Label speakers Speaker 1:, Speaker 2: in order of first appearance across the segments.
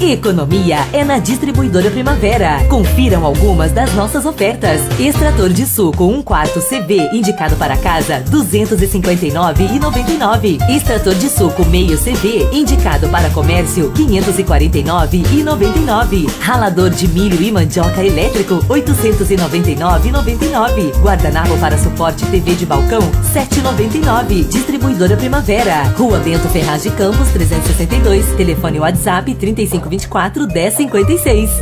Speaker 1: Economia é na Distribuidora Primavera. Confiram algumas das nossas ofertas. Extrator de suco 1/4 CV indicado para casa R$ 259,99. Extrator de suco meio CV indicado para comércio R$ 549,99. Ralador de milho e mandioca elétrico R$ 899,99. Guardanapo para suporte TV de balcão R$ 7,99. Distribuidora Primavera, Rua Bento Ferraz de Campos 362. Telefone WhatsApp 3524-1056.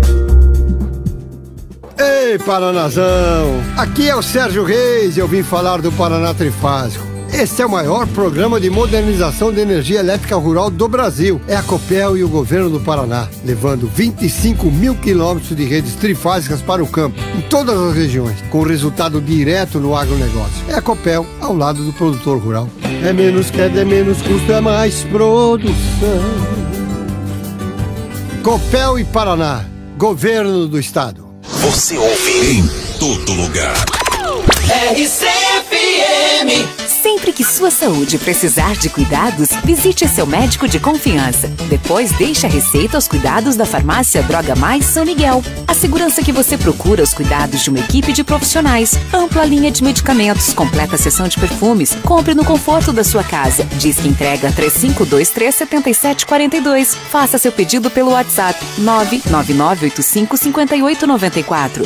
Speaker 2: Ei, Paranazão! Aqui é o Sérgio Reis e eu vim falar do Paraná Trifásico. Esse é o maior programa de modernização de energia elétrica rural do Brasil. É a Copel e o governo do Paraná, levando 25 mil quilômetros de redes trifásicas para o campo, em todas as regiões, com resultado direto no agronegócio. É a Copel ao lado do produtor rural. É menos queda, é menos custo, é mais produção. Copel e Paraná, governo do estado.
Speaker 3: Você ouve em todo lugar. RCFM.
Speaker 4: Sempre que sua saúde precisar de cuidados, visite seu médico de confiança. Depois deixe a receita aos cuidados da farmácia Droga Mais São Miguel. A segurança que você procura aos cuidados de uma equipe de profissionais. Ampla linha de medicamentos, completa seção de perfumes. Compre no conforto da sua casa. Disque entrega 3523-7742. Faça seu pedido pelo WhatsApp 99985-5894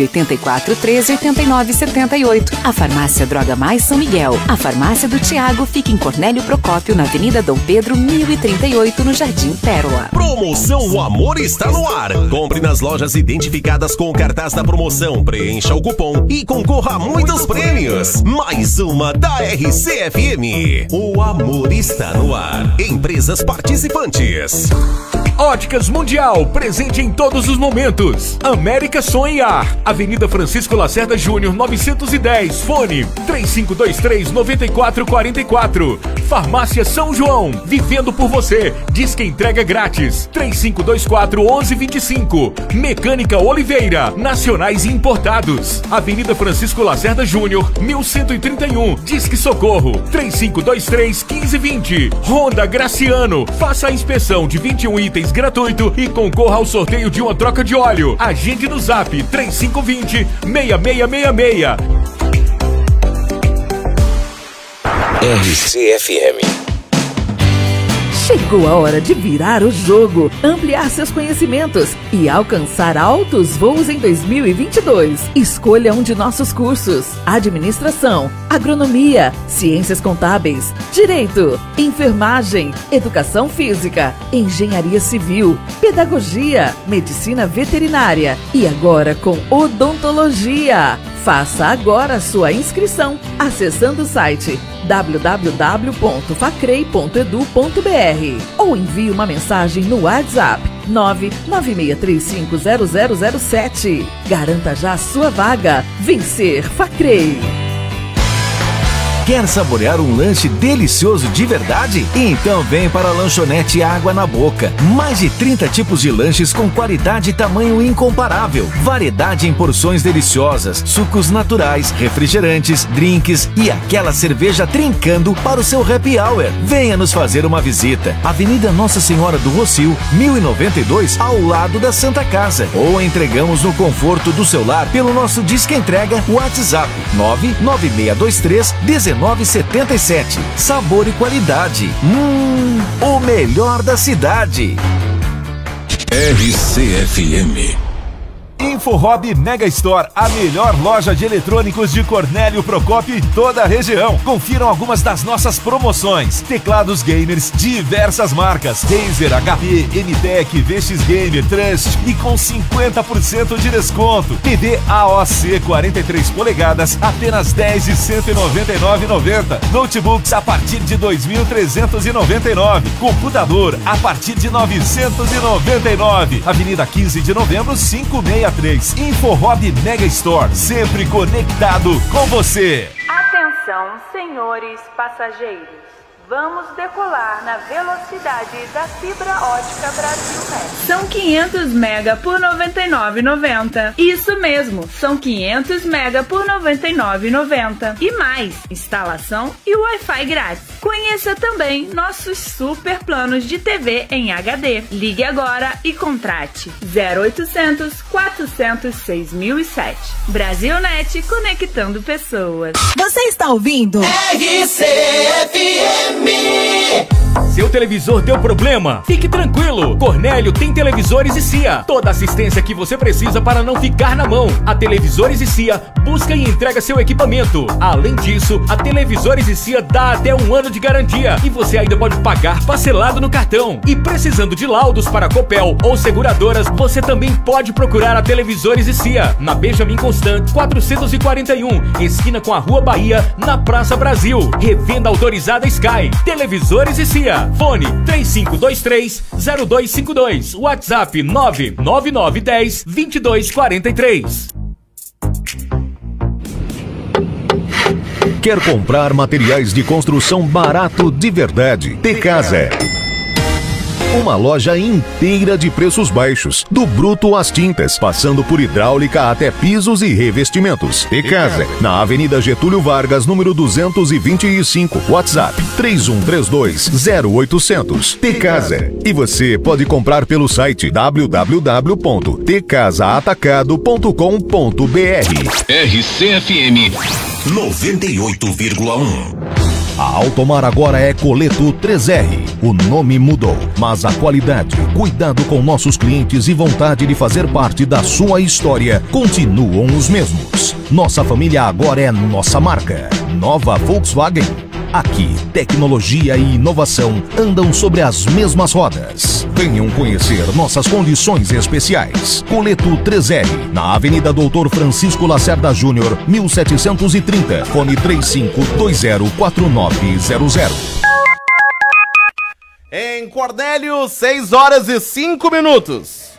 Speaker 4: 984-1389-78. A farmácia Droga Mais São Miguel. A farmácia do Tiago fica em Cornélio Procópio, na Avenida Dom Pedro, 1038, no Jardim Pérola.
Speaker 3: Promoção O Amor está no ar. Compre nas lojas identificadas com o cartaz da promoção, preencha o cupom e concorra a muitos prêmios. Mais uma da RCFM. O Amor está no ar. Empresas participantes.
Speaker 5: Óticas Mundial, presente em todos os momentos. América Som e Ar, Avenida Francisco Lacerda Júnior, 910, fone 3523-9444. Farmácia São João, vivendo por você, disque entrega grátis, 3524-1125. Mecânica Oliveira, nacionais e importados, Avenida Francisco Lacerda Júnior, 1131, disque socorro, 3523-1520. Honda Graciano, faça a inspeção de 21 itens gratuito e concorra ao sorteio de uma troca de óleo. Agende no Zap 3520-6666.
Speaker 3: RCFM.
Speaker 6: Chegou a hora de virar o jogo, ampliar seus conhecimentos e alcançar altos voos em 2022. Escolha um de nossos cursos: Administração, Agronomia, Ciências Contábeis, Direito, Enfermagem, Educação Física, Engenharia Civil, Pedagogia, Medicina Veterinária e agora com Odontologia. Faça agora a sua inscrição acessando o site www.facrei.edu.br ou envie uma mensagem no WhatsApp 996350007. Garanta já a sua vaga. Vencer Facrei.
Speaker 7: Quer saborear um lanche delicioso de verdade? Então vem para a Lanchonete Água na Boca. Mais de 30 tipos de lanches com qualidade e tamanho incomparável. Variedade em porções deliciosas, sucos naturais, refrigerantes, drinks e aquela cerveja trincando para o seu happy hour. Venha nos fazer uma visita. Avenida Nossa Senhora do Rocio, 1092, ao lado da Santa Casa. Ou entregamos no conforto do seu lar pelo nosso disque entrega WhatsApp 99623-1977. Sabor e qualidade. O melhor da cidade.
Speaker 3: RCFM.
Speaker 5: InfoHobby Mega Store, a melhor loja de eletrônicos de Cornélio Procópio e toda a região. Confiram algumas das nossas promoções. Teclados gamers, diversas marcas, Razer, HP, MTEC, VX Gamer, Trust e com 50% de desconto. TV AOC 43 polegadas, apenas R$10.199,90. Notebooks a partir de R$2.399. Computador a partir de R$999. Avenida 15 de Novembro, 563. InfoHobby Mega Store, sempre conectado com você.
Speaker 8: Atenção, senhores passageiros. Vamos decolar na velocidade da fibra ótica Brasilnet.
Speaker 9: São 500 mega por R$ 99,90. Isso mesmo, são 500 mega por R$ 99,90. E mais, instalação e Wi-Fi grátis. Conheça também nossos super planos de TV em HD. Ligue agora e contrate 0800 400 6007. Brasilnet, conectando pessoas.
Speaker 10: Você está ouvindo? RCFM.
Speaker 11: Seu televisor deu problema? Fique tranquilo. Cornélio tem televisores e CIA. Toda a assistência que você precisa para não ficar na mão. A Televisores e CIA busca e entrega seu equipamento. Além disso, a Televisores e CIA dá até 1 ano de garantia. E você ainda pode pagar parcelado no cartão. E precisando de laudos para Copel ou seguradoras, você também pode procurar a Televisores e CIA. Na Benjamin Constant, 441, esquina com a Rua Bahia, na Praça Brasil. Revenda autorizada Sky. Televisores e CIA. Fone 3523-0252. WhatsApp 99910-2243.
Speaker 12: Quer comprar materiais de construção barato de verdade? T-Casa. Uma loja inteira de preços baixos, do bruto às tintas, passando por hidráulica até pisos e revestimentos. T-Casa, na Avenida Getúlio Vargas, número 225, WhatsApp 3132-0800. T-Casa. E você pode comprar pelo site www.tcasaatacado.com.br.
Speaker 3: RCFM 98,1.
Speaker 12: A Altomar agora é Coleto 3R. O nome mudou, mas a qualidade, cuidado com nossos clientes e vontade de fazer parte da sua história continuam os mesmos. Nossa família agora é nossa marca. Nova Volkswagen. Aqui, tecnologia e inovação andam sobre as mesmas rodas. Venham conhecer nossas condições especiais. Coleto 3R, na Avenida Doutor Francisco Lacerda Júnior, 1730, fone 35204900.
Speaker 13: Em Cornélio, 6 horas e 5 minutos.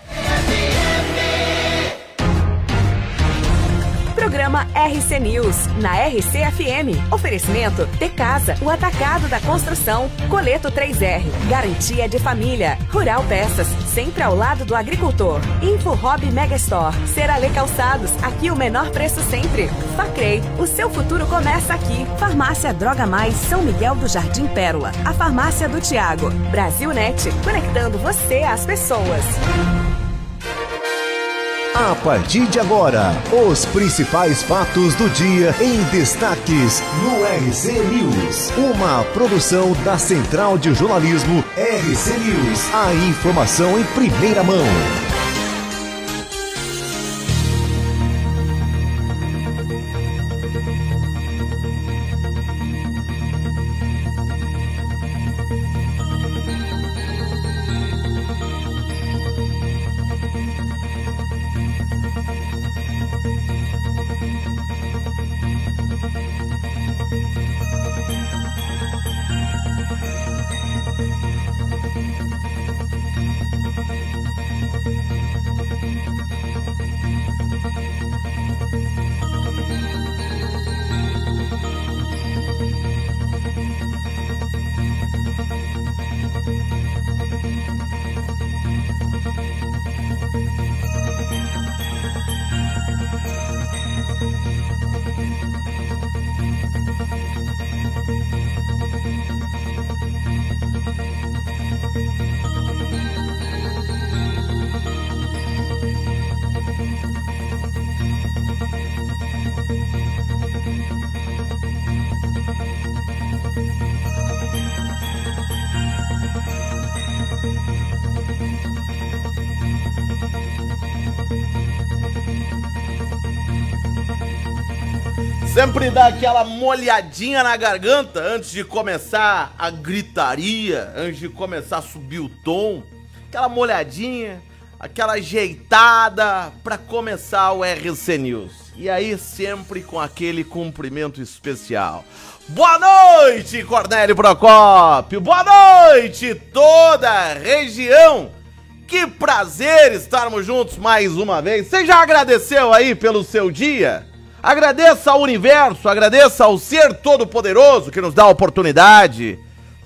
Speaker 1: Programa RC News, na RCFM. Oferecimento T-Casa, o atacado da construção. Coleto 3R, garantia de família. Rural Peças, sempre ao lado do agricultor. Info Hobby Mega Store. Ceralê Calçados, aqui o menor preço sempre. Facrei, o seu futuro começa aqui. Farmácia Droga Mais, São Miguel do Jardim Pérola. A farmácia do Tiago. Brasilnet, conectando você às pessoas.
Speaker 12: A partir de agora, os principais fatos do dia em destaques no RC News. Uma produção da Central de Jornalismo RC News. A informação em primeira mão.
Speaker 13: Sempre dá aquela molhadinha na garganta antes de começar a gritaria, antes de começar a subir o tom. Aquela molhadinha, aquela ajeitada para começar o RC News. E aí sempre com aquele cumprimento especial. Boa noite, Cornélio Procópio. Boa noite, toda a região. Que prazer estarmos juntos mais uma vez. Você já agradeceu aí pelo seu dia? Agradeça ao universo, agradeça ao ser todo-poderoso que nos dá a oportunidade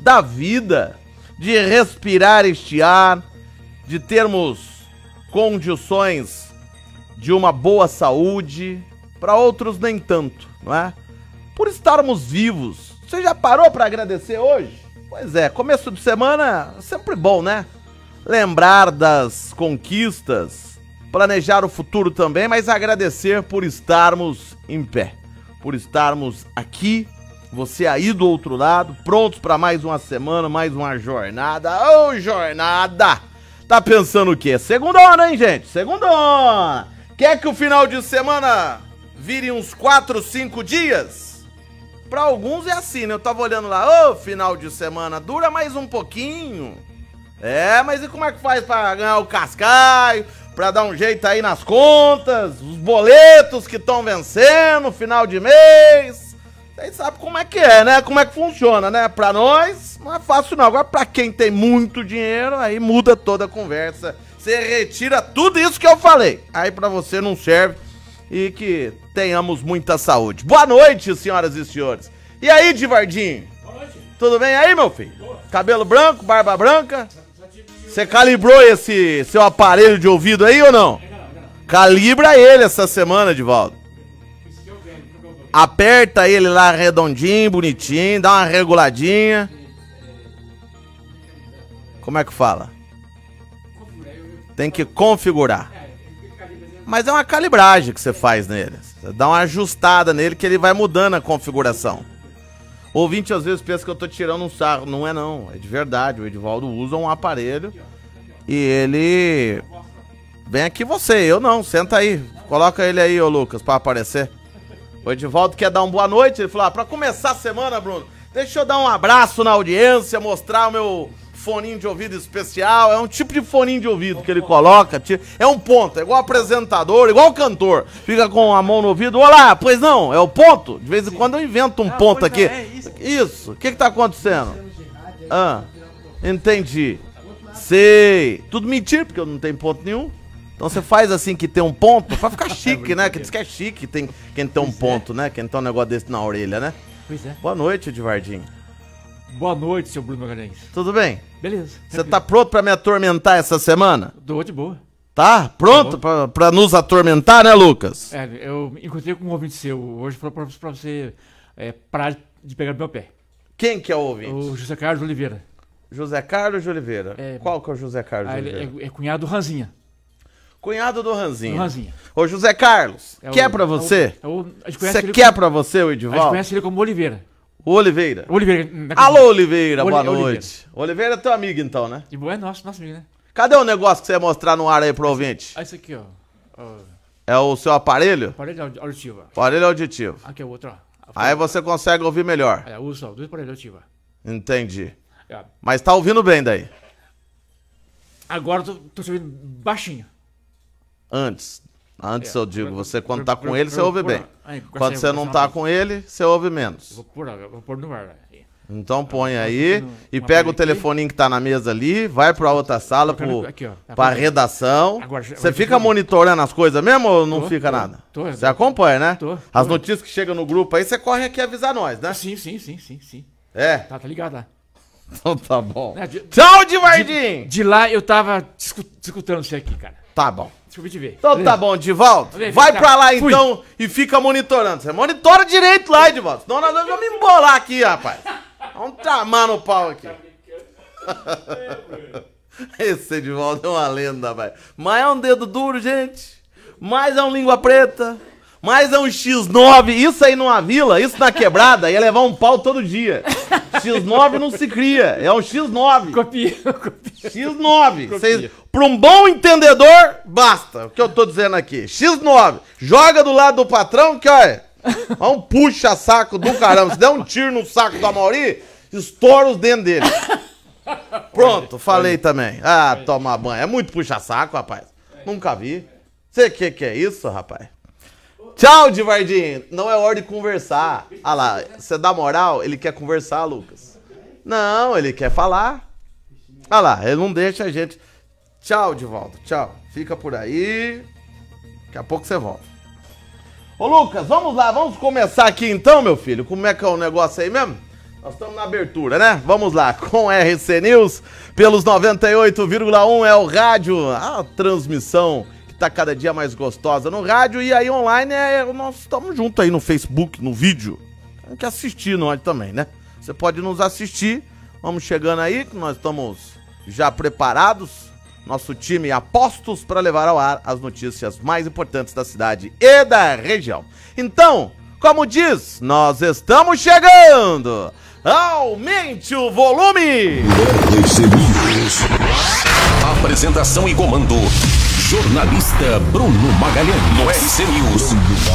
Speaker 13: da vida, de respirar este ar, de termos condições de uma boa saúde, para outros nem tanto, não é? Por estarmos vivos. Você já parou para agradecer hoje? Pois é, começo de semana é sempre bom, né? Lembrar das conquistas, planejar o futuro também, mas agradecer por estarmos em pé, por estarmos aqui, você aí do outro lado, prontos para mais uma semana, mais uma jornada. Ô, jornada! Tá pensando o quê? Segundona, hein, gente? Segundona! Quer que o final de semana vire uns 4, 5 dias? Pra alguns é assim, né? Eu tava olhando lá, ô, final de semana, dura mais um pouquinho. É, mas e como é que faz pra ganhar o cascaio? Pra dar um jeito aí nas contas, os boletos que estão vencendo, final de mês. Vocês sabem como é que é, né? Como é que funciona, né? Pra nós, não é fácil não. Agora, pra quem tem muito dinheiro, aí muda toda a conversa. Você retira tudo isso que eu falei. Aí pra você não serve e que tenhamos muita saúde. Boa noite, senhoras e senhores. E aí, Divardinho? Boa noite. Tudo bem aí, meu filho? Boa. Cabelo branco, barba branca? Você calibrou esse seu aparelho de ouvido aí ou não? Calibra ele essa semana, Divaldo. Aperta ele lá redondinho, bonitinho, dá uma reguladinha. Como é que fala? Tem que configurar. Mas é uma calibragem que você faz nele. Você dá uma ajustada nele que ele vai mudando a configuração. O ouvinte às vezes pensa que eu tô tirando um sarro. Não é não, é de verdade. O Edivaldo usa um aparelho e ele... Vem aqui você, eu não, senta aí. Coloca ele aí, ô Lucas, pra aparecer. O Edivaldo quer dar uma boa noite. Ele falou, pra começar a semana, Bruno, deixa eu dar um abraço na audiência, mostrar o meu foninho de ouvido especial. É um tipo de foninho de ouvido que ele coloca. É um ponto, é igual apresentador, igual cantor. Fica com a mão no ouvido. Olá, pois não, é o ponto. De vez em quando eu invento um ponto aqui. Isso, o que tá acontecendo? Ah, entendi. Sei. Tudo mentira, porque eu não tenho ponto nenhum. Então você faz assim que tem um ponto, pra ficar chique, né? Que diz que é chique tem, quem tem um ponto, né? Quem tem um negócio desse na orelha, né?
Speaker 10: Pois é.
Speaker 13: Boa noite, Edivardinho.
Speaker 10: Boa noite, seu Bruno Magalhães.
Speaker 13: Tudo bem?
Speaker 10: Beleza.
Speaker 13: Você tá pronto pra me atormentar essa semana?
Speaker 10: Tô de boa.
Speaker 13: Tá? Pronto pra nos atormentar, né, Lucas?
Speaker 10: É, eu encontrei com um ouvinte seu hoje pra você parar de pegar no meu pé.
Speaker 13: Quem que é o ouvinte?
Speaker 10: O José Carlos Oliveira.
Speaker 13: José Carlos de Oliveira. Qual que é o José Carlos de Oliveira?
Speaker 10: Ele é cunhado do Ranzinha.
Speaker 13: Cunhado do Ranzinha.
Speaker 10: Do Ranzinha.
Speaker 13: Ô, José Carlos, quer pra você? Você quer pra você, o Edivaldo?
Speaker 10: A gente conhece ele como Oliveira.
Speaker 13: O Oliveira.
Speaker 10: Oliveira.
Speaker 13: Alô, Oliveira, boa noite. Oliveira é teu amigo então, né?
Speaker 10: É nosso amigo, né?
Speaker 13: Cadê o negócio que você ia mostrar no ar aí pro ouvinte?
Speaker 10: Esse aqui, ó.
Speaker 13: É o seu aparelho?
Speaker 10: Aparelho auditivo.
Speaker 13: Aparelho auditivo.
Speaker 10: Aqui é o outro, ó.
Speaker 13: Aí você consegue ouvir melhor.
Speaker 10: Usa dois aparelhos auditivos.
Speaker 13: Entendi. Mas tá ouvindo bem daí?
Speaker 10: Agora eu tô ouvindo baixinho.
Speaker 13: Antes eu digo, você quando tá com ele, você ouve bem. Quando você não tá com ele, você ouve menos.
Speaker 10: Vou pôr no ar.
Speaker 13: Então põe aí e pega o telefoninho que tá na mesa ali, vai pra outra sala, pra redação. Você fica monitorando as coisas mesmo ou não fica nada? Você acompanha, né? As notícias que chegam no grupo aí, você corre aqui avisar nós, né?
Speaker 10: Sim.
Speaker 13: É?
Speaker 10: Tá ligado lá.
Speaker 13: Então tá bom. Tchau, Divardinho!
Speaker 10: De lá eu tava escutando você aqui, cara.
Speaker 13: Tá bom.
Speaker 10: Desculpa te ver.
Speaker 13: Então tá bom, Divaldo. Vai pra lá então e fica monitorando. Você monitora direito lá, Divaldo. Senão nós vamos me embolar aqui, rapaz. Vamos tramar no pau aqui. Esse Divaldo é uma lenda, velho. Mas é um dedo duro, gente. Mas é um língua preta. Mas é um X9. Isso aí numa vila, isso na quebrada, ia levar um pau todo dia. X9 não se cria. É um X9.
Speaker 10: Copia.
Speaker 13: X9. Pra um bom entendedor, basta. O que eu tô dizendo aqui. X9. Joga do lado do patrão que, olha, é um puxa-saco do caramba. Se der um tiro no saco do Amauri, estoura os dentes dele. Pronto, falei também. Ah, toma banho. É muito puxa-saco, rapaz. Nunca vi. Você que é isso, rapaz? Tchau, Divardinho. Não é hora de conversar. Ah lá, você dá moral? Ele quer conversar, Lucas. Não, ele quer falar. Ah lá, ele não deixa a gente. Tchau, Divaldo. Tchau. Fica por aí. Daqui a pouco você volta. Ô, Lucas, vamos lá. Vamos começar aqui então, meu filho. Como é que é o negócio aí mesmo? Nós estamos na abertura, né? Vamos lá, com RC News, pelos 98,1 é o rádio, a transmissão que tá cada dia mais gostosa no rádio, e aí online nós estamos juntos aí no Facebook, no vídeo. Tem que assistir nós também, né? Você pode nos assistir, vamos chegando aí, que nós estamos já preparados, nosso time apostos para levar ao ar as notícias mais importantes da cidade e da região. Então, como diz, nós estamos chegando! Aumente o volume!
Speaker 3: Apresentação e comando: jornalista Bruno Magalhães. No RC News.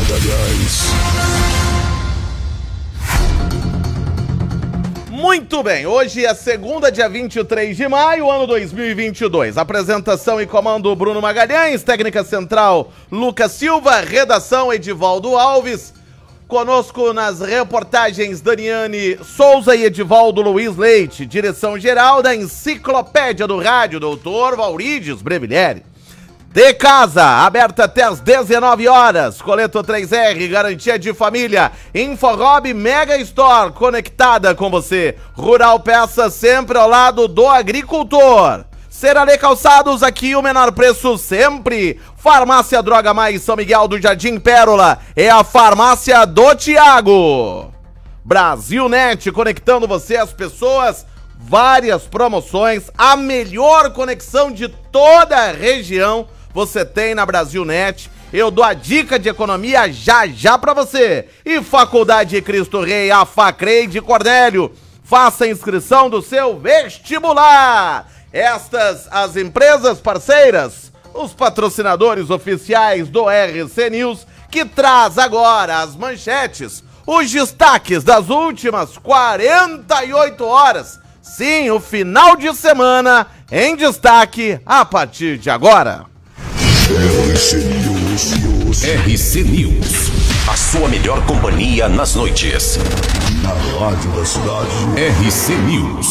Speaker 13: Muito bem, hoje é segunda, dia 23 de maio, ano 2022. Apresentação e comando: Bruno Magalhães, técnica central Lucas Silva, redação Edivaldo Alves. Conosco nas reportagens Daniane Souza e Edivaldo Luiz Leite. Direção geral da Enciclopédia do Rádio, doutor Valrides Brevillieri. De casa, aberta até às 19 horas. Coleto 3R, garantia de família. InfoHobby Mega Store, conectada com você. Rural Peças, sempre ao lado do agricultor. Serale Calçados, aqui o menor preço sempre. Farmácia Droga Mais São Miguel do Jardim Pérola, é a farmácia do Tiago. Brasilnet, conectando você às pessoas, várias promoções, a melhor conexão de toda a região você tem na Brasilnet. Eu dou a dica de economia já pra você. E Faculdade Cristo Rei, a Facrei de Cornélio, faça a inscrição do seu vestibular. Estas as empresas parceiras, os patrocinadores oficiais do RC News, que traz agora as manchetes, os destaques das últimas 48 horas. Sim, o final de semana em destaque a partir de agora.
Speaker 3: RC News, a sua melhor companhia nas noites. Na rádio da cidade. RC News.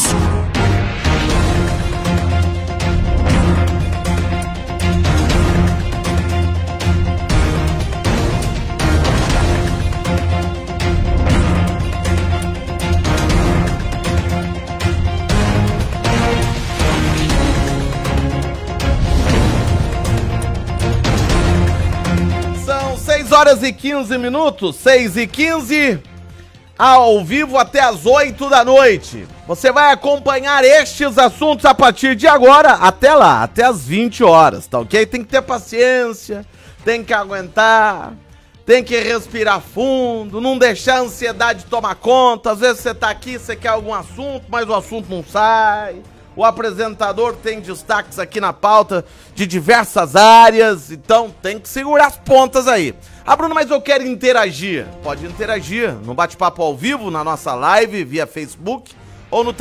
Speaker 13: Horas e 15 minutos, 6h15, ao vivo até as 8 da noite. Você vai acompanhar estes assuntos a partir de agora, até lá, até as 20 horas, tá ok? Tem que ter paciência, tem que aguentar, tem que respirar fundo, não deixar a ansiedade tomar conta. Às vezes você tá aqui, você quer algum assunto, mas o assunto não sai. O apresentador tem destaques aqui na pauta de diversas áreas, então tem que segurar as pontas aí. Ah, Bruno, mas eu quero interagir. Pode interagir no bate-papo ao vivo, na nossa live, via Facebook, ou no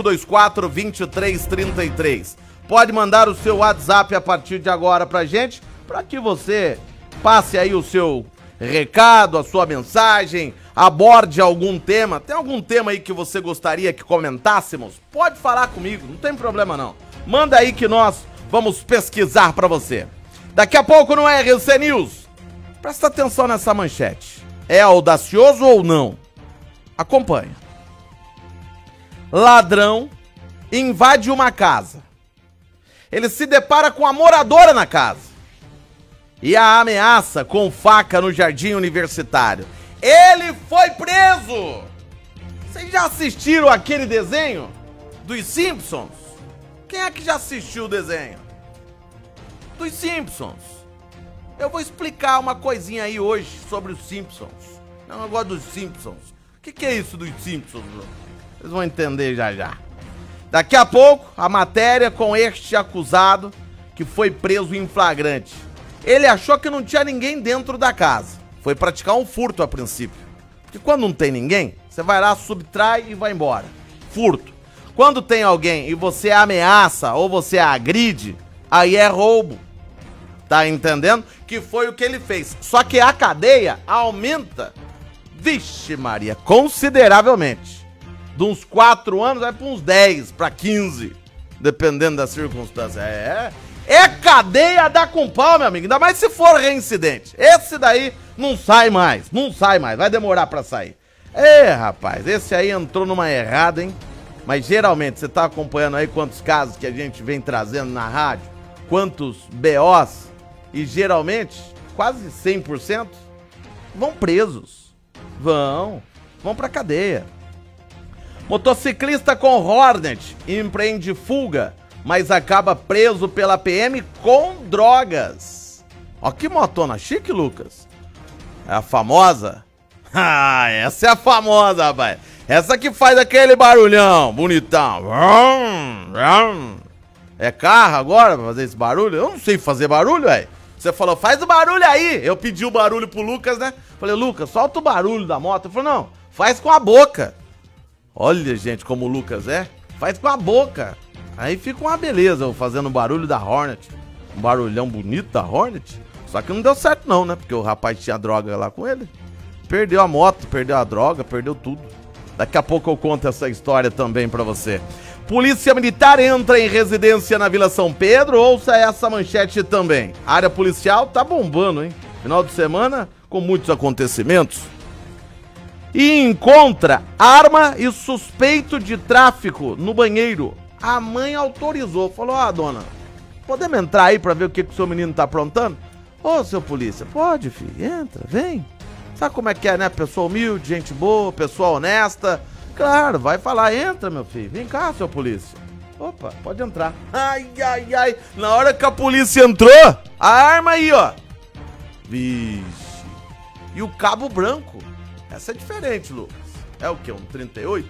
Speaker 13: 3524-2333. Pode mandar o seu WhatsApp a partir de agora pra gente, para que você passe aí o seu recado, a sua mensagem, aborde algum tema. Tem algum tema aí que você gostaria que comentássemos? Pode falar comigo, não tem problema não. Manda aí que nós vamos pesquisar pra você. Daqui a pouco no RC News. Presta atenção nessa manchete. É audacioso ou não? Acompanha. Ladrão invade uma casa. Ele se depara com a moradora na casa e a ameaça com faca no jardim universitário. Ele foi preso! Vocês já assistiram aquele desenho dos Simpsons? Quem é que já assistiu o desenho dos Simpsons? Eu vou explicar uma coisinha aí hoje sobre os Simpsons. É um negócio dos Simpsons. O que é isso dos Simpsons, Bruno? Vocês vão entender já. Daqui a pouco, a matéria com este acusado que foi preso em flagrante. Ele achou que não tinha ninguém dentro da casa. Foi praticar um furto a princípio. Porque quando não tem ninguém, você vai lá, subtrai e vai embora. Furto. Quando tem alguém e você ameaça ou você agride, aí é roubo. Tá entendendo? Que foi o que ele fez. Só que a cadeia aumenta, vixe Maria, consideravelmente. De uns 4 anos vai para uns 10, para 15, dependendo da circunstância. É cadeia da com pau, meu amigo. Ainda mais se for reincidente. Esse daí não sai mais, vai demorar para sair. Rapaz, esse aí entrou numa errada, hein? Mas geralmente, você tá acompanhando aí quantos casos que a gente vem trazendo na rádio? Quantos BOs? E geralmente, quase 100% vão presos. Vão pra cadeia. Motociclista com Hornet empreende fuga, mas acaba preso pela PM com drogas. Ó que motona chique, Lucas. É a famosa? Ah, essa é a famosa, rapaz. Essa que faz aquele barulhão, bonitão. É carro agora pra fazer esse barulho? Eu não sei fazer barulho, velho. Você falou, faz o barulho aí. Eu pedi o barulho pro Lucas, né? Falei, Lucas, solta o barulho da moto. Ele falou, não, faz com a boca. Olha, gente, como o Lucas é. Faz com a boca. Aí fica uma beleza, eu fazendo o barulho da Hornet. Um barulhão bonito da Hornet. Só que não deu certo não, né? Porque o rapaz tinha droga lá com ele. Perdeu a moto, perdeu a droga, perdeu tudo. Daqui a pouco eu conto essa história também pra você. Polícia Militar entra em residência na Vila São Pedro. Ouça essa manchete também. A área policial tá bombando, hein? Final de semana com muitos acontecimentos. E encontra arma e suspeito de tráfico no banheiro. A mãe autorizou. Falou, dona, podemos entrar aí pra ver o que o seu menino tá aprontando? Ô, seu polícia, pode, filho, entra, vem. Sabe como é que é, né? Pessoa humilde, gente boa, pessoa honesta. Claro, vai falar, entra, meu filho. Vem cá, seu polícia. Opa, pode entrar. Ai. Na hora que a polícia entrou, a arma aí, ó. Vixe. E o cabo branco. Essa é diferente, Lucas. É o quê? Um 38?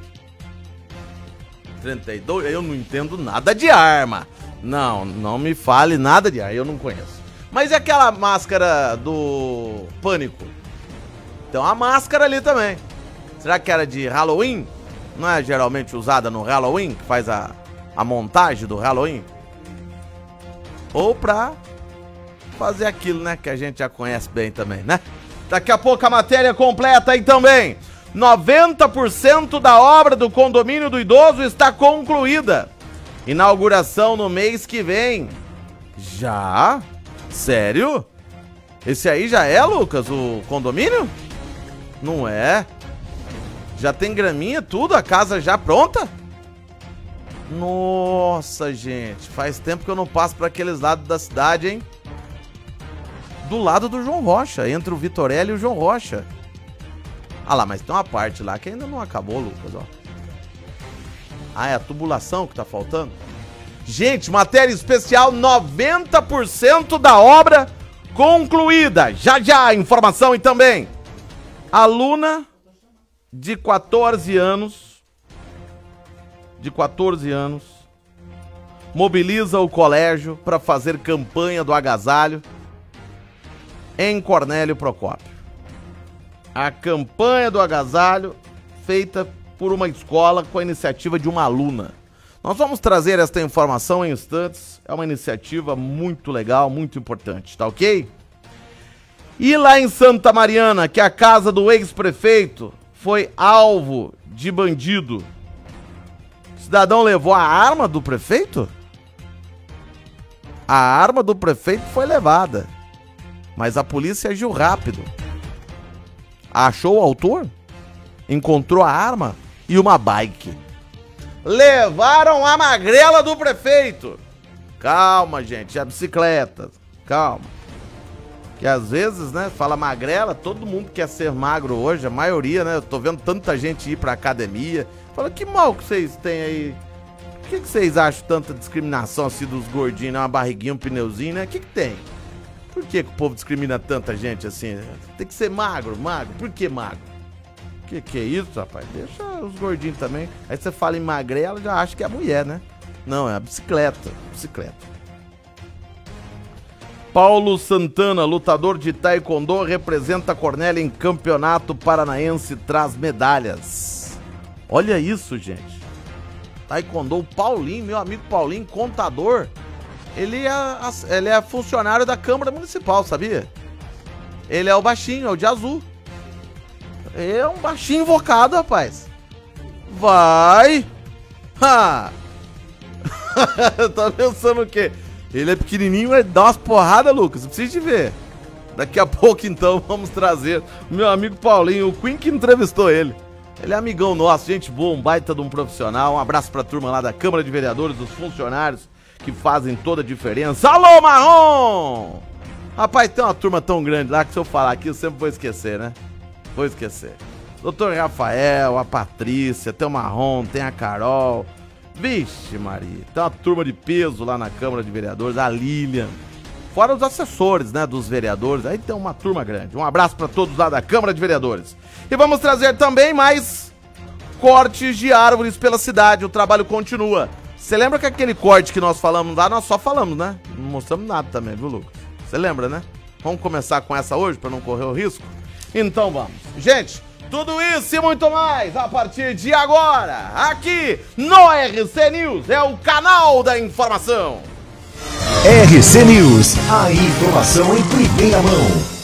Speaker 13: 32? Eu não entendo nada de arma. Não me fale nada de arma, eu não conheço. Mas e aquela máscara do Pânico? Tem uma máscara ali também. Será que era de Halloween? Não é geralmente usada no Halloween? Que faz a montagem do Halloween? Ou pra fazer aquilo, né? Que a gente já conhece bem também, né? Daqui a pouco a matéria completa aí também. 90% da obra do condomínio do idoso está concluída. Inauguração no mês que vem. Já? Sério? Esse aí já é, Lucas, o condomínio? Não é? Já tem graminha, tudo? A casa já pronta? Nossa, gente. Faz tempo que eu não passo para aqueles lados da cidade, hein? Do lado do João Rocha, entre o Vitorelli e o João Rocha. Ah lá, mas tem uma parte lá que ainda não acabou, Lucas, ó. Ah, é a tubulação que tá faltando? Gente, matéria especial, 90% da obra concluída. Já, informação e também. Aluna de 14 anos, mobiliza o colégio para fazer campanha do agasalho em Cornélio Procópio. A campanha do agasalho feita por uma escola com a iniciativa de uma aluna. Nós vamos trazer esta informação em instantes. É uma iniciativa muito legal, muito importante, tá ok? E lá em Santa Mariana, que a casa do ex-prefeito foi alvo de bandido. O cidadão levou a arma do prefeito? A arma do prefeito foi levada. Mas a polícia agiu rápido. Achou o autor? Encontrou a arma e uma bike. Levaram a magrela do prefeito. Calma, gente, a bicicleta. Calma. Que às vezes, né, fala magrela, todo mundo quer ser magro hoje, a maioria, né? Eu tô vendo tanta gente ir pra academia. Fala, que mal que vocês têm aí? Por que vocês acham tanta discriminação assim dos gordinhos, né? Uma barriguinha, um pneuzinho, né? O que tem? Por que o povo discrimina tanta gente assim? Tem que ser magro. Por que magro? Que é isso, rapaz? Deixa os gordinhos também. Aí você fala em magrela, já acha que é a mulher, né? Não, é a bicicleta. Paulo Santana, lutador de taekwondo, representa Cornélio em campeonato paranaense, traz medalhas. Olha isso, gente. Taekwondo, o Paulinho, meu amigo Paulinho, contador. Ele é funcionário da Câmara Municipal, sabia? Ele é o baixinho, é o de azul. É um baixinho invocado, rapaz. Vai! Ha! Tá pensando o quê? Ele é pequenininho, vai dar umas porradas, Lucas. Precisa de ver. Daqui a pouco, então, vamos trazer o meu amigo Paulinho, o Queen que entrevistou ele. Ele é amigão nosso, gente boa, um baita de um profissional. Um abraço pra turma lá da Câmara de Vereadores, dos funcionários que fazem toda a diferença. Alô, Marrom! Rapaz, tem uma turma tão grande lá que se eu falar aqui eu sempre vou esquecer, né? Vou esquecer. Doutor Rafael, a Patrícia, tem o Marrom, tem a Carol. Vixe, Maria, tem uma turma de peso lá na Câmara de Vereadores, a Lilian. Fora os assessores, né, dos vereadores, aí tem uma turma grande. Um abraço pra todos lá da Câmara de Vereadores. E vamos trazer também mais cortes de árvores pela cidade, o trabalho continua. Você lembra que aquele corte que nós falamos lá, nós só falamos, né? Não mostramos nada também, viu, Lucas? Você lembra, né? Vamos começar com essa hoje pra não correr o risco? Então vamos. Gente, tudo isso e muito mais a partir de agora, aqui no RC News, é o canal da informação.
Speaker 12: RC News, a informação em primeira mão.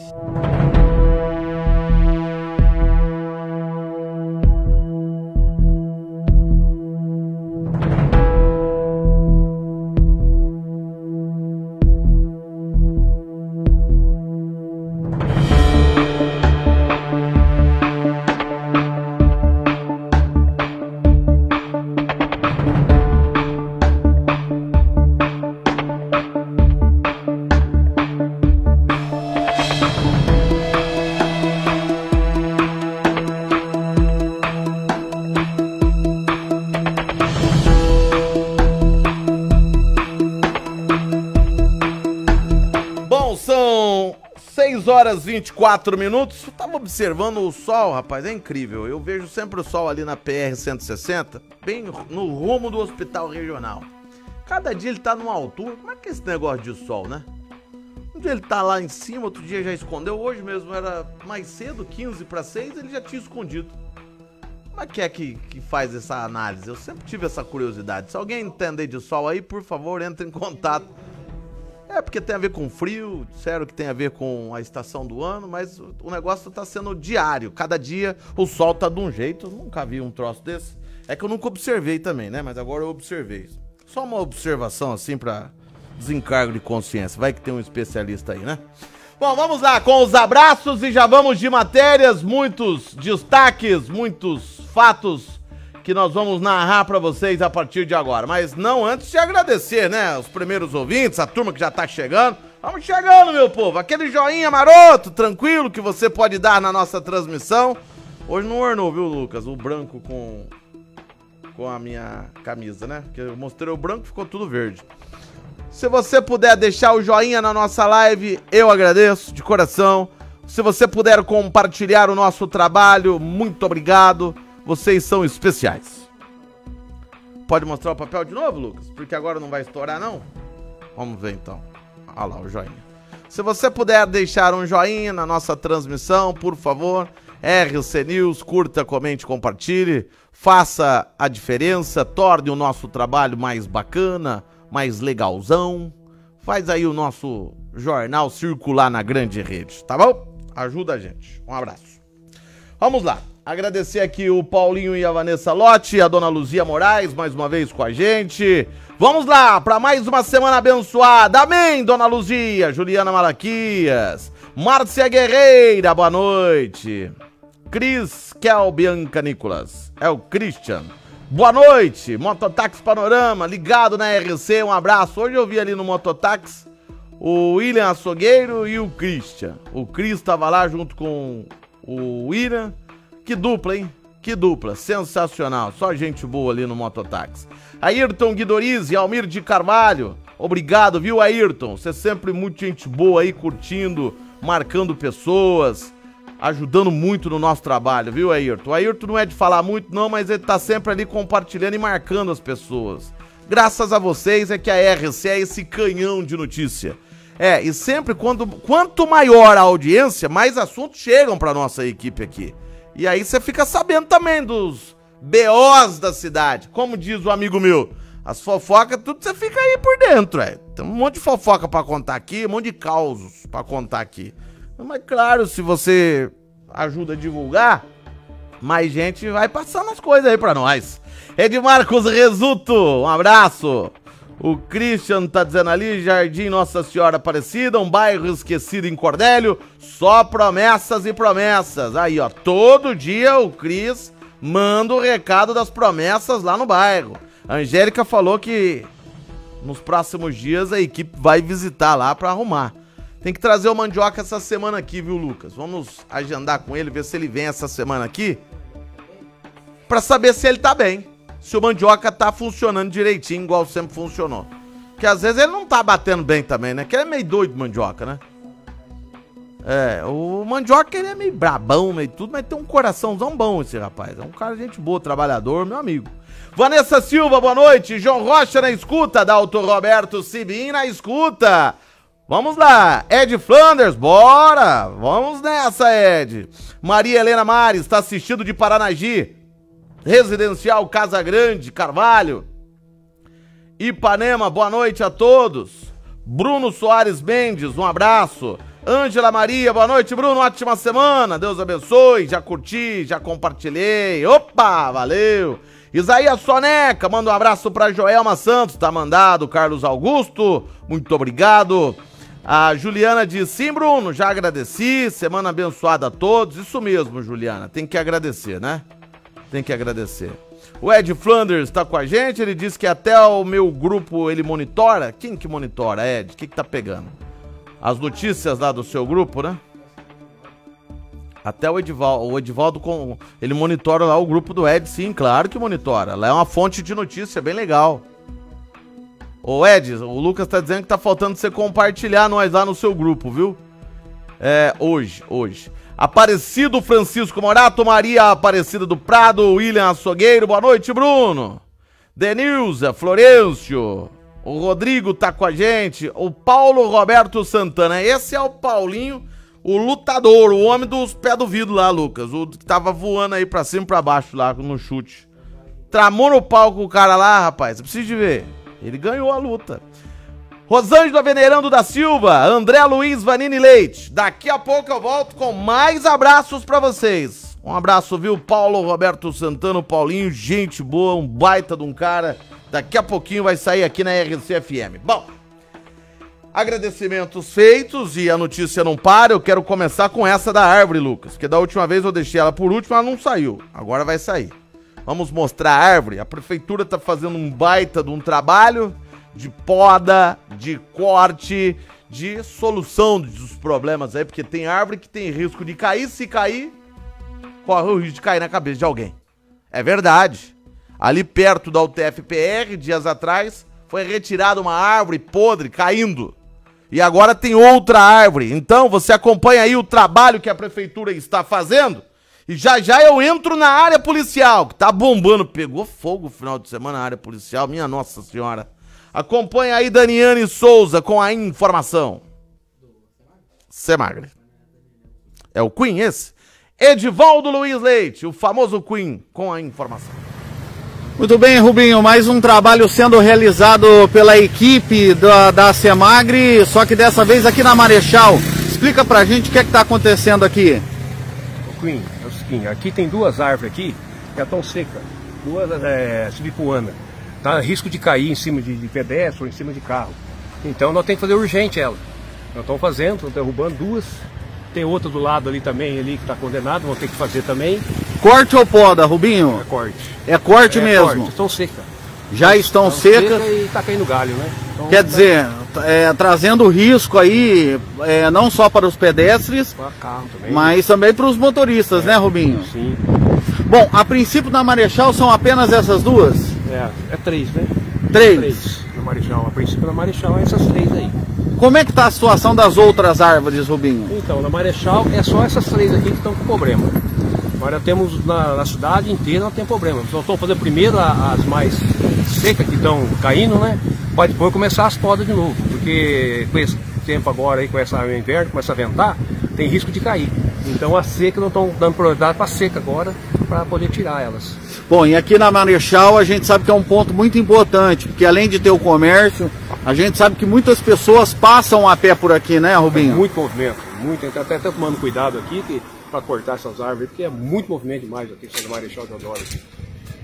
Speaker 13: São 6 horas e 24 minutos. Eu tava observando o sol, rapaz, é incrível. Eu vejo sempre o sol ali na PR-160, bem no rumo do hospital regional. Cada dia ele tá numa altura. Como é que é esse negócio de sol, né? Um dia ele tá lá em cima, outro dia já escondeu. Hoje mesmo era mais cedo, 15 para 6, ele já tinha escondido. Como é que faz essa análise? Eu sempre tive essa curiosidade. Se alguém entender de sol aí, por favor, entre em contato. É porque tem a ver com frio, disseram que tem a ver com a estação do ano, mas o negócio tá sendo diário. Cada dia o sol tá de um jeito, eu nunca vi um troço desse. É que eu nunca observei também, né? Mas agora eu observei. Só uma observação assim pra desencargo de consciência. Vai que tem um especialista aí, né? Bom, vamos lá com os abraços e já vamos de matérias, muitos destaques, muitos fatos que nós vamos narrar pra vocês a partir de agora. Mas não antes de agradecer, né, os primeiros ouvintes, a turma que já tá chegando. Vamos chegando, meu povo. Aquele joinha maroto, tranquilo, que você pode dar na nossa transmissão. Hoje não ornou, viu, Lucas? O branco com a minha camisa, né? Porque eu mostrei o branco e ficou tudo verde. Se você puder deixar o joinha na nossa live, eu agradeço de coração. Se você puder compartilhar o nosso trabalho, muito obrigado. Vocês são especiais. Pode mostrar o papel de novo, Lucas? Porque agora não vai estourar, não? Vamos ver, então. Olha lá o joinha. Se você puder deixar um joinha na nossa transmissão, por favor, RC News, curta, comente, compartilhe. Faça a diferença, torne o nosso trabalho mais bacana, mais legalzão. Faz aí o nosso jornal circular na grande rede, tá bom? Ajuda a gente. Um abraço. Vamos lá. Agradecer aqui o Paulinho e a Vanessa Lotti, a dona Luzia Moraes, mais uma vez com a gente. Vamos lá, para mais uma semana abençoada. Amém, dona Luzia. Juliana Malaquias, Márcia Guerreira, boa noite. Cris Kel Bianca Nicolas, é o Christian. Boa noite, Mototáxi Panorama, ligado na RC, um abraço. Hoje eu vi ali no Mototáxi o William Açougueiro e o Christian. O Cris tava lá junto com o William. Que dupla, hein? Que dupla, sensacional, só gente boa ali no Mototáxi. Ayrton Guidorize, Almir de Carvalho, obrigado, viu, Ayrton? Você é sempre muito gente boa aí, curtindo, marcando pessoas, ajudando muito no nosso trabalho, viu, Ayrton? O Ayrton não é de falar muito não, mas ele tá sempre ali compartilhando e marcando as pessoas. Graças a vocês é que a RC é esse canhão de notícia. É, e sempre quanto maior a audiência, mais assuntos chegam pra nossa equipe aqui. E aí você fica sabendo também dos BOs da cidade. Como diz o amigo meu, as fofocas, tudo você fica aí por dentro, é. Tem um monte de fofoca pra contar aqui, um monte de causos pra contar aqui. Mas claro, se você ajuda a divulgar, mais gente vai passando as coisas aí pra nós. Edmarcos Resulto, um abraço. O Christian tá dizendo ali, Jardim Nossa Senhora Aparecida, um bairro esquecido em Cordélio, só promessas e promessas. Aí, ó, todo dia o Cris manda o recado das promessas lá no bairro. A Angélica falou que nos próximos dias a equipe vai visitar lá pra arrumar. Tem que trazer o Mandioca essa semana aqui, viu, Lucas? Vamos agendar com ele, ver se ele vem essa semana aqui, pra saber se ele tá bem. Se o Mandioca tá funcionando direitinho, igual sempre funcionou. Porque às vezes ele não tá batendo bem também, né? Que ele é meio doido, Mandioca, né? É, o Mandioca, ele é meio brabão, meio tudo, mas tem um coraçãozão bom esse rapaz. É um cara de gente boa, trabalhador, meu amigo. Vanessa Silva, boa noite. João Rocha na escuta. Dalton Roberto Sibim na escuta. Vamos lá. Ed Flanders, bora. Vamos nessa, Ed. Maria Helena Mares, tá assistindo de Paranagi. Residencial Casa Grande, Carvalho. Ipanema, boa noite a todos. Bruno Soares Mendes, um abraço. Ângela Maria, boa noite, Bruno, ótima semana, Deus abençoe, já curti, já compartilhei, opa, valeu. Isaías Soneca, manda um abraço pra Joelma Santos, tá mandado, Carlos Augusto, muito obrigado. A Juliana diz, sim, Bruno, já agradeci, semana abençoada a todos, isso mesmo, Juliana, tem que agradecer, né? Tem que agradecer. O Ed Flanders tá com a gente, ele disse que até o meu grupo ele monitora. Quem que monitora, Ed? O que tá pegando? As notícias lá do seu grupo, né? Até o Edivaldo, ele monitora lá o grupo do Ed, sim, claro que monitora. Lá é uma fonte de notícia bem legal. Ô Ed, o Lucas tá dizendo que tá faltando você compartilhar nós lá no seu grupo, viu? É, hoje. Aparecido Francisco Morato, Maria Aparecida do Prado, William Açougueiro, boa noite, Bruno. Denilza, Florencio, o Rodrigo tá com a gente, o Paulo Roberto Santana, esse é o Paulinho, o lutador, o homem dos pés do vidro lá, Lucas, o que tava voando aí pra cima e pra baixo lá no chute. Tramou no palco o cara lá, rapaz, você precisa de ver, ele ganhou a luta. Rosângela Venerando da Silva, André Luiz Vanini Leite. Daqui a pouco eu volto com mais abraços pra vocês. Um abraço, viu? Paulo Roberto Santana, Paulinho, gente boa, um baita de um cara. Daqui a pouquinho vai sair aqui na RCFM. Bom, agradecimentos feitos e a notícia não para. Eu quero começar com essa da árvore, Lucas, porque da última vez eu deixei ela por último, ela não saiu. Agora vai sair. Vamos mostrar a árvore. A prefeitura tá fazendo um baita de um trabalho de poda, de corte, de solução dos problemas aí, porque tem árvore que tem risco de cair, se cair, corre o risco de cair na cabeça de alguém. É verdade. Ali perto da UTF-PR, dias atrás, foi retirada uma árvore podre, caindo. E agora tem outra árvore. Então, você acompanha aí o trabalho que a prefeitura está fazendo, e já já eu entro na área policial, que tá bombando. Pegou fogo no final de semana a área policial, minha Nossa Senhora. Acompanha aí Daniane Souza com a informação. Semagre. É o Queen esse? Edivaldo Luiz Leite, o famoso Queen, com a informação.
Speaker 14: Muito bem, Rubinho, mais um trabalho sendo realizado pela equipe da Semagre, só que dessa vez aqui na Marechal. Explica pra gente o que é que tá acontecendo aqui.
Speaker 15: O Queen, é o seguinte, aqui tem duas árvores aqui, que já estão secas, duas silipuanas. Tá risco de cair em cima de pedestre ou em cima de carro. Então nós temos que fazer urgente ela. Nós estamos fazendo, estamos derrubando duas. Tem outra do lado ali também, ali que está condenado, vamos ter que fazer também.
Speaker 14: Corte ou poda, Rubinho?
Speaker 15: É corte.
Speaker 14: É corte mesmo? Corte.
Speaker 15: Estão secas.
Speaker 14: Já estão secas?
Speaker 15: E está caindo galho, né? Então,
Speaker 14: quer dizer, trazendo risco aí, não só para os pedestres,
Speaker 15: para carro também,
Speaker 14: mas também para os motoristas, né, Rubinho?
Speaker 15: Sim.
Speaker 14: Bom, a princípio na Marechal são apenas essas duas?
Speaker 15: É três, né?
Speaker 14: Três
Speaker 15: na Marechal. A princípio na Marechal é essas três aí.
Speaker 14: Como é que está a situação das outras árvores, Rubinho?
Speaker 15: Então, na Marechal é só essas três aqui que estão com problema. Agora temos na cidade inteira não tem problema. Nós vamos fazer primeiro as mais secas que estão caindo, né? Pode depois começar as podas de novo. Porque com esse tempo agora aí, com esse inverno, começa a ventar, tem risco de cair. Então a seca não estão dando prioridade para a seca agora, para poder tirar elas.
Speaker 14: Bom, e aqui na Marechal a gente sabe que é um ponto muito importante, porque além de ter o comércio, a gente sabe que muitas pessoas passam a pé por aqui, né, Rubinho?
Speaker 15: É muito movimento, muito. Até tomando cuidado aqui para cortar essas árvores, porque é muito movimento demais aqui na Marechal Deodoro.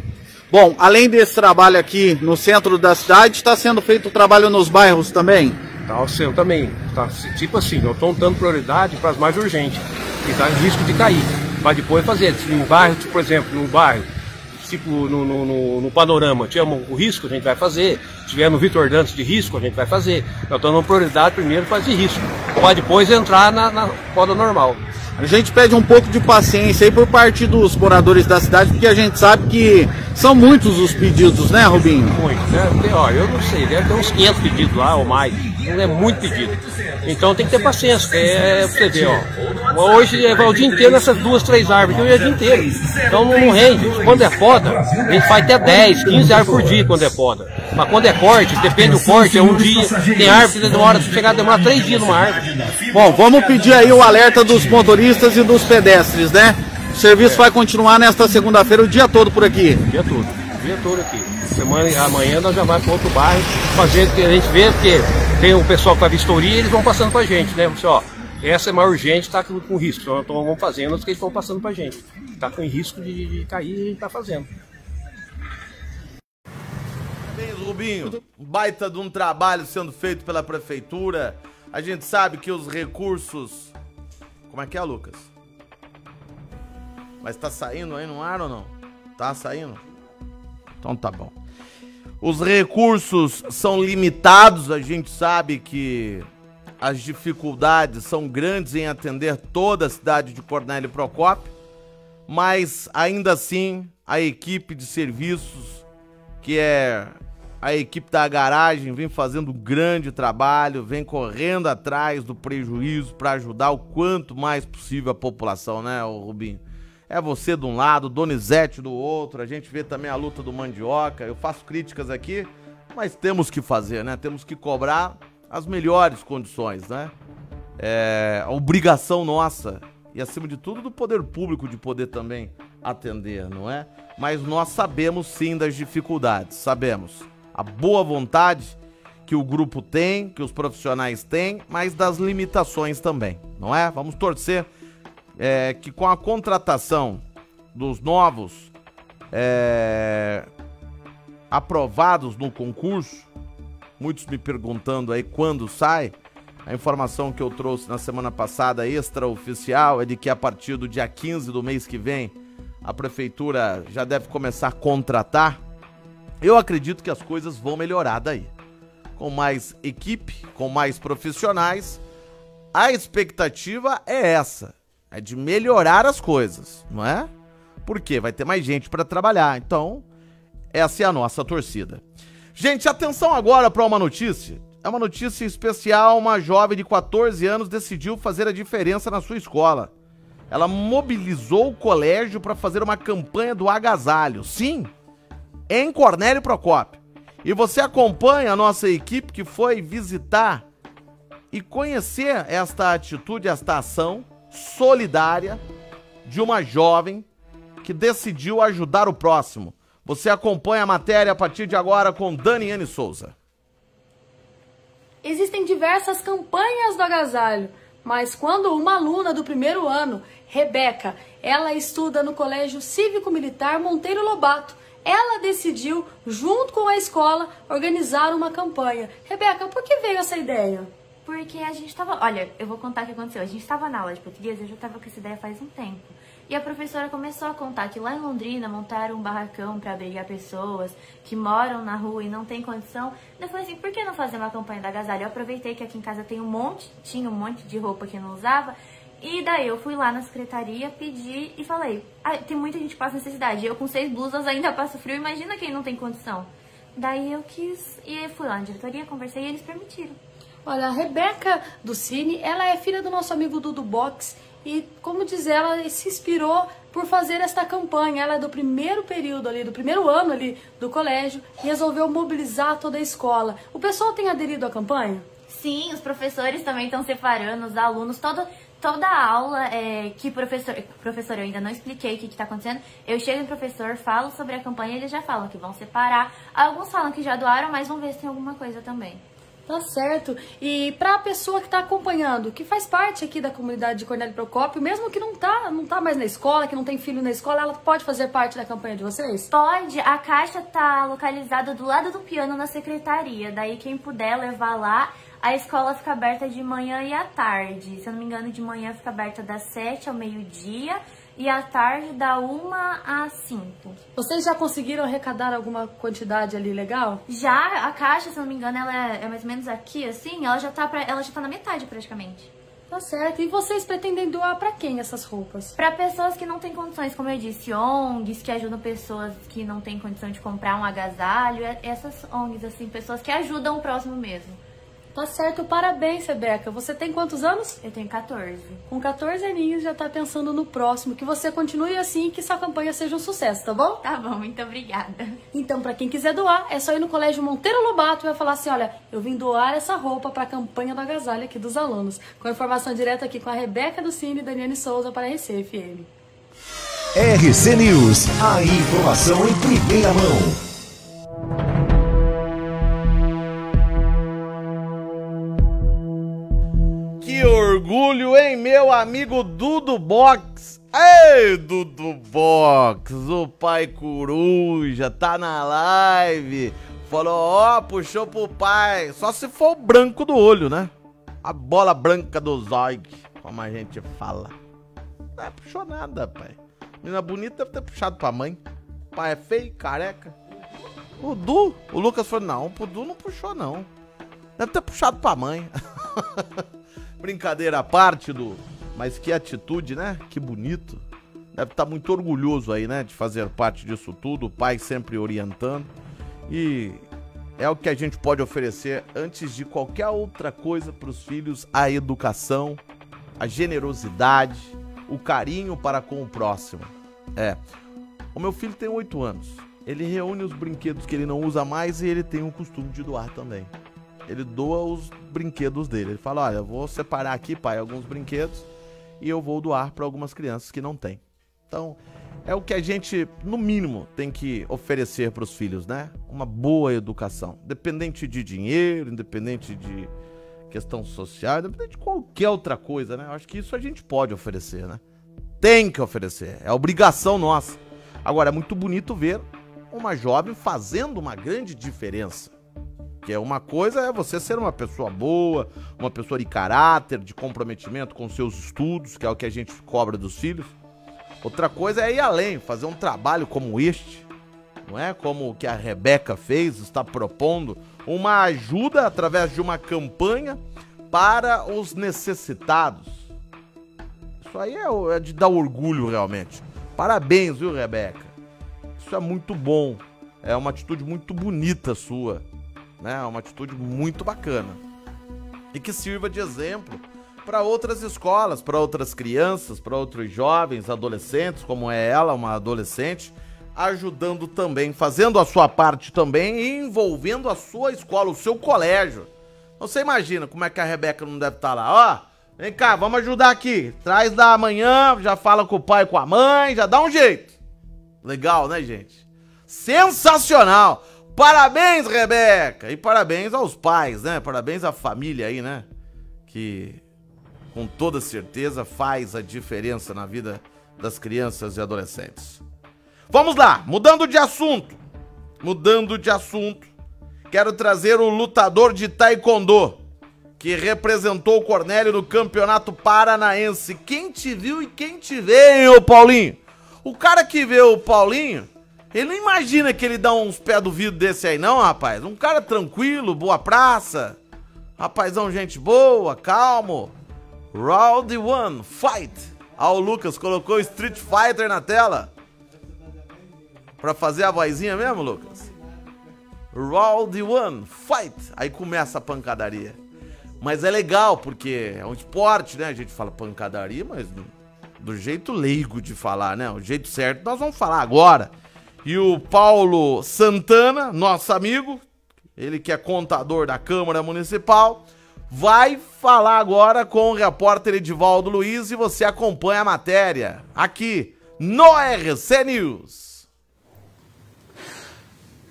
Speaker 14: Bom, além desse trabalho aqui no centro da cidade, está sendo feito o trabalho nos bairros também?
Speaker 15: Tá, o seu também. Tá, tipo assim, eu estou dando prioridade para as mais urgentes, que está em risco de cair. Para depois fazer. No bairro, tipo, por exemplo, no bairro, tipo no Panorama, tiver o risco, a gente vai fazer. Se tiver no Vitor Dantas de risco, a gente vai fazer. Eu estou dando prioridade primeiro para de risco, para depois entrar na roda normal.
Speaker 14: A gente pede um pouco de paciência aí por parte dos moradores da cidade, porque a gente sabe que são muitos os pedidos, né, Rubinho?
Speaker 15: Muito, né? Olha, eu não sei, deve ter uns 500 pedidos lá ou mais. Não é muito pedido. Então tem que ter paciência, pra você ver, ó. Hoje vai o dia inteiro nessas 2, 3 árvores, eu ia o dia inteiro. Então não rende. Quando é poda, a gente faz até 10, 15 árvores por dia quando é poda. Mas quando é corte, depende do corte, é um dia. Tem árvore que demora, se chegar, demora 3 dias numa árvore.
Speaker 14: Bom, vamos pedir aí o alerta dos motoristas e dos pedestres, né? O serviço vai continuar nesta segunda-feira o dia todo por aqui.
Speaker 15: O dia todo aqui. Amanhã nós já vamos para outro bairro, fazer, a gente vê que tem o pessoal que faz vistoria e eles vão passando pra gente, né? Você, ó, essa é mais urgente, tá com risco. Então vamos fazendo as que eles vão passando pra gente. Tá com risco de cair, a gente tá fazendo.
Speaker 13: Parabéns, Rubinho. Baita de um trabalho sendo feito pela prefeitura. A gente sabe que os recursos... Como é que é, Lucas? Mas tá saindo aí no ar ou não? Tá saindo? Então tá bom. Os recursos são limitados, a gente sabe que as dificuldades são grandes em atender toda a cidade de Cornélio Procópio, mas ainda assim a equipe de serviços, que é a equipe da garagem, vem fazendo um grande trabalho, vem correndo atrás do prejuízo para ajudar o quanto mais possível a população, né, Rubinho? É você de um lado, Donizete do outro, a gente vê também a luta do Mandioca. Eu faço críticas aqui, mas temos que fazer, né? Temos que cobrar as melhores condições, né? É a obrigação nossa e, acima de tudo, do poder público de poder também atender, não é? Mas nós sabemos sim das dificuldades, sabemos. A boa vontade que o grupo tem, que os profissionais têm, mas das limitações também, não é? Vamos torcer que com a contratação dos novos aprovados no concurso, muitos me perguntando aí quando sai, a informação que eu trouxe na semana passada, extraoficial, é de que a partir do dia 15 do mês que vem, a prefeitura já deve começar a contratar. Eu acredito que as coisas vão melhorar daí. Com mais equipe, com mais profissionais, a expectativa é essa. É de melhorar as coisas, não é? Porque vai ter mais gente para trabalhar. Então, essa é a nossa torcida. Gente, atenção agora para uma notícia. É uma notícia especial. Uma jovem de 14 anos decidiu fazer a diferença na sua escola. Ela mobilizou o colégio para fazer uma campanha do agasalho. Sim, em Cornélio Procópio. E você acompanha a nossa equipe que foi visitar e conhecer esta atitude, esta ação solidária de uma jovem que decidiu ajudar o próximo. Você acompanha a matéria a partir de agora com Daniane Souza.
Speaker 16: Existem diversas campanhas do agasalho, mas quando uma aluna do primeiro ano, Rebeca, ela estuda no Colégio Cívico-Militar Monteiro Lobato, ela decidiu, junto com a escola, organizar uma campanha. Rebeca, por que veio essa ideia?
Speaker 17: Porque a gente estava... Olha, eu vou contar o que aconteceu. A gente estava na aula de português, eu já estava com essa ideia faz um tempo. E a professora começou a contar que lá em Londrina montaram um barracão para abrigar pessoas que moram na rua e não tem condição. Eu falei assim, por que não fazer uma campanha da agasalho? Eu aproveitei que aqui em casa tinha um monte de roupa que eu não usava. E daí eu fui lá na secretaria, pedi e falei, tem muita gente que passa necessidade. Eu com 6 blusas ainda passo frio, imagina quem não tem condição. Daí eu quis, e fui lá na diretoria, conversei e eles permitiram.
Speaker 16: Olha, a Rebeca do Cine, ela é filha do nosso amigo Dudu Box e, como diz ela, se inspirou por fazer esta campanha. Ela é do primeiro período ali, do primeiro ano ali do colégio e resolveu mobilizar toda a escola. O pessoal tem aderido à campanha?
Speaker 17: Sim, os professores também estão separando, os alunos, toda a aula que professor, eu ainda não expliquei o que está acontecendo. Eu chego no professor, falo sobre a campanha e eles já falam que vão separar. Alguns falam que já doaram, mas vamos ver se tem alguma coisa também.
Speaker 16: Tá certo. E para a pessoa que está acompanhando, que faz parte aqui da comunidade de Cornélio Procópio, mesmo que não tá mais na escola, que não tem filho na escola, ela pode fazer parte da campanha de vocês?
Speaker 17: Pode. A caixa tá localizada do lado do piano na secretaria. Daí quem puder levar lá, a escola fica aberta de manhã e à tarde. Se eu não me engano, de manhã fica aberta das 7 ao meio-dia. E à tarde, da 1 às 5.
Speaker 16: Vocês já conseguiram arrecadar alguma quantidade ali legal?
Speaker 17: Já, a caixa, se eu não me engano, ela é mais ou menos aqui, assim, ela já tá na metade praticamente.
Speaker 16: Tá certo. E vocês pretendem doar pra quem essas roupas?
Speaker 17: Pra pessoas que não têm condições, como eu disse, ONGs que ajudam pessoas que não têm condição de comprar um agasalho, essas ONGs, assim, pessoas que ajudam o próximo mesmo.
Speaker 16: Tá certo, parabéns, Rebeca. Você tem quantos anos?
Speaker 17: Eu tenho 14.
Speaker 16: Com 14 aninhos já tá pensando no próximo. Que você continue assim e que sua campanha seja um sucesso, tá bom?
Speaker 17: Tá bom, muito obrigada.
Speaker 16: Então, pra quem quiser doar, é só ir no Colégio Monteiro Lobato e vai falar assim, olha, eu vim doar essa roupa pra campanha do agasalho aqui dos alunos. Com a informação direta aqui com a Rebeca do Cine e Daniane Souza para a RC FM.
Speaker 12: RC News, a informação em primeira mão.
Speaker 13: Que orgulho, hein, meu amigo Dudu Box. Ei, Dudu Box, o pai coruja, tá na live. Falou, ó, puxou pro pai. Só se for o branco do olho, né? A bola branca do zóio, como a gente fala. Não puxou nada, pai. Menina bonita deve ter puxado pra mãe. Pai é feio, careca. O Lucas falou, não, o Du não puxou, não. Deve ter puxado pra mãe. Brincadeira à parte, mas que atitude, né? Que bonito. Deve estar muito orgulhoso aí, né? De fazer parte disso tudo. O pai sempre orientando. E é o que a gente pode oferecer antes de qualquer outra coisa para os filhos: a educação, a generosidade, o carinho para com o próximo. O meu filho tem 8 anos. Ele reúne os brinquedos que ele não usa mais e ele tem o costume de doar também. Ele doa os brinquedos dele. Ele fala, olha, eu vou separar aqui, pai, alguns brinquedos e eu vou doar para algumas crianças que não têm. Então, é o que a gente, no mínimo, tem que oferecer para os filhos, né? Uma boa educação. Independente de dinheiro, independente de questão social, independente de qualquer outra coisa, né? Eu acho que isso a gente pode oferecer, né? Tem que oferecer. É obrigação nossa. Agora, é muito bonito ver uma jovem fazendo uma grande diferença. Que uma coisa é você ser uma pessoa boa, uma pessoa de caráter, de comprometimento com seus estudos, que é o que a gente cobra dos filhos. Outra coisa é ir além, fazer um trabalho como este, não é? Como o que a Rebeca fez, está propondo uma ajuda através de uma campanha para os necessitados. Isso aí é de dar orgulho realmente. Parabéns, viu, Rebeca? Isso é muito bom, é uma atitude muito bonita sua. É uma atitude muito bacana e que sirva de exemplo para outras escolas, para outras crianças, para outros jovens, adolescentes, como é ela, uma adolescente, ajudando também, fazendo a sua parte também e envolvendo a sua escola, o seu colégio. Você imagina como é que a Rebeca não deve estar lá, ó, vem cá, vamos ajudar aqui, traz da manhã, já fala com o pai e com a mãe, já dá um jeito. Legal, né, gente? Sensacional! Parabéns, Rebeca! E parabéns aos pais, né? Parabéns à família aí, né? Que, com toda certeza, faz a diferença na vida das crianças e adolescentes. Vamos lá, mudando de assunto. Quero trazer o lutador de taekwondo, que representou o Cornélio no Campeonato Paranaense. Quem te viu e quem te vê, hein, ô Paulinho? O cara que vê o Paulinho... Ele não imagina que ele dá uns pés do vidro desse aí não, rapaz. Um cara tranquilo, boa praça. Rapazão, gente boa, calmo. Round 1, fight. O Lucas colocou Street Fighter na tela. Pra fazer a vozinha mesmo, Lucas? Round 1, fight. Aí começa a pancadaria. Mas é legal, porque é um esporte, né? A gente fala pancadaria, mas do jeito leigo de falar, né? O jeito certo nós vamos falar agora. E o Paulo Santana, nosso amigo, ele que é contador da Câmara Municipal, vai falar agora com o repórter Edivaldo Luiz e você acompanha a matéria aqui no RC News.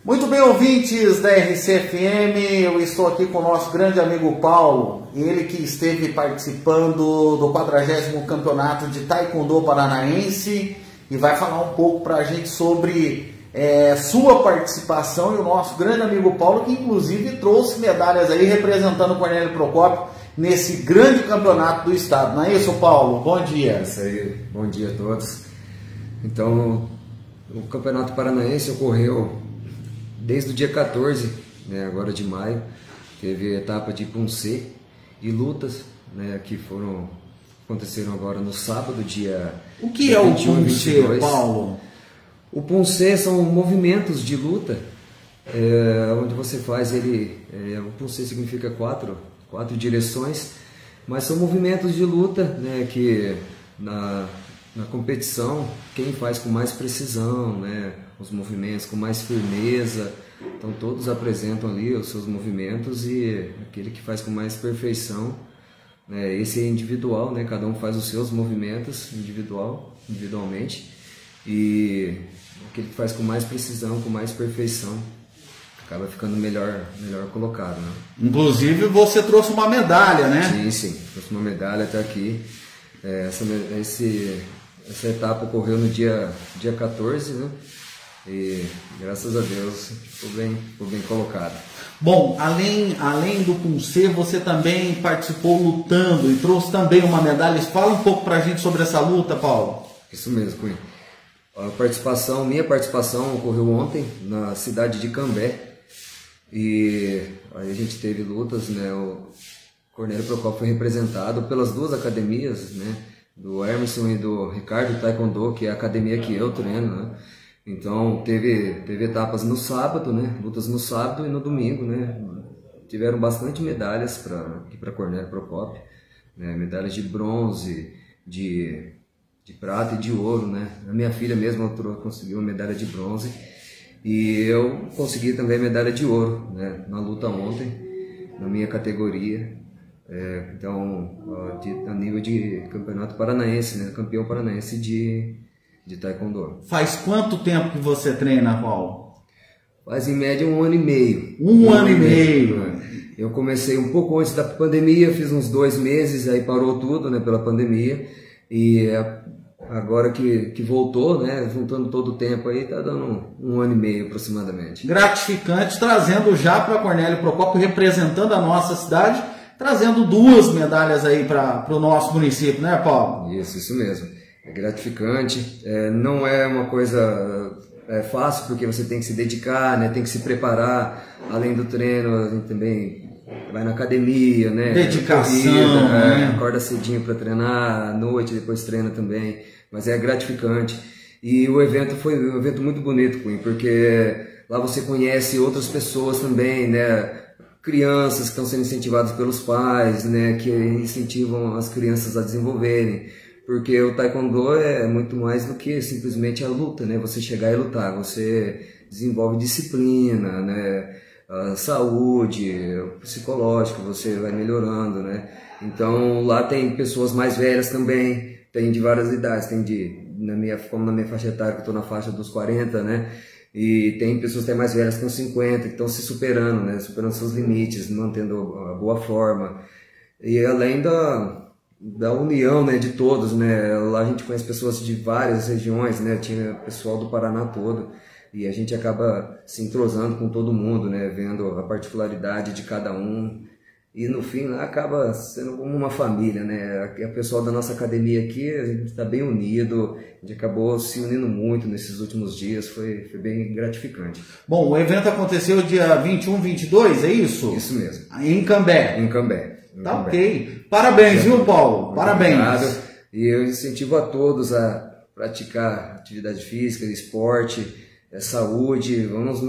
Speaker 14: Muito bem, ouvintes da RCFM, eu estou aqui com o nosso grande amigo Paulo, ele que esteve participando do 40º Campeonato de Taekwondo Paranaense e vai falar um pouco para a gente sobre sua participação, e o nosso grande amigo Paulo, que inclusive trouxe medalhas aí representando o Cornélio Procópio nesse grande campeonato do estado. Não é isso, Paulo? Bom dia.
Speaker 18: É isso aí, bom dia a todos. Então, o Campeonato Paranaense ocorreu desde o dia 14, né, agora de maio. Teve a etapa de Punce e lutas, né, que aconteceram agora no sábado, dia 21.
Speaker 14: O que é o Punce, Paulo?
Speaker 18: O Punce são movimentos de luta, onde você faz o Punce significa quatro direções, mas são movimentos de luta, né, que na competição, quem faz com mais precisão, né, os movimentos com mais firmeza, então todos apresentam ali os seus movimentos, e aquele que faz com mais perfeição, né, esse é individual, né, cada um faz os seus movimentos individualmente, e aquele que faz com mais precisão, com mais perfeição, acaba ficando melhor colocado, né? Inclusive você trouxe uma medalha, né? Sim, trouxe uma medalha até aqui. Essa etapa ocorreu no dia 14, né? E graças a Deus ficou bem colocado.
Speaker 14: Bom, além do Punce, você também participou lutando e trouxe também uma medalha. Fala um pouco pra gente sobre essa luta, Paulo.
Speaker 18: Isso mesmo, Cunha. Minha participação ocorreu ontem na cidade de Cambé. E aí a gente teve lutas, né? O Cornélio Procópio foi representado pelas duas academias, né? Do Emerson e do Ricardo Taekwondo, que é a academia que eu treino, né? Então teve etapas no sábado, né? Lutas no sábado e no domingo, né? Tiveram bastante medalhas para Cornélio Procópio, né? Medalhas de bronze, de prata e de ouro, né? A minha filha mesmo conseguiu uma medalha de bronze. E eu consegui também medalha de ouro, né, na luta ontem, na minha categoria, a nível de campeonato paranaense, né, campeão paranaense de taekwondo.
Speaker 14: Faz quanto tempo que você treina, Paulo?
Speaker 18: Faz em média 1 ano e meio.
Speaker 14: Um ano e meio.
Speaker 18: Né? Eu comecei um pouco antes da pandemia, fiz uns 2 meses, aí parou tudo, né, pela pandemia, e agora que voltou, né, juntando todo o tempo aí, tá dando 1 ano e meio aproximadamente.
Speaker 14: Gratificante, trazendo já para Cornélio Procópio, representando a nossa cidade, trazendo 2 medalhas aí para o nosso município, né, Paulo?
Speaker 18: Isso mesmo. É gratificante, não é uma coisa fácil, porque você tem que se dedicar, né, tem que se preparar, além do treino, a gente também vai na academia, né?
Speaker 14: Dedicação,
Speaker 18: corrida,
Speaker 14: né?
Speaker 18: Acorda cedinho para treinar, à noite depois treina também, mas é gratificante. E o evento foi um evento muito bonito, Cunha, porque lá você conhece outras pessoas também, né? Crianças que estão sendo incentivadas pelos pais, né? Que incentivam as crianças a desenvolverem, porque o taekwondo é muito mais do que simplesmente a luta, né? Você chegar e lutar, você desenvolve disciplina, né? Saúde, psicológico, você vai melhorando, né? Então lá tem pessoas mais velhas também, tem de várias idades, tem como na minha faixa etária, que eu estou na faixa dos 40, né? E tem pessoas até mais velhas com 50, que estão se superando, né? Superando seus limites, mantendo a boa forma. E além da união, né, de todos, né? Lá a gente conhece pessoas de várias regiões, né? Tinha pessoal do Paraná todo. E a gente acaba se entrosando com todo mundo, né? Vendo a particularidade de cada um. E no fim acaba sendo como uma família, né? O pessoal da nossa academia aqui, a gente está bem unido, a gente acabou se unindo muito nesses últimos dias, foi bem gratificante.
Speaker 14: Bom, o evento aconteceu dia 21, 22, é isso?
Speaker 18: Isso mesmo.
Speaker 14: Em Cambé?
Speaker 18: Em Cambé.
Speaker 14: Tá ok. Parabéns, viu, Paulo? Parabéns.
Speaker 18: Obrigado. E eu incentivo a todos a praticar atividade física, esporte, saúde,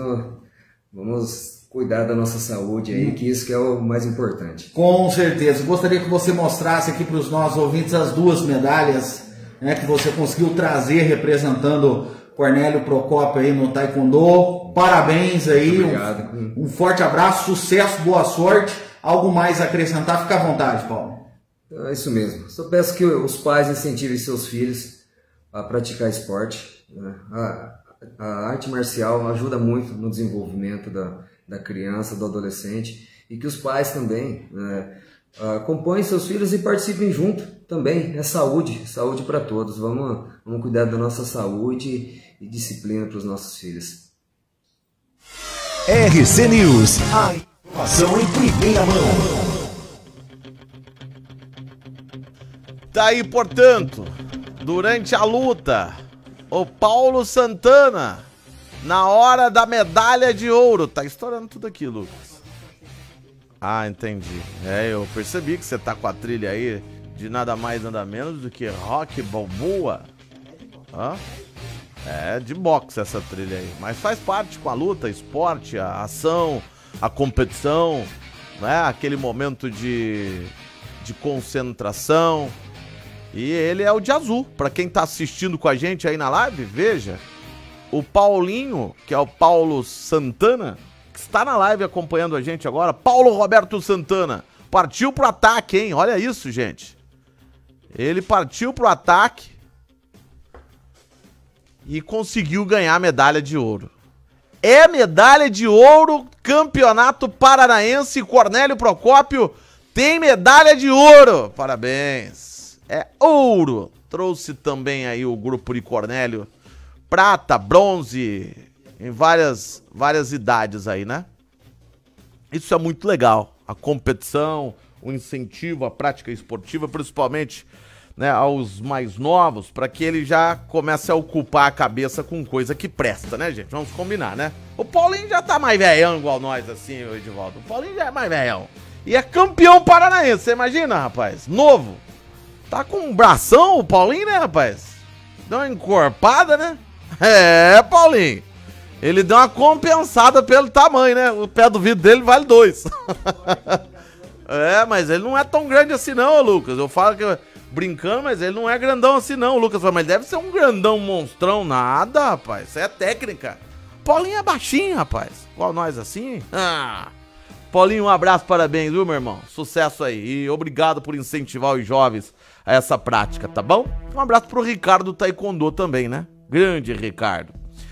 Speaker 18: vamos cuidar da nossa saúde aí, que isso que é o mais importante.
Speaker 14: Com certeza. Gostaria que você mostrasse aqui para os nossos ouvintes as 2 medalhas, né, que você conseguiu trazer representando Cornélio Procópio aí no taekwondo. Parabéns aí.
Speaker 18: Obrigado.
Speaker 14: Um forte abraço, sucesso, boa sorte. Algo mais a acrescentar? Fica à vontade, Paulo.
Speaker 18: É isso mesmo. Só peço que os pais incentivem seus filhos a praticar esporte, né? a arte marcial ajuda muito no desenvolvimento da criança, do adolescente, e que os pais também acompanhem seus filhos e participem junto também. É saúde para todos. Vamos cuidar da nossa saúde e disciplina para os nossos filhos.
Speaker 12: RC News, a informação em primeira mão.
Speaker 13: Tá aí, portanto, durante a luta, o Paulo Santana, na hora da medalha de ouro, tá estourando tudo aqui, Lucas. Ah, entendi. Eu percebi que você tá com a trilha aí de nada mais, nada menos do que Rock Balboa. É de boxe essa trilha aí, mas faz parte com a luta, esporte, a ação, a competição, né? Aquele momento de concentração. E ele é o de azul. Pra quem tá assistindo com a gente aí na live, veja, o Paulinho, que é o Paulo Santana, que está na live acompanhando a gente agora, Paulo Roberto Santana, partiu pro ataque, hein? Olha isso, gente. Ele partiu pro ataque e conseguiu ganhar a medalha de ouro. É medalha de ouro, Campeonato Paranaense. Cornélio Procópio tem medalha de ouro. Parabéns. É ouro. Trouxe também aí o grupo de Cornélio prata, bronze, em várias idades aí, né? Isso é muito legal. A competição, o incentivo à prática esportiva, principalmente, né, aos mais novos, para que ele já comece a ocupar a cabeça com coisa que presta, né, gente? Vamos combinar, né? O Paulinho já tá mais velhão igual nós, assim, o Edivaldo. O Paulinho já é mais velhão. E é campeão paranaense, você imagina, rapaz? Novo. Tá com um bração o Paulinho, né, rapaz? Deu uma encorpada, né? É, Paulinho. Ele deu uma compensada pelo tamanho, né? O pé do vidro dele vale 2. Mas ele não é tão grande assim não, Lucas. Eu falo que brincando, mas ele não é grandão assim não, Lucas. Mas ele deve ser um grandão monstrão. Nada, rapaz. Isso é técnica. Paulinho é baixinho, rapaz. Igual nós assim. Paulinho, um abraço, parabéns, viu, meu irmão? Sucesso aí. E obrigado por incentivar os jovens a essa prática, tá bom? Um abraço pro Ricardo Taekwondo também, né? Grande Ricardo.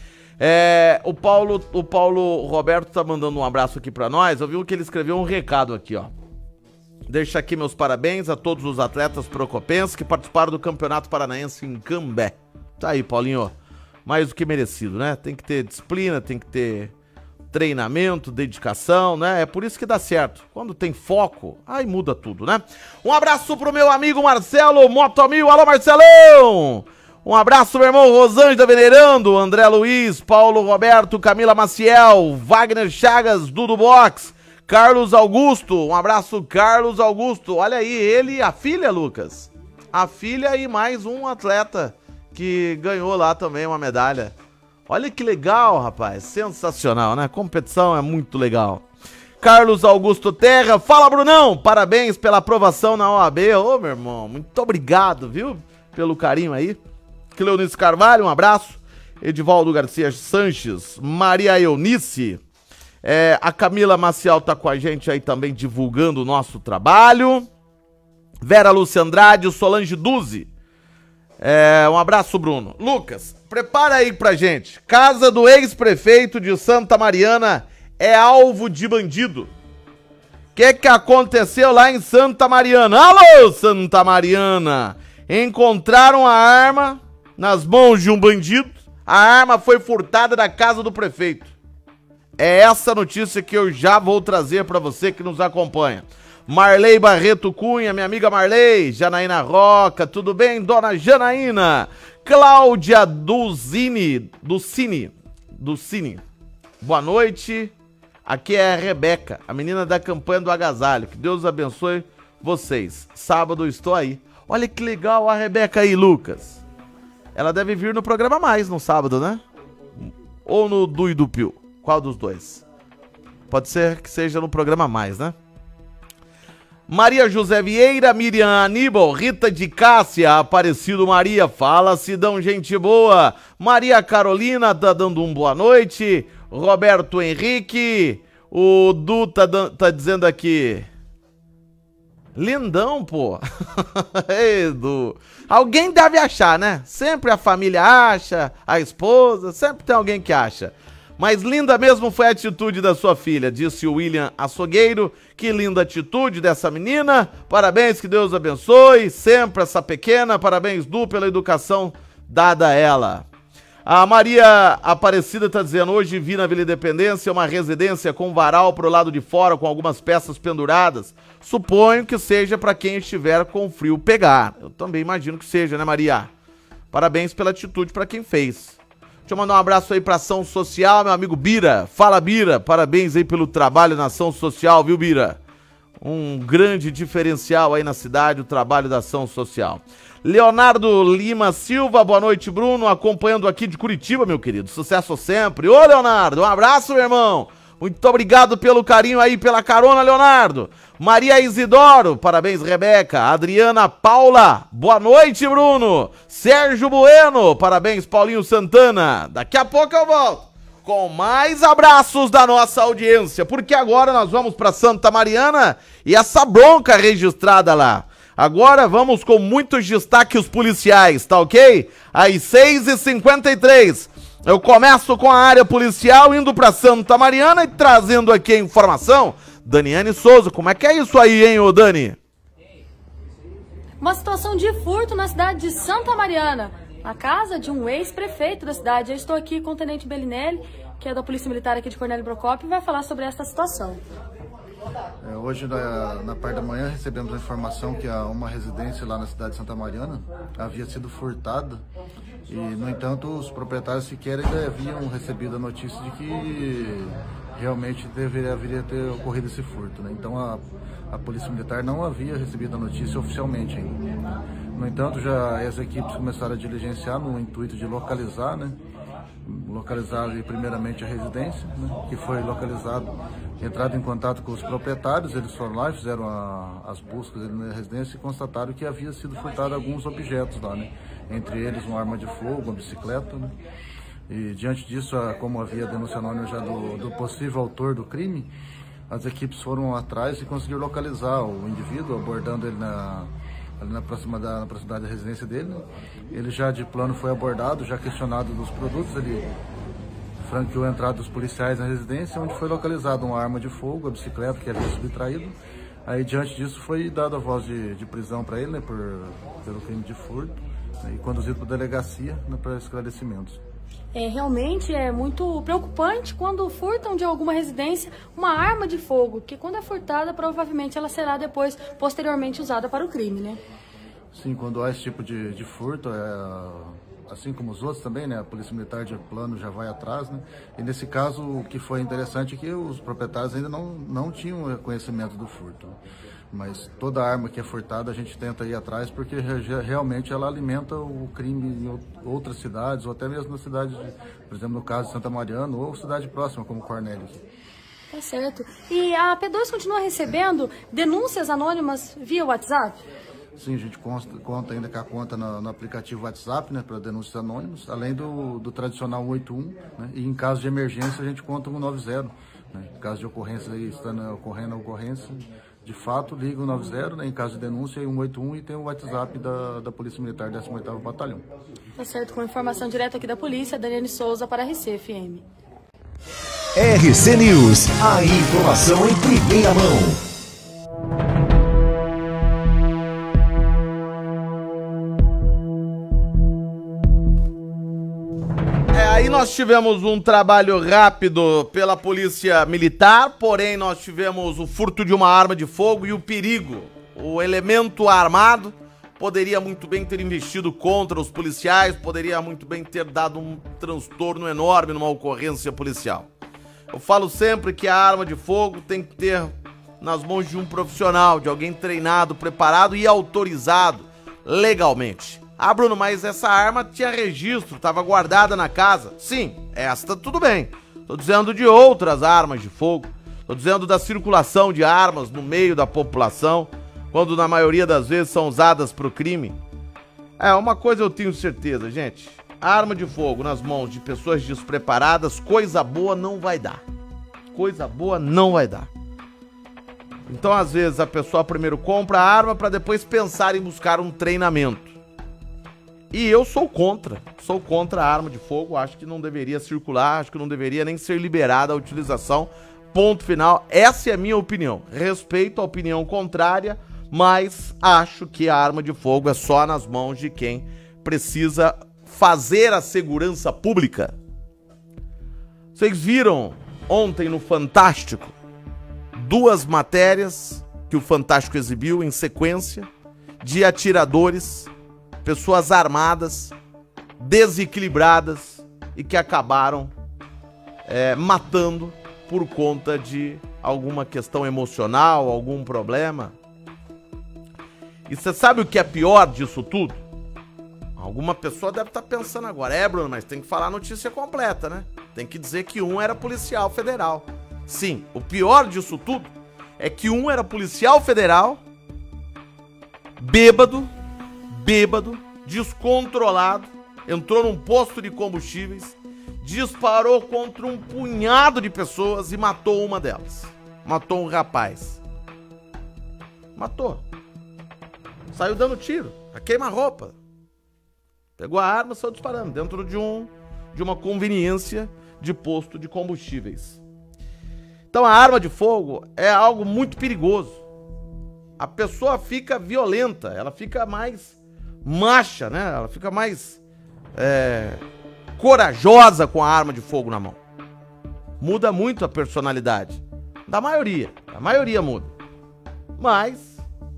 Speaker 13: O Paulo Roberto tá mandando um abraço aqui pra nós. Eu vi que ele escreveu um recado aqui, ó. Deixa aqui meus parabéns a todos os atletas procopenses que participaram do Campeonato Paranaense em Cambé. Tá aí, Paulinho. Mais do que merecido, né? Tem que ter disciplina, tem que ter treinamento, dedicação, né? É por isso que dá certo. Quando tem foco, aí muda tudo, né? Um abraço pro meu amigo Marcelo Motomil. Alô, Marcelão! Um abraço, meu irmão Rosângela Venerando, André Luiz, Paulo Roberto, Camila Maciel, Wagner Chagas, Dudu Box, Carlos Augusto. Um abraço, Carlos Augusto. Olha aí, ele e a filha, Lucas. A filha e mais um atleta que ganhou lá também uma medalha. Olha que legal, rapaz. Sensacional, né? Competição é muito legal. Carlos Augusto Terra. Fala, Brunão. Parabéns pela aprovação na OAB. Ô, meu irmão, muito obrigado, viu? Pelo carinho aí. Cleonice Carvalho, um abraço. Edivaldo Garcia Sanches. Maria Eunice. A Camila Maciel tá com a gente aí também divulgando o nosso trabalho. Vera Lúcia Andrade. Solange Duzi. Um abraço, Bruno. Lucas, prepara aí pra gente. Casa do ex-prefeito de Santa Mariana é alvo de bandido. O que aconteceu lá em Santa Mariana? Alô, Santa Mariana! Encontraram a arma nas mãos de um bandido. A arma foi furtada da casa do prefeito. É essa notícia que eu já vou trazer pra você que nos acompanha. Marley Barreto Cunha, minha amiga Marley, Janaína Roca, tudo bem, dona Janaína? Cláudia Ducini, boa noite, aqui é a Rebeca, a menina da campanha do agasalho, que Deus abençoe vocês, sábado estou aí. Olha que legal a Rebeca aí, Lucas, ela deve vir no programa mais no sábado, né? Ou no Du e do Pio, qual dos dois? Pode ser que seja no programa mais, né? Maria José Vieira, Miriam Aníbal, Rita de Cássia, Aparecido Maria, fala Sidão, gente boa. Maria Carolina tá dando um boa noite. Roberto Henrique, o Du tá dizendo aqui. Lindão, pô. Edu. Alguém deve achar, né? Sempre a família acha, a esposa, sempre tem alguém que acha. Mas linda mesmo foi a atitude da sua filha, disse o William Açougueiro. Que linda atitude dessa menina. Parabéns, que Deus abençoe. Sempre essa pequena. Parabéns, Du, pela educação dada a ela. A Maria Aparecida tá dizendo, hoje vi na Vila Independência uma residência com varal pro lado de fora, com algumas peças penduradas. Suponho que seja para quem estiver com frio pegar. Eu também imagino que seja, né, Maria? Parabéns pela atitude para quem fez. Deixa eu mandar um abraço aí pra Ação Social, meu amigo Bira. Fala, Bira. Parabéns aí pelo trabalho na Ação Social, viu, Bira? Um grande diferencial aí na cidade, o trabalho da Ação Social. Leonardo Lima Silva, boa noite, Bruno, acompanhando aqui de Curitiba, meu querido, sucesso sempre. Ô, Leonardo, um abraço, meu irmão, muito obrigado pelo carinho aí, pela carona, Leonardo. Maria Isidoro, parabéns, Rebeca. Adriana Paula, boa noite, Bruno. Sérgio Bueno, parabéns, Paulinho Santana. Daqui a pouco eu volto com mais abraços da nossa audiência, porque agora nós vamos para Santa Mariana e essa bronca registrada lá. Agora vamos com muitos destaques policiais, tá ok? Às 6h53, eu começo com a área policial, indo pra Santa Mariana e trazendo aqui a informação. Daniane Souza, como é que é isso aí, hein, ô Dani?
Speaker 16: Uma situação de furto na cidade de Santa Mariana, na casa de um ex-prefeito da cidade. Eu estou aqui com o Tenente Bellinelli, que é da Polícia Militar aqui de Cornélio Procópio, e vai falar sobre essa situação.
Speaker 19: Hoje, na parte da manhã, recebemos a informação que uma residência lá na cidade de Santa Mariana havia sido furtada e, no entanto, os proprietários sequer ainda haviam recebido a notícia de que realmente deveria ter ocorrido esse furto, né? Então, a Polícia Militar não havia recebido a notícia oficialmente ainda. No entanto, já as equipes começaram a diligenciar no intuito de localizar, né? Localizar primeiramente a residência, né? Que foi localizado, entrado em contato com os proprietários, eles foram lá e fizeram as buscas na residência e constataram que havia sido furtado alguns objetos lá, né? Entre eles uma arma de fogo, uma bicicleta, né? E diante disso, como havia denúncia anônima já do possível autor do crime, as equipes foram atrás e conseguiram localizar o indivíduo, abordando ele ali na proximidade da residência dele, né? Ele já de plano foi abordado, já questionado dos produtos, ele franqueou a entrada dos policiais na residência, onde foi localizada uma arma de fogo, a bicicleta que havia subtraído. Aí diante disso foi dada a voz de prisão para ele, né, pelo crime de furto, né, e conduzido para a delegacia, né, para esclarecimentos.
Speaker 16: Realmente é muito preocupante quando furtam de alguma residência uma arma de fogo, que quando é furtada, provavelmente ela será depois, posteriormente, usada para o crime, né?
Speaker 19: Sim, quando há esse tipo de furto, assim como os outros também, né? A Polícia Militar de plano já vai atrás, né? E nesse caso, o que foi interessante é que os proprietários ainda não tinham conhecimento do furto. Mas toda arma que é furtada a gente tenta ir atrás porque realmente ela alimenta o crime em outras cidades ou até mesmo na cidade, por exemplo, no caso de Santa Mariana ou cidade próxima como Cornélio.
Speaker 16: Tá certo. E a P2 continua recebendo denúncias anônimas via WhatsApp?
Speaker 19: Sim, a gente conta ainda com a conta no aplicativo WhatsApp, né, para denúncias anônimas, além do tradicional 181, né, e em caso de emergência a gente conta o 190, né, em caso de ocorrência, aí, estando ocorrendo a ocorrência, de fato, liga o 90, né, em caso de denúncia, e 181, e tem o WhatsApp da Polícia Militar 18º Batalhão.
Speaker 16: Tá certo, com informação direta aqui da polícia, Daniane Souza para a RC-FM.
Speaker 12: RC News, a informação em primeira mão.
Speaker 13: Aí nós tivemos um trabalho rápido pela Polícia Militar, porém nós tivemos o furto de uma arma de fogo e o perigo. O elemento armado poderia muito bem ter investido contra os policiais, poderia muito bem ter dado um transtorno enorme numa ocorrência policial. Eu falo sempre que a arma de fogo tem que ter nas mãos de um profissional, de alguém treinado, preparado e autorizado legalmente. Ah, Bruno, mas essa arma tinha registro, estava guardada na casa. Sim, esta tudo bem. Tô dizendo de outras armas de fogo. Tô dizendo da circulação de armas no meio da população, quando na maioria das vezes são usadas para o crime. Uma coisa eu tenho certeza, gente. Arma de fogo nas mãos de pessoas despreparadas, coisa boa não vai dar. Coisa boa não vai dar. Então, às vezes, a pessoa primeiro compra a arma para depois pensar em buscar um treinamento. E eu sou contra a arma de fogo, acho que não deveria circular, acho que não deveria nem ser liberada a utilização, ponto final. Essa é a minha opinião. Respeito a opinião contrária, mas acho que a arma de fogo é só nas mãos de quem precisa fazer a segurança pública. Vocês viram ontem no Fantástico 2 matérias que o Fantástico exibiu em sequência de atiradores, pessoas armadas, desequilibradas e que acabaram matando por conta de alguma questão emocional, algum problema. E você sabe o que é pior disso tudo? Alguma pessoa deve estar pensando agora, Bruno, mas tem que falar a notícia completa, né? Tem que dizer que um era policial federal. Sim, o pior disso tudo é que um era policial federal, bêbado, descontrolado, entrou num posto de combustíveis, disparou contra um punhado de pessoas e matou uma delas. Matou um rapaz. Matou. Saiu dando tiro, a queima-roupa. Pegou a arma e saiu disparando dentro de uma conveniência de posto de combustíveis. Então a arma de fogo é algo muito perigoso. A pessoa fica violenta, ela fica mais macha, né? Ela fica mais corajosa com a arma de fogo na mão. Muda muito a personalidade da maioria. A maioria muda. Mas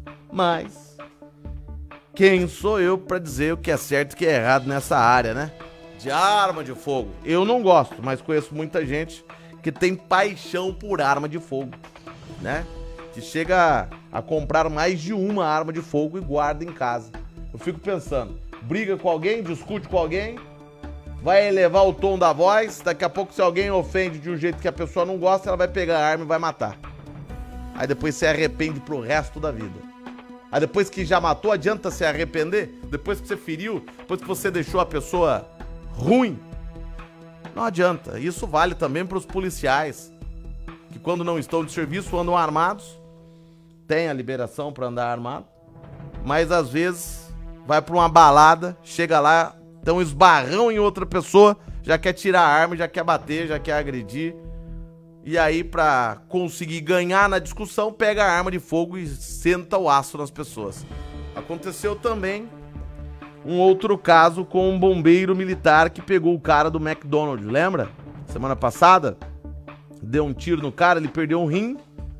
Speaker 13: quem sou eu pra dizer o que é certo e o que é errado nessa área, né? De arma de fogo. Eu não gosto, mas conheço muita gente que tem paixão por arma de fogo, né? Que chega a comprar mais de uma arma de fogo e guarda em casa. Eu fico pensando, briga com alguém, discute com alguém, vai elevar o tom da voz, daqui a pouco se alguém ofende de um jeito que a pessoa não gosta, ela vai pegar a arma e vai matar. Aí depois se arrepende pro resto da vida. Aí depois que já matou, adianta se arrepender? Depois que você feriu, depois que você deixou a pessoa ruim? Não adianta. Isso vale também para os policiais, que quando não estão de serviço andam armados, tem a liberação para andar armado, mas às vezes vai para uma balada, chega lá, tem um esbarrão em outra pessoa, já quer tirar a arma, já quer bater, já quer agredir. E aí, pra conseguir ganhar na discussão, pega a arma de fogo e senta o aço nas pessoas. Aconteceu também um outro caso com um bombeiro militar que pegou o cara do McDonald's, lembra? Semana passada, deu um tiro no cara, ele perdeu um rim.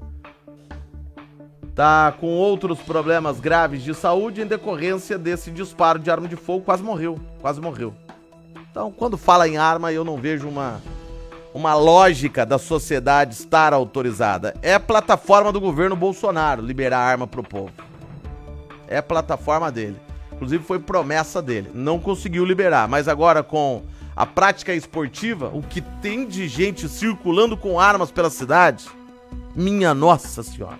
Speaker 13: Tá com outros problemas graves de saúde em decorrência desse disparo de arma de fogo, quase morreu. Então, quando fala em arma, eu não vejo uma lógica da sociedade estar autorizada. É a plataforma do governo Bolsonaro liberar arma pro povo. É a plataforma dele. Inclusive foi promessa dele. Não conseguiu liberar, mas agora com a prática esportiva, o que tem de gente circulando com armas pela cidade, minha nossa senhora.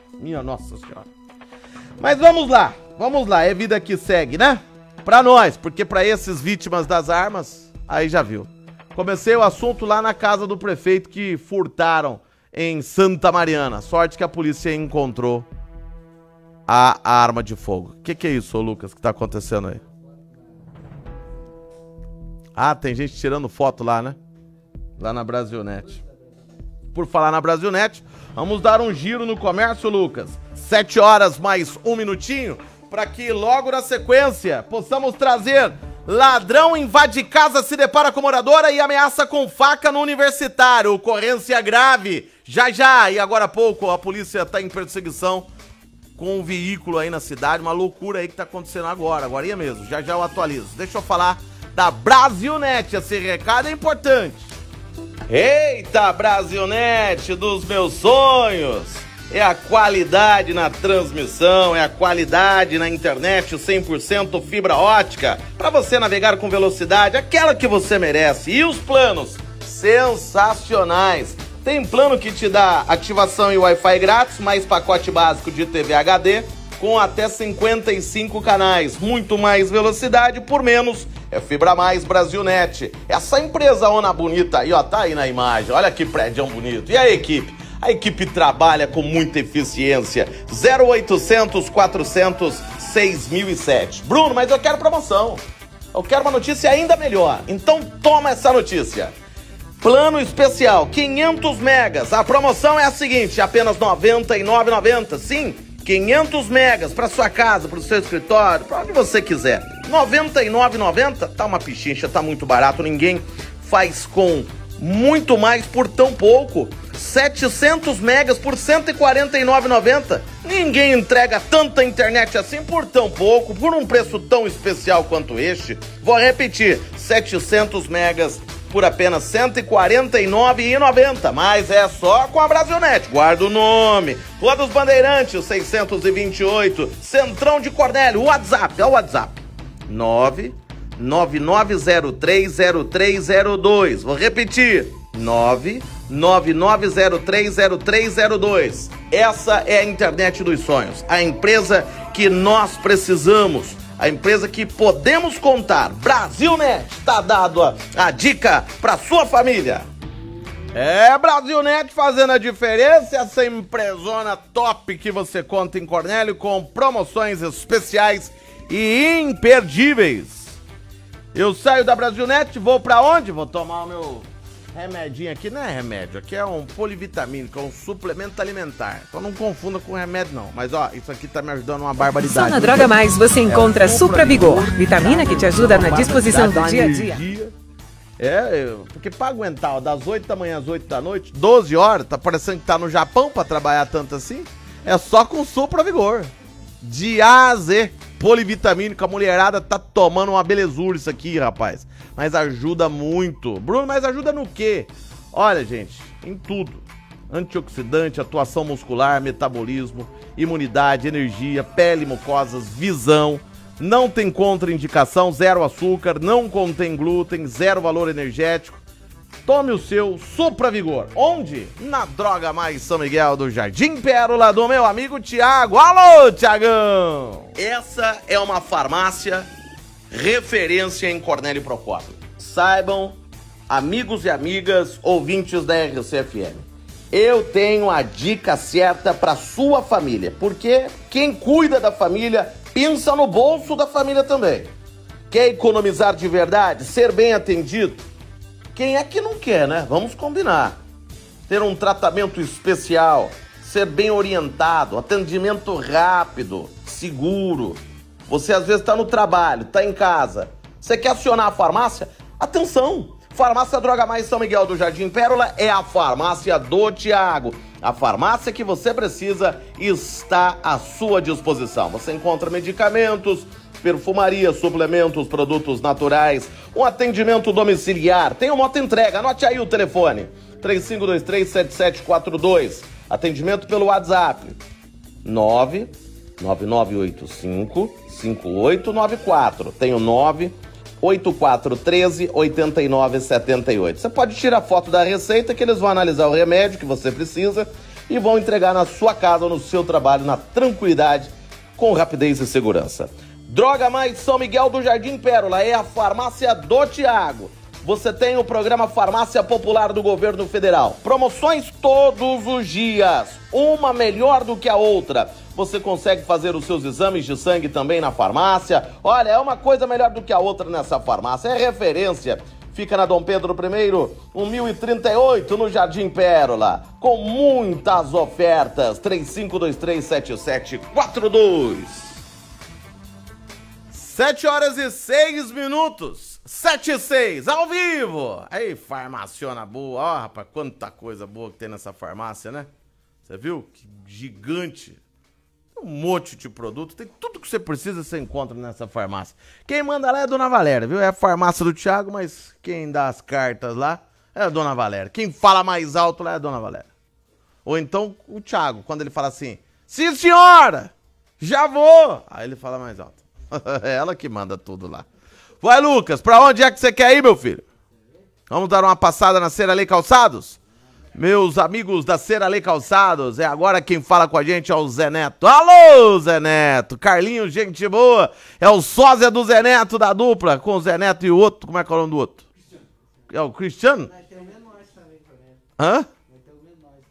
Speaker 13: Mas vamos lá, é vida que segue, né? Pra nós, porque pra esses vítimas das armas, aí já viu. Comecei o assunto lá na casa do prefeito que furtaram em Santa Mariana. Sorte que a polícia encontrou a arma de fogo. O que é isso, Lucas, que tá acontecendo aí? Ah, tem gente tirando foto lá, né? Lá na Brasilnet. Por falar na Brasilnet, vamos dar um giro no comércio, Lucas. 7 horas mais um minutinho, para que logo na sequência possamos trazer... Ladrão invade casa, se depara com moradora e ameaça com faca no universitário. Ocorrência grave. Já. E agora há pouco a polícia está em perseguição com um veículo aí na cidade. Uma loucura aí que está acontecendo agora mesmo. Já eu atualizo. Deixa eu falar da Brasilnet. Esse recado é importante. Eita, Brasilnet dos meus sonhos. É a qualidade na transmissão, é a qualidade na internet 100% fibra ótica, para você navegar com velocidade, aquela que você merece. E os planos? Sensacionais! Tem plano que te dá ativação e Wi-Fi grátis, mais pacote básico de TV HD, com até 55 canais, muito mais velocidade por menos. É Fibra Mais Brasilnet. Essa empresa ona bonita aí, ó, tá aí na imagem, olha que prédio bonito. E a equipe? A equipe trabalha com muita eficiência. 0800 400 6007. Bruno, mas eu quero promoção. Eu quero uma notícia ainda melhor. Então toma essa notícia. Plano especial, 500 megas. A promoção é a seguinte, apenas R$ 99,90. Sim, 500 megas para sua casa, para o seu escritório, para onde você quiser. R$ 99,90. Tá uma pichincha, tá muito barato. Ninguém faz com muito mais por tão pouco. 700 megas por R$ 149,90. Ninguém entrega tanta internet assim por tão pouco, por um preço tão especial quanto este. Vou repetir, 700 megas por apenas R$ 149,90. Mas é só com a Brasilnet. Guarda o nome. Rua dos Bandeirantes, 628, Centrão de Cornélio. WhatsApp, é o WhatsApp. 999030302. Vou repetir. 999030302. Essa é a internet dos sonhos. A empresa que nós precisamos. A empresa que podemos contar. Brasilnet. Tá dado a dica pra sua família. É, Brasilnet fazendo a diferença. Essa empresona top que você conta em Cornélio com promoções especiais e imperdíveis. Eu saio da Brasilnet, vou pra onde? Vou tomar o meu remedinho aqui. Não é remédio, aqui é um polivitamínico, é um suplemento alimentar. Então não confunda com remédio não. Mas ó, isso aqui tá me ajudando uma barbaridade.
Speaker 1: Só na Droga Mais você encontra Supra Vigor, vitamina que te ajuda na disposição do dia a dia.
Speaker 13: Porque pra aguentar ó, das 8 da manhã às 8 da noite, 12 horas, tá parecendo que tá no Japão pra trabalhar tanto assim. É só com Supra Vigor. De A a Z. Polivitamínico, a mulherada tá tomando uma belezura isso aqui, rapaz. Mas ajuda muito. Bruno, mas ajuda no quê? Olha, gente, em tudo. Antioxidante, atuação muscular, metabolismo, imunidade, energia, pele, mucosas, visão. Não tem contraindicação, 0 açúcar, não contém glúten, 0 valor energético. Tome o seu Supra Vigor. Onde? Na Droga Mais São Miguel do Jardim Pérola, do meu amigo Tiago. Alô, Tiagão! Essa é uma farmácia referência em Cornélio Procópio. Saibam, amigos e amigas, ouvintes da RCFM, eu tenho a dica certa para sua família. Porque quem cuida da família pensa no bolso da família também. Quer economizar de verdade? Ser bem atendido? Quem é que não quer, né? Vamos combinar. Ter um tratamento especial, ser bem orientado, atendimento rápido, seguro. Você às vezes está no trabalho, está em casa. Você quer acionar a farmácia? Atenção! Farmácia Droga Mais São Miguel do Jardim Pérola é a farmácia do Tiago. A farmácia que você precisa está à sua disposição. Você encontra medicamentos, perfumaria, suplementos, produtos naturais, um atendimento domiciliar, tem uma moto-entrega, anote aí o telefone, 3523-7742, atendimento pelo WhatsApp, 99985-5894, tem o 98413-8978. Você pode tirar foto da receita que eles vão analisar o remédio que você precisa e vão entregar na sua casa ou no seu trabalho na tranquilidade, com rapidez e segurança. Droga Mais São Miguel do Jardim Pérola é a farmácia do Tiago. Você tem o programa Farmácia Popular do Governo Federal. Promoções todos os dias, uma melhor do que a outra. Você consegue fazer os seus exames de sangue também na farmácia. Olha, é uma coisa melhor do que a outra nessa farmácia, é referência. Fica na Dom Pedro I, 1038, no Jardim Pérola, com muitas ofertas. 35237742. 7h06, 7h06, ao vivo. Aí, farmaciona boa. Ó, rapaz, quanta coisa boa que tem nessa farmácia, né? Você viu? Que gigante. Tem um monte de produto, tem tudo que você precisa, você encontra nessa farmácia. Quem manda lá é a Dona Valéria, viu? É a farmácia do Thiago, mas quem dá as cartas lá é a Dona Valéria. Quem fala mais alto lá é a Dona Valéria. Ou então o Thiago, quando ele fala assim, sim senhora, já vou. Aí ele fala mais alto. É ela que manda tudo lá. Vai, Lucas, pra onde é que você quer ir, meu filho? Vamos dar uma passada na Seralê Calçados? Meus amigos da Seralê Calçados, é agora quem fala com a gente é o Zé Neto. Alô, Zé Neto! Carlinhos, gente boa, é o sósia do Zé Neto da dupla, com o Zé Neto e o outro, como é que é o nome do outro? É o Cristiano? Hã?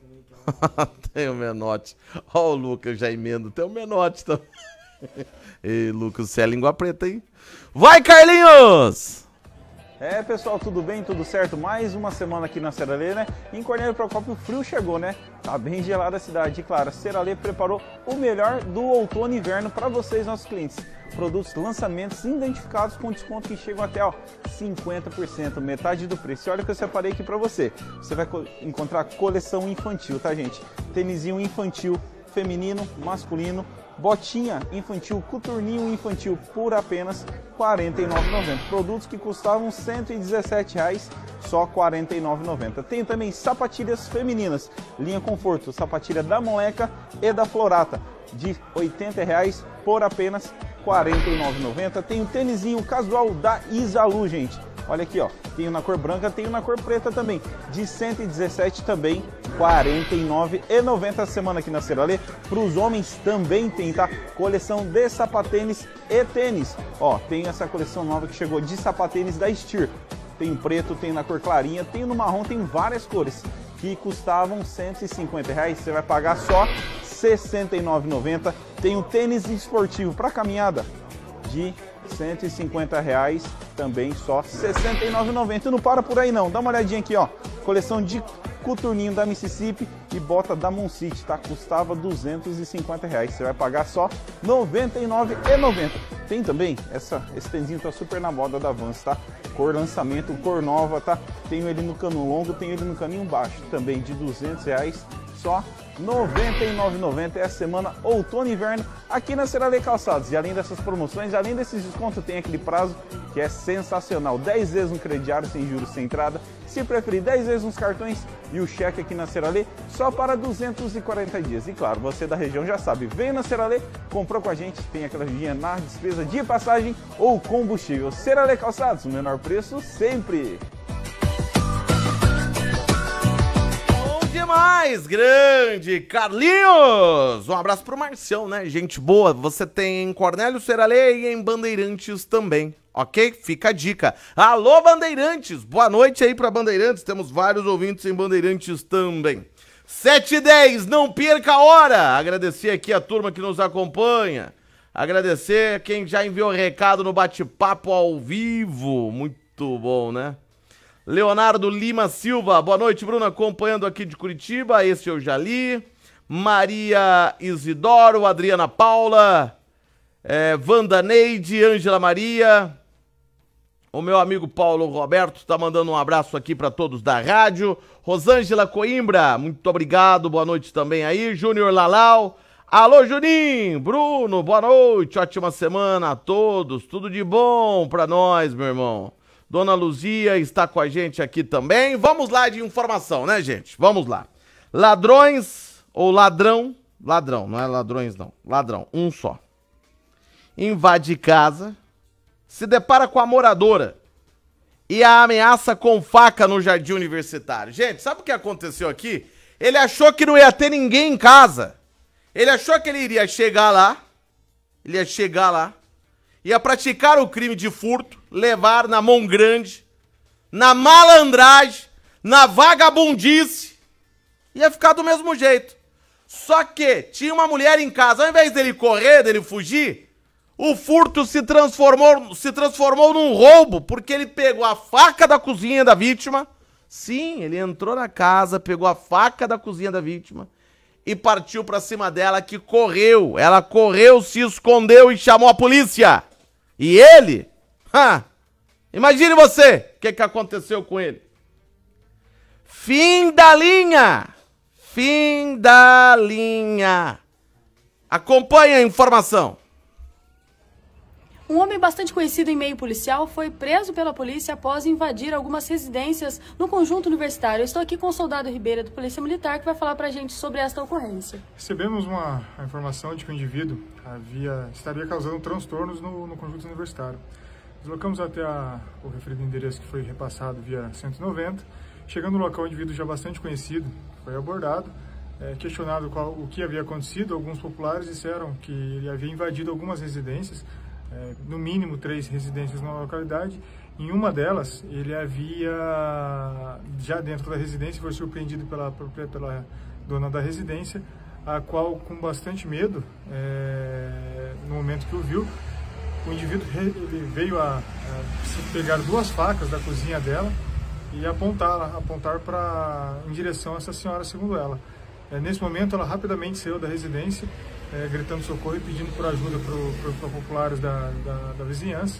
Speaker 13: Tem o Menotti. Ó o Lucas já emendo. Tem o Menotti também. Ei, Lucas, você é língua preta, hein? Vai, Carlinhos!
Speaker 20: É, pessoal, tudo bem? Tudo certo? Mais uma semana aqui na Seralê, né? Em Cornélio Procópio, o frio chegou, né? Tá bem gelada a cidade. E claro, a Seralê preparou o melhor do outono e inverno para vocês, nossos clientes. Produtos, lançamentos identificados com desconto que chegam até 50%, metade do preço. E olha o que eu separei aqui para você. Você vai encontrar coleção infantil, tá, gente? Tênisinho infantil, feminino, masculino, botinha infantil, coturninho infantil por apenas R$ 49,90. Produtos que custavam R$ 117,00, só R$ 49,90. Tem também sapatilhas femininas, linha Conforto, sapatilha da Moleca e da Florata, de R$ 80,00 por apenas R$ 49,90. Tem o tênisinho casual da Isalu, gente. Olha aqui, ó. Tenho na cor branca, tenho na cor preta também. De R$ 117,00 também, R$ 49,90 a semana aqui na Seralê. Para os homens também tem, tá? Coleção de sapatênis e tênis. Ó, tem essa coleção nova que chegou de sapatênis da Steer. Tem preto, tem na cor clarinha, tem no marrom, tem várias cores. Que custavam R$ 150,00. Você vai pagar só R$ 69,90. Tem um tênis esportivo para caminhada de R$ 150,00, também só R$ 69,90. Não para por aí não, dá uma olhadinha aqui, ó. Coleção de coturninho da Mississippi e bota da Moncity, tá? Custava R$ 250,00. Você vai pagar só R$ 99,90. Tem também, esse tênisinho tá super na moda da Vans, tá? Cor lançamento, cor nova, tá? Tenho ele no cano longo, tenho ele no caninho baixo, também de R$ 200,00, só R$ 99,90. É a semana outono e inverno aqui na Seralê Calçados. E além dessas promoções, além desses descontos, tem aquele prazo que é sensacional. 10 vezes no crediário, sem juros, sem entrada. Se preferir, 10 vezes nos cartões e o cheque aqui na Seralê só para 240 dias. E claro, você da região já sabe, vem na Seralê, comprou com a gente, tem aquela ajudinha na despesa de passagem ou combustível. Seralê Calçados, o menor preço sempre.
Speaker 13: Demais, grande Carlinhos! Um abraço pro Marcião, né? Gente boa, você tem em Cornélio Seralê e em Bandeirantes também, ok? Fica a dica. Alô, Bandeirantes! Boa noite aí pra Bandeirantes, temos vários ouvintes em Bandeirantes também. 7h10, não perca a hora! Agradecer aqui a turma que nos acompanha, agradecer quem já enviou recado no bate-papo ao vivo, muito bom, né? Leonardo Lima Silva, boa noite, Bruno, acompanhando aqui de Curitiba, esse eu já li. Maria Isidoro, Adriana Paula, Wanda Neide, Ângela Maria. O meu amigo Paulo Roberto tá mandando um abraço aqui para todos da rádio. Rosângela Coimbra, muito obrigado, boa noite também aí. Júnior Lalau, alô Juninho, Bruno, boa noite, ótima semana a todos, tudo de bom pra nós, meu irmão. Dona Luzia está com a gente aqui também. Vamos lá de informação, né, gente? Vamos lá. Ladrões ou ladrão, não é ladrões não, ladrão, um só. Invade casa, se depara com a moradora e a ameaça com faca no jardim universitário. Gente, sabe o que aconteceu aqui? Ele achou que não ia ter ninguém em casa. Ele achou que ele iria chegar lá, ia praticar o crime de furto, levar na mão grande, na malandragem, na vagabundice, ia ficar do mesmo jeito. Só que tinha uma mulher em casa, ao invés dele correr, dele fugir, o furto se transformou num roubo, porque ele pegou a faca da cozinha da vítima, sim, ele entrou na casa, pegou a faca da cozinha da vítima e partiu pra cima dela, que correu. Ela correu, se escondeu e chamou a polícia. E ele, imagine você, o que aconteceu com ele. Fim da linha. Acompanhe a informação.
Speaker 16: Um homem bastante conhecido em meio policial foi preso pela polícia após invadir algumas residências no conjunto universitário. Eu estou aqui com o soldado Ribeira, do Polícia Militar, que vai falar pra gente sobre esta ocorrência.
Speaker 21: Recebemos uma informação de que o indivíduo estaria causando transtornos no conjunto universitário. Deslocamos até o referido endereço, que foi repassado via 190. Chegando no local, o indivíduo já bastante conhecido foi abordado. Questionado o que havia acontecido, alguns populares disseram que ele havia invadido algumas residências, no mínimo 3 residências na localidade. Em uma delas, ele havia, já dentro da residência, foi surpreendido pela dona da residência, a qual, com bastante medo, no momento que o viu, o indivíduo ele veio a pegar 2 facas da cozinha dela e apontar em direção a essa senhora, segundo ela. Nesse momento, ela rapidamente saiu da residência, gritando socorro e pedindo por ajuda para populares da vizinhança.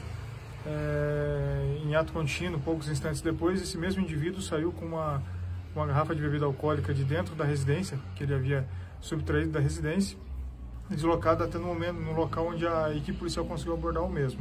Speaker 21: Em ato contínuo, poucos instantes depois, esse mesmo indivíduo saiu com uma garrafa de bebida alcoólica de dentro da residência, que ele havia subtraído da residência, e deslocado até no local onde a equipe policial conseguiu abordar o mesmo.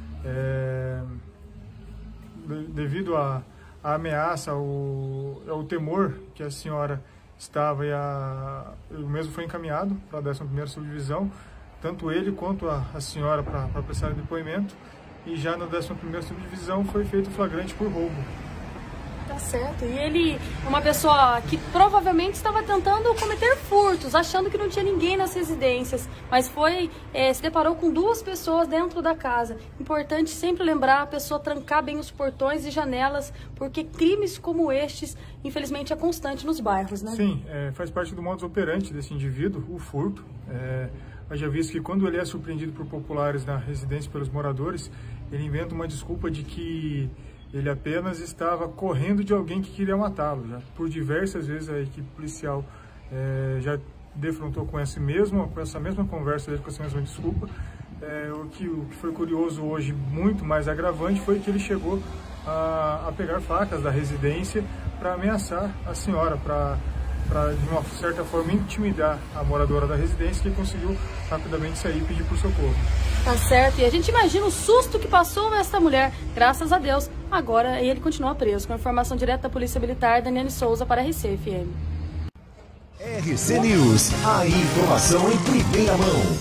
Speaker 21: Devido à ameaça, ao temor que a senhora estava, o mesmo foi encaminhado para a 11ª Subdivisão, tanto ele quanto a senhora para prestar depoimento, e já na 11ª Subdivisão foi feito flagrante por roubo.
Speaker 16: Tá certo. E ele, uma pessoa que provavelmente estava tentando cometer furtos, achando que não tinha ninguém nas residências, mas se deparou com 2 pessoas dentro da casa. Importante sempre lembrar a pessoa trancar bem os portões e janelas, porque crimes como estes, infelizmente, é constante nos bairros, né?
Speaker 21: Sim, faz parte do modus operandi desse indivíduo, o furto. Já visto que quando ele é surpreendido por populares na residência, pelos moradores, ele inventa uma desculpa de que ele apenas estava correndo de alguém que queria matá-lo. Por diversas vezes a equipe policial já defrontou com essa mesma conversa dele, com essa mesma desculpa. O que foi curioso hoje, muito mais agravante, foi que ele chegou a pegar facas da residência para ameaçar a senhora, para de uma certa forma intimidar a moradora da residência, que conseguiu rapidamente sair e pedir por socorro.
Speaker 16: Tá certo, e a gente imagina o susto que passou essa mulher, graças a Deus. Agora ele continua preso. Com informação direta da Polícia Militar, Daniele Souza para a RC-FM.
Speaker 12: RC News, a informação em primeira mão.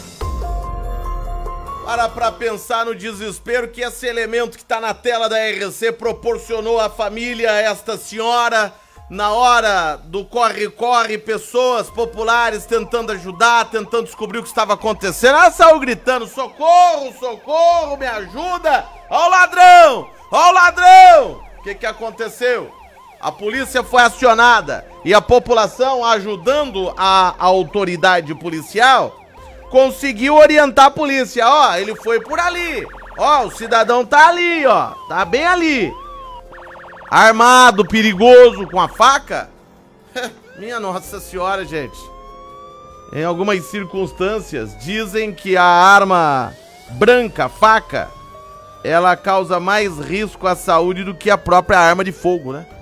Speaker 13: Para pensar no desespero que esse elemento que está na tela da RC proporcionou à família, esta senhora, na hora do corre-corre, pessoas populares tentando ajudar, tentando descobrir o que estava acontecendo. Ela saiu gritando: socorro, socorro, me ajuda! Ó o ladrão! Ó o ladrão! O que aconteceu? A polícia foi acionada e a população, ajudando a autoridade policial, conseguiu orientar a polícia. Ó, ele foi por ali. Ó, o cidadão tá ali, ó. Tá bem ali. Armado, perigoso, com a faca? Minha Nossa Senhora, gente. Em algumas circunstâncias, dizem que a arma branca, faca, ela causa mais risco à saúde do que a própria arma de fogo, né?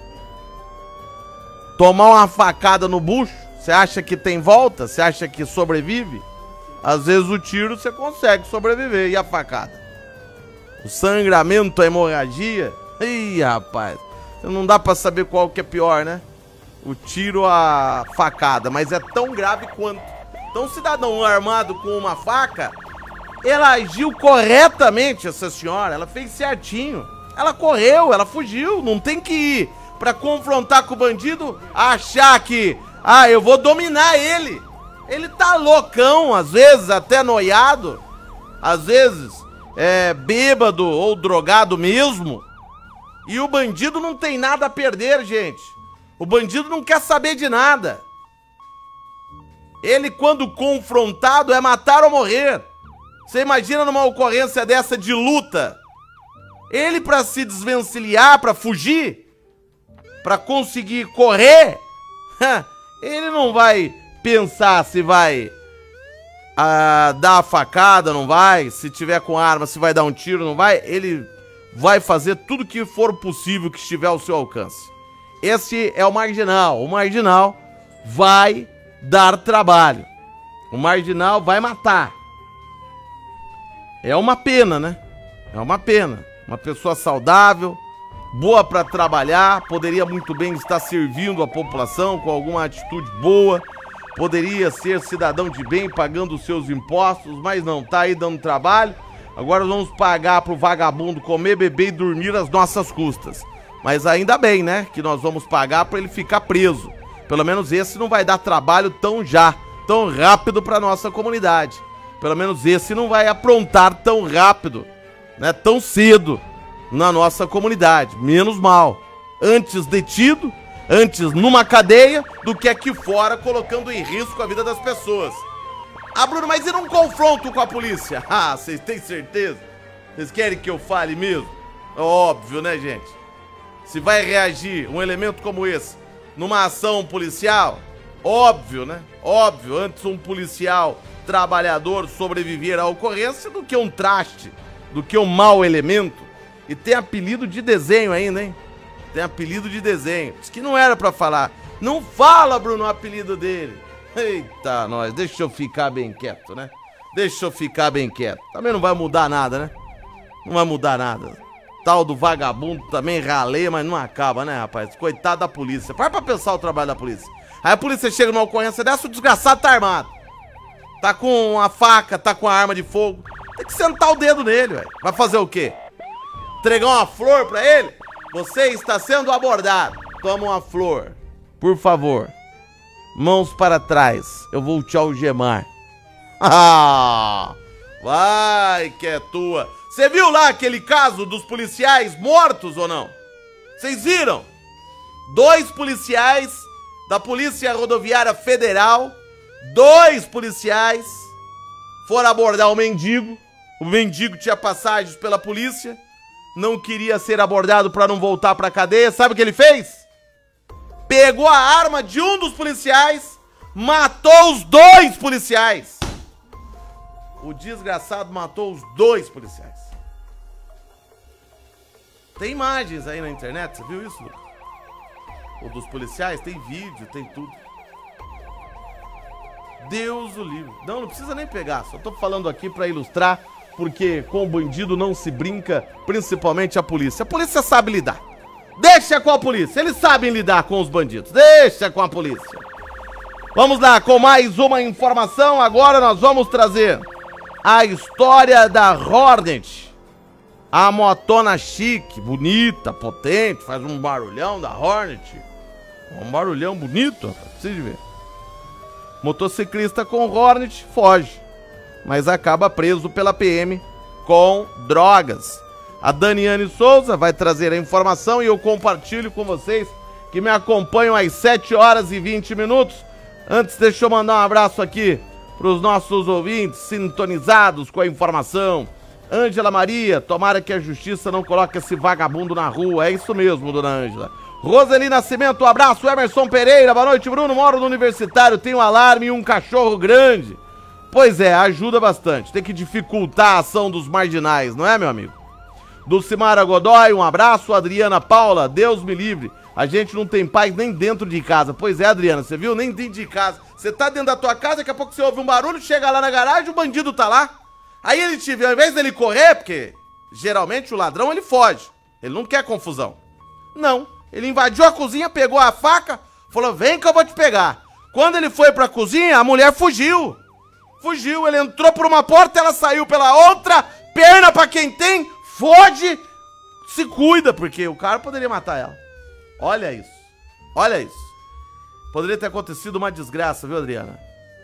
Speaker 13: Tomar uma facada no bucho, você acha que tem volta? Você acha que sobrevive? Às vezes o tiro você consegue sobreviver, e a facada? O sangramento, a hemorragia... Ih, rapaz, não dá pra saber qual que é pior, né? O tiro ou a facada, mas é tão grave quanto. Então, um cidadão armado com uma faca, ela agiu corretamente, essa senhora, ela fez certinho. Ela correu, ela fugiu, não tem que ir pra confrontar com o bandido, achar que, eu vou dominar ele. Ele tá loucão, às vezes até noiado, às vezes bêbado ou drogado mesmo. E o bandido não tem nada a perder, gente. O bandido não quer saber de nada. Ele, quando confrontado, é matar ou morrer. Você imagina numa ocorrência dessa de luta? Ele, pra se desvencilhar, pra fugir, pra conseguir correr, ele não vai pensar se vai dar a facada, não vai. Se tiver com arma, se vai dar um tiro, não vai. Ele vai fazer tudo que for possível que estiver ao seu alcance. Esse é o marginal. O marginal vai dar trabalho. O marginal vai matar. É uma pena, né? É uma pena. Uma pessoa saudável, boa para trabalhar, poderia muito bem estar servindo a população com alguma atitude boa, poderia ser cidadão de bem, pagando os seus impostos, mas não, tá aí dando trabalho. Agora vamos pagar pro vagabundo comer, beber e dormir às nossas custas. Mas ainda bem, né, que nós vamos pagar para ele ficar preso. Pelo menos esse não vai dar trabalho tão rápido para nossa comunidade. Pelo menos esse não vai aprontar tão rápido, né, tão cedo na nossa comunidade. Menos mal. Antes detido, antes numa cadeia do que aqui fora, colocando em risco a vida das pessoas. Ah, Bruno, mas e num confronto com a polícia? Ah, vocês têm certeza? Vocês querem que eu fale mesmo? Óbvio, né, gente? Se vai reagir um elemento como esse numa ação policial, óbvio, né? Óbvio, antes um policial trabalhador sobreviver à ocorrência do que um traste, do que um mau elemento. E tem apelido de desenho ainda, hein? Tem apelido de desenho. Diz que não era pra falar. Não fala, Bruno, o apelido dele. Eita, nós, deixa eu ficar bem quieto, né? Deixa eu ficar bem quieto. Também não vai mudar nada, né? Não vai mudar nada. Tal do vagabundo também raleia, mas não acaba, né, rapaz? Coitado da polícia. Para pra pensar o trabalho da polícia. Aí a polícia chega numa ocorrência dessa, o desgraçado tá armado. Tá com uma faca, tá com uma arma de fogo. Tem que sentar o dedo nele, velho. Vai fazer o quê? Entregar uma flor pra ele? Você está sendo abordado. Toma uma flor. Por favor. Mãos para trás. Eu vou te algemar. Ah! Vai que é tua. Você viu lá aquele caso dos policiais mortos ou não? Vocês viram? 2 policiais da Polícia Rodoviária Federal, 2 policiais foram abordar o mendigo. O mendigo tinha passagens pela polícia, não queria ser abordado para não voltar para a cadeia. Sabe o que ele fez? Pegou a arma de um dos policiais, matou os 2 policiais. O desgraçado matou os 2 policiais. Tem imagens aí na internet, você viu isso, Lucas? O dos policiais, tem vídeo, tem tudo. Deus o livre. Não precisa nem pegar, só tô falando aqui pra ilustrar, porque com o bandido não se brinca, principalmente a polícia. A polícia sabe lidar. Deixa com a polícia, eles sabem lidar com os bandidos. Deixa com a polícia. Vamos lá, com mais uma informação. Agora nós vamos trazer a história da Hornet. A motona chique, bonita, potente, faz um barulhão da Hornet. Um barulhão bonito, rapaz, precisa de ver. Motociclista com Hornet foge, mas acaba preso pela PM com drogas. A Daniane Souza vai trazer a informação e eu compartilho com vocês que me acompanham às 7 horas e 20 minutos. Antes, deixa eu mandar um abraço aqui para os nossos ouvintes sintonizados com a informação. Ângela Maria, tomara que a justiça não coloque esse vagabundo na rua. É isso mesmo, dona Ângela. Roseli Nascimento, um abraço. Emerson Pereira, boa noite, Bruno. Moro no Universitário, tem um alarme e um cachorro grande. Pois é, ajuda bastante. Tem que dificultar a ação dos marginais, não é, meu amigo? Dulcimara Godoy, um abraço. Adriana Paula, Deus me livre. A gente não tem paz nem dentro de casa. Pois é, Adriana, você viu? Nem dentro de casa. Você tá dentro da tua casa, daqui a pouco você ouve um barulho, chega lá na garagem, o bandido tá lá. Aí ele te vê, ao invés dele correr, porque geralmente o ladrão ele foge. Ele não quer confusão. Não, ele invadiu a cozinha, pegou a faca, falou, vem que eu vou te pegar. Quando ele foi pra cozinha, a mulher fugiu. Fugiu, ele entrou por uma porta, ela saiu pela outra, perna pra quem tem, foge, se cuida, porque o cara poderia matar ela. Olha isso, olha isso. Poderia ter acontecido uma desgraça, viu, Adriana?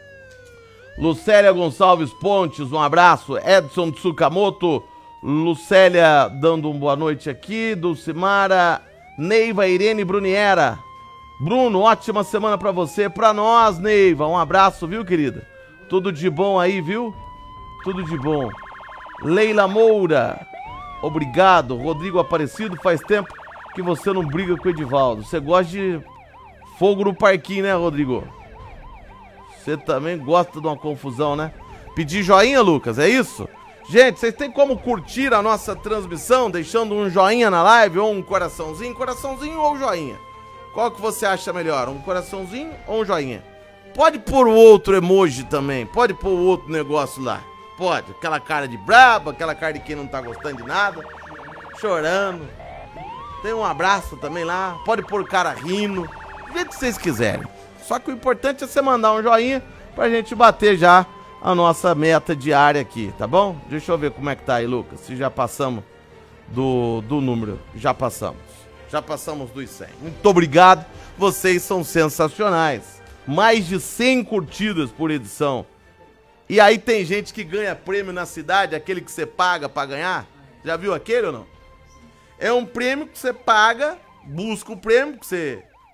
Speaker 13: Lucélia Gonçalves Pontes, um abraço. Edson Tsukamoto, Lucélia dando uma boa noite aqui. Dulcimara, Neiva Irene Bruniera. Bruno, ótima semana pra você, pra nós, Neiva. Um abraço, viu, querida? Tudo de bom aí, viu? Tudo de bom. Leila Moura, obrigado. Rodrigo Aparecido, faz tempo que você não briga com o Edivaldo. Você gosta de fogo no parquinho, né, Rodrigo? Você também gosta de uma confusão, né? Pedir joinha, Lucas, é isso? Gente, vocês têm como curtir a nossa transmissão deixando um joinha na live ou um coraçãozinho? Coraçãozinho ou joinha? Qual que você acha melhor? Um coraçãozinho ou um joinha? Pode pôr o outro emoji também, pode pôr o outro negócio lá. Pode, aquela cara de braba, aquela cara de quem não tá gostando de nada, chorando. Tem um abraço também lá, pode pôr o cara rindo, do jeito que vocês quiserem. Só que o importante é você mandar um joinha pra gente bater já a nossa meta diária aqui, tá bom? Deixa eu ver como é que tá aí, Lucas, se já passamos do número. Já passamos dos 100. Muito obrigado, vocês são sensacionais. Mais de 100 curtidas por edição. E aí tem gente que ganha prêmio na cidade, aquele que você paga pra ganhar. Já viu aquele ou não? É um prêmio que você paga, busca o prêmio, que você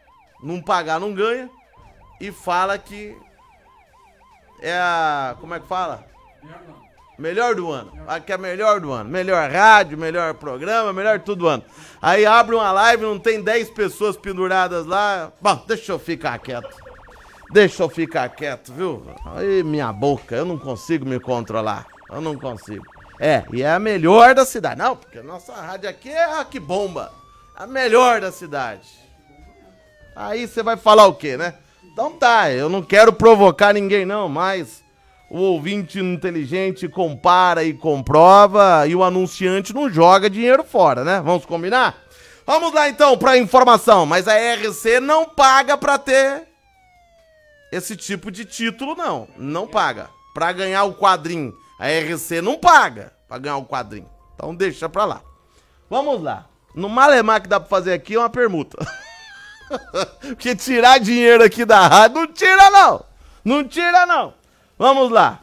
Speaker 13: não pagar não ganha, e fala que é a... como é que fala? Melhor do ano. Aqui é melhor do ano. Melhor rádio, melhor programa, melhor tudo do ano. Aí abre uma live, não tem 10 pessoas penduradas lá. Bom, deixa eu ficar quieto. Deixa eu ficar quieto, viu? Aí minha boca, eu não consigo me controlar. Eu não consigo. E é a melhor da cidade. Não, porque a nossa rádio aqui é a que bomba. A melhor da cidade. Aí você vai falar o quê, né? Então tá, eu não quero provocar ninguém não, mas o ouvinte inteligente compara e comprova e o anunciante não joga dinheiro fora, né? Vamos combinar? Vamos lá então pra informação, mas a RC não paga pra ter esse tipo de título não, não paga. Pra ganhar o quadrinho, a RC não paga pra ganhar o quadrinho, então deixa pra lá. Vamos lá, no malemar que dá pra fazer aqui é uma permuta. Porque tirar dinheiro aqui da rádio não tira não, não tira não. Vamos lá.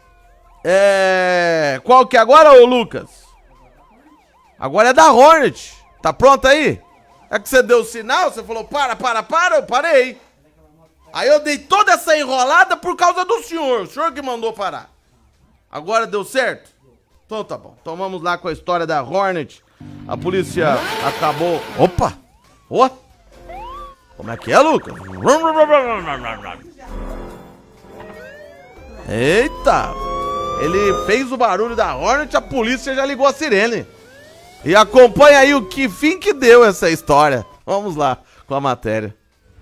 Speaker 13: Qual que é agora, ô Lucas? Agora é da Hornet. Tá pronto aí? É que você deu o sinal, você falou para, eu parei. Aí eu dei toda essa enrolada por causa do senhor. O senhor que mandou parar. Agora deu certo? Então tá bom. Então vamos lá com a história da Hornet. A polícia acabou... Opa! Ó! Como é que é, Lucas? Eita! Ele fez o barulho da Hornet, a polícia já ligou a sirene. E acompanha aí o que fim que deu essa história. Vamos lá com a matéria.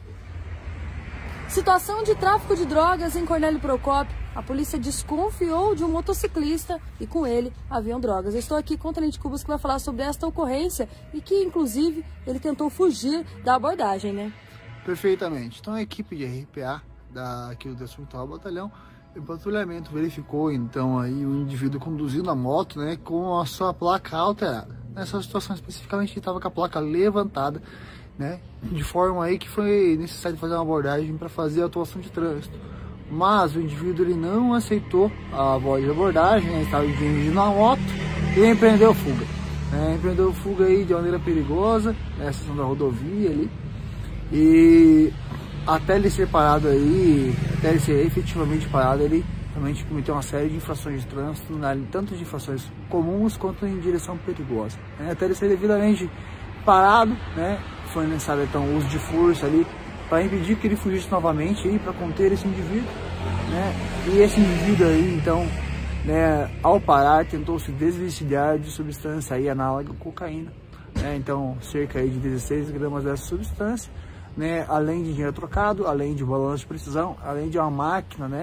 Speaker 16: Situação de tráfico de drogas em Cornélio Procópio. A polícia desconfiou de um motociclista e com ele haviam drogas. Eu estou aqui com o Tenente Cubas que vai falar sobre esta ocorrência e que, inclusive, ele tentou fugir da abordagem, né?
Speaker 2: Perfeitamente. Então a equipe de RPA aqui do 10º Batalhão, o patrulhamento verificou então aí o indivíduo conduzindo a moto, né, com a sua placa alterada. Nessa situação especificamente ele estava com a placa levantada, né, de forma aí que foi necessário fazer uma abordagem para fazer a atuação de trânsito. Mas o indivíduo ele não aceitou a voz de abordagem, né, estava dirigindo a moto e empreendeu fuga. Empreendeu fuga aí de maneira perigosa, na estação da rodovia ali. E até ele ser parado aí, até ele ser efetivamente parado, ele realmente cometeu uma série de infrações de trânsito, tanto de infrações comuns quanto em direção perigosa. Até ele ser devidamente parado, né, foi necessário então o uso de força ali para impedir que ele fugisse novamente aí, para conter esse indivíduo, né? E esse indivíduo aí então, né, ao parar tentou se desvencilhar de substância aí análoga à cocaína, né? Então cerca aí de 16 gramas dessa substância, né, além de dinheiro trocado, além de balanço de precisão, além de uma máquina, né,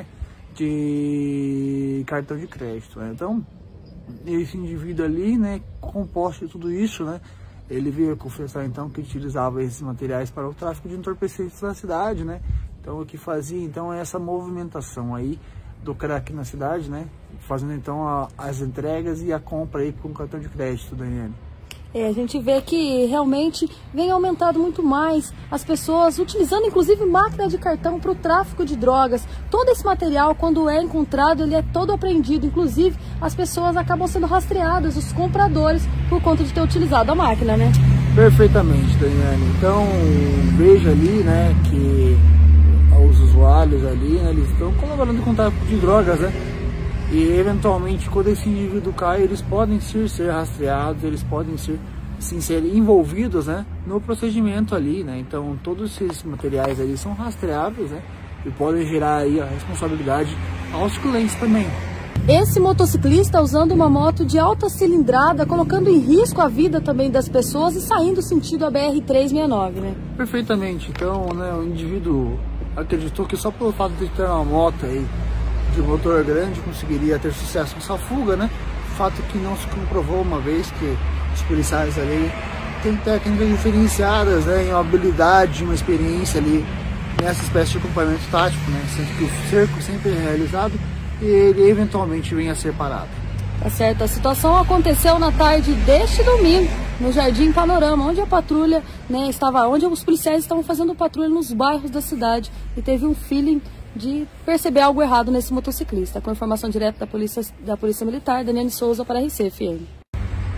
Speaker 2: de cartão de crédito, né? Então esse indivíduo ali, né, composto de tudo isso, né, ele veio confessar então que utilizava esses materiais para o tráfico de entorpecentes na cidade, né? Então o que fazia então é essa movimentação aí do crack na cidade, né, fazendo então as entregas e a compra aí com cartão de crédito, Daniela.
Speaker 16: A gente vê que realmente vem aumentado muito mais as pessoas utilizando inclusive máquina de cartão para o tráfico de drogas. Todo esse material, quando é encontrado, ele é todo apreendido. Inclusive, as pessoas acabam sendo rastreadas, os compradores, por conta de ter utilizado a máquina, né?
Speaker 2: Perfeitamente, Daniela. Então, veja ali, né, que os usuários ali, né, eles estão colaborando com o tráfico de drogas, né? E eventualmente quando esse indivíduo cai, eles podem ser rastreados, eles podem ser envolvidos, né, no procedimento ali, né? Então todos esses materiais ali são rastreáveis, né, e podem gerar aí a responsabilidade aos clientes também.
Speaker 16: Esse motociclista usando uma moto de alta cilindrada, colocando em risco a vida também das pessoas e saindo sentido a BR-369, né?
Speaker 2: Perfeitamente. Então, né, o indivíduo acreditou que só pelo fato de ter uma moto aí de motor grande conseguiria ter sucesso com essa fuga, né? Fato que não se comprovou, uma vez que os policiais ali têm técnicas diferenciadas, né, em uma habilidade, uma experiência ali nessa espécie de acompanhamento tático, né? Sendo que o cerco sempre é realizado e ele eventualmente vem a ser parado.
Speaker 16: Tá certo, a situação aconteceu na tarde deste domingo no Jardim Panorama, onde a patrulha, né, onde os policiais estavam fazendo patrulha nos bairros da cidade e teve um feeling de perceber algo errado nesse motociclista. Com informação direta da Polícia Militar, Daniele Souza para a RC-FM.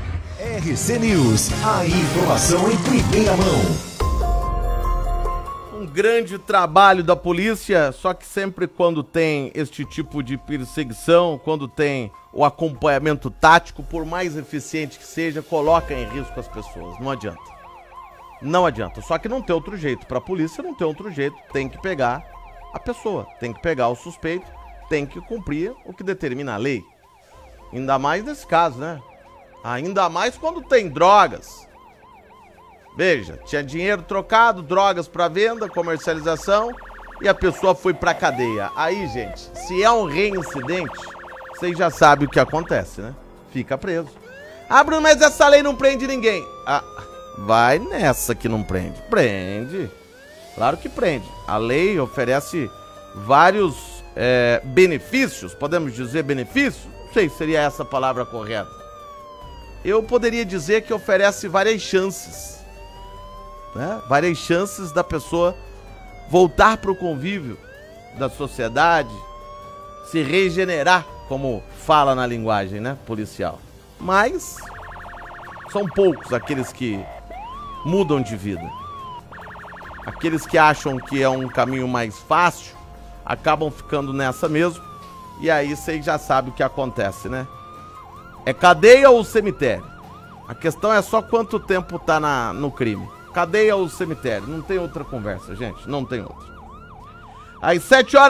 Speaker 12: RC News, a informação em primeira mão.
Speaker 13: um grande trabalho da polícia, só que sempre quando tem este tipo de perseguição, quando tem o acompanhamento tático, por mais eficiente que seja, coloca em risco as pessoas. Não adianta. Não adianta. Só que não tem outro jeito. Para a polícia não tem outro jeito. Tem que pegar a pessoa, tem que pegar o suspeito, tem que cumprir o que determina a lei. Ainda mais nesse caso, né? Ainda mais quando tem drogas. Veja, tinha dinheiro trocado, drogas para venda, comercialização, e a pessoa foi pra cadeia. Aí, gente, se é um reincidente, vocês já sabem o que acontece, né? Fica preso. Ah, Bruno, mas essa lei não prende ninguém. Ah, vai nessa que não prende. Prende. Claro que prende. A lei oferece vários benefícios, podemos dizer benefícios? Não sei se seria essa a palavra correta. Eu poderia dizer que oferece várias chances, né? Várias chances da pessoa voltar para o convívio da sociedade, se regenerar, como fala na linguagem, né, policial. Mas são poucos aqueles que mudam de vida. Aqueles que acham que é um caminho mais fácil, acabam ficando nessa mesmo. E aí vocês já sabem o que acontece, né? É cadeia ou cemitério? A questão é só quanto tempo tá no crime. Cadeia ou cemitério? Não tem outra conversa, gente. Não tem outra. Às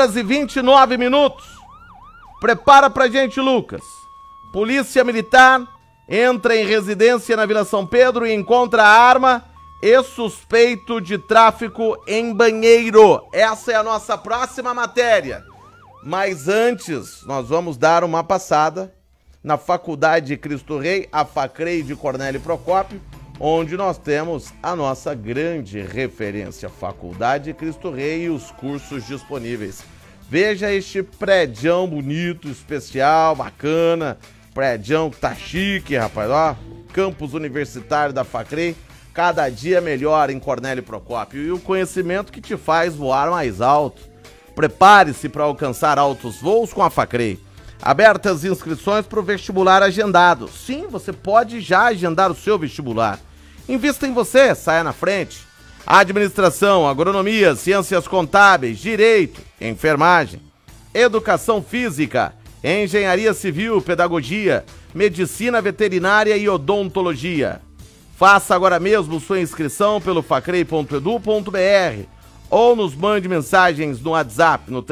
Speaker 13: 7h29. Prepara pra gente, Lucas. Polícia Militar entra em residência na Vila São Pedro e encontra arma e suspeito de tráfico em banheiro. Essa é a nossa próxima matéria. Mas antes, nós vamos dar uma passada na Faculdade Cristo Rei, a FACREI de Cornélio Procópio, onde nós temos a nossa grande referência, Faculdade Cristo Rei e os cursos disponíveis. Veja este prédião bonito, especial, bacana, prédião que tá chique, rapaz, ó, campus universitário da FACREI, cada dia melhor em Cornélio Procópio, e o conhecimento que te faz voar mais alto. Prepare-se para alcançar altos voos com a FACREI. Abertas inscrições para o vestibular agendado. Sim, você pode já agendar o seu vestibular. Invista em você, saia na frente. Administração, agronomia, ciências contábeis, direito, enfermagem, educação física, engenharia civil, pedagogia, medicina veterinária e odontologia. Faça agora mesmo sua inscrição pelo facrei.edu.br ou nos mande mensagens no WhatsApp no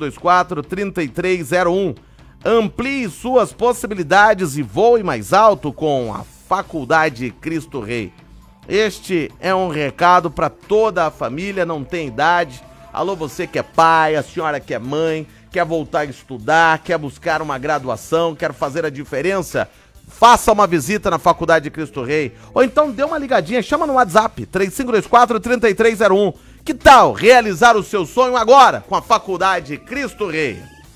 Speaker 13: 3524-3301. Amplie suas possibilidades e voe mais alto com a Faculdade Cristo Rei. Este é um recado para toda a família, não tem idade. Alô, você que é pai, a senhora que é mãe, quer voltar a estudar, quer buscar uma graduação, quer fazer a diferença? Faça uma visita na Faculdade Cristo Rei. Ou então dê uma ligadinha, chama no WhatsApp, 3524-3301. Que tal realizar o seu sonho agora com a Faculdade Cristo Rei?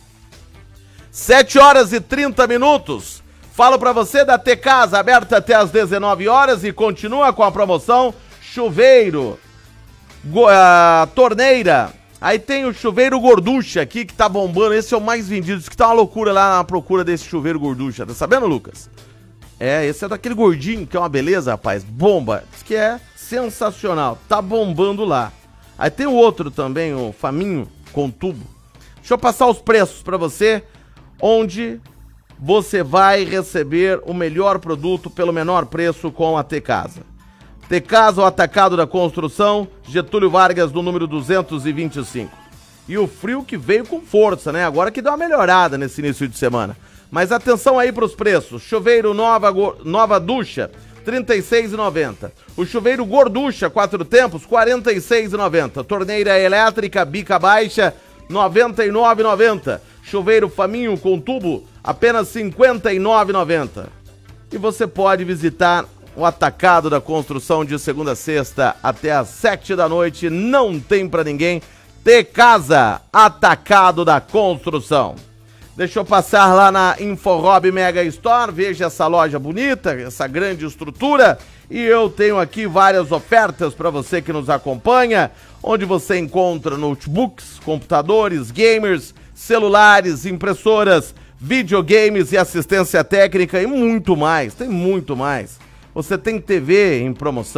Speaker 13: 7h30. Falo pra você da T-Casa, aberta até às 19 horas e continua com a promoção chuveiro, torneira. Aí tem o chuveiro gorducha aqui que tá bombando, esse é o mais vendido, diz que tá uma loucura lá na procura desse chuveiro gorducha, tá sabendo, Lucas? É, esse é daquele gordinho que é uma beleza, rapaz, bomba, diz que é sensacional, tá bombando lá. Aí tem o outro também, o faminho com tubo. Deixa eu passar os preços pra você, onde você vai receber o melhor produto pelo menor preço com a T-Casa. T-Casa, o atacado da construção, Getúlio Vargas, no número 225. E o frio que veio com força, né? Agora que deu uma melhorada nesse início de semana. Mas atenção aí para os preços. Chuveiro nova ducha, R$ 36,90. O chuveiro gorducha, 4 tempos, R$ 46,90. Torneira elétrica, bica baixa, R$ 99,90. Chuveiro faminho com tubo, apenas R$ 59,90. E você pode visitar o atacado da construção de segunda a sexta até às 7 da noite. Não tem pra ninguém. T-Casa, atacado da construção. Deixa eu passar lá na InfoHobby Mega Store. Veja essa loja bonita, essa grande estrutura. E eu tenho aqui várias ofertas para você que nos acompanha, onde você encontra notebooks, computadores, gamers, celulares, impressoras, videogames e assistência técnica e muito mais. Tem muito mais. Você tem TV em promoção,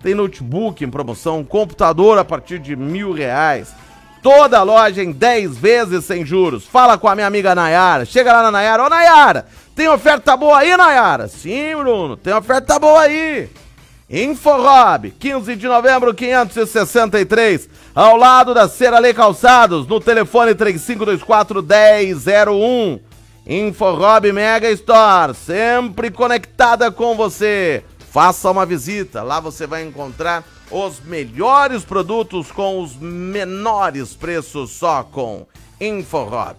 Speaker 13: tem notebook em promoção, computador a partir de R$1.000. Toda a loja em 10 vezes sem juros. Fala com a minha amiga Nayara. Chega lá na Nayara. Ô, Nayara, tem oferta boa aí, Nayara? Sim, Bruno, tem oferta boa aí. InfoRob, 15 de novembro, 563, ao lado da Seralê Calçados, no telefone 3524-1001. InfoRob Mega Store, sempre conectada com você. Faça uma visita, lá você vai encontrar os melhores produtos com os menores preços, só com InfoRob.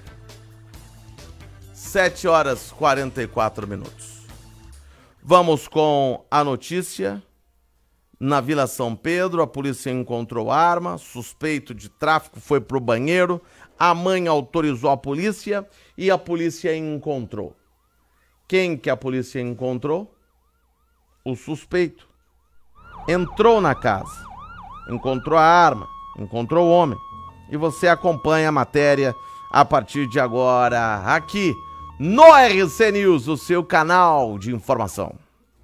Speaker 13: 7h44. Vamos com a notícia. Na Vila São Pedro, a polícia encontrou arma, suspeito de tráfico foi pro banheiro, a mãe autorizou a polícia e a polícia encontrou. Quem que a polícia encontrou? O suspeito. Entrou na casa, encontrou a arma, encontrou o homem. E você acompanha a matéria a partir de agora, aqui no RC News, o seu canal de informação.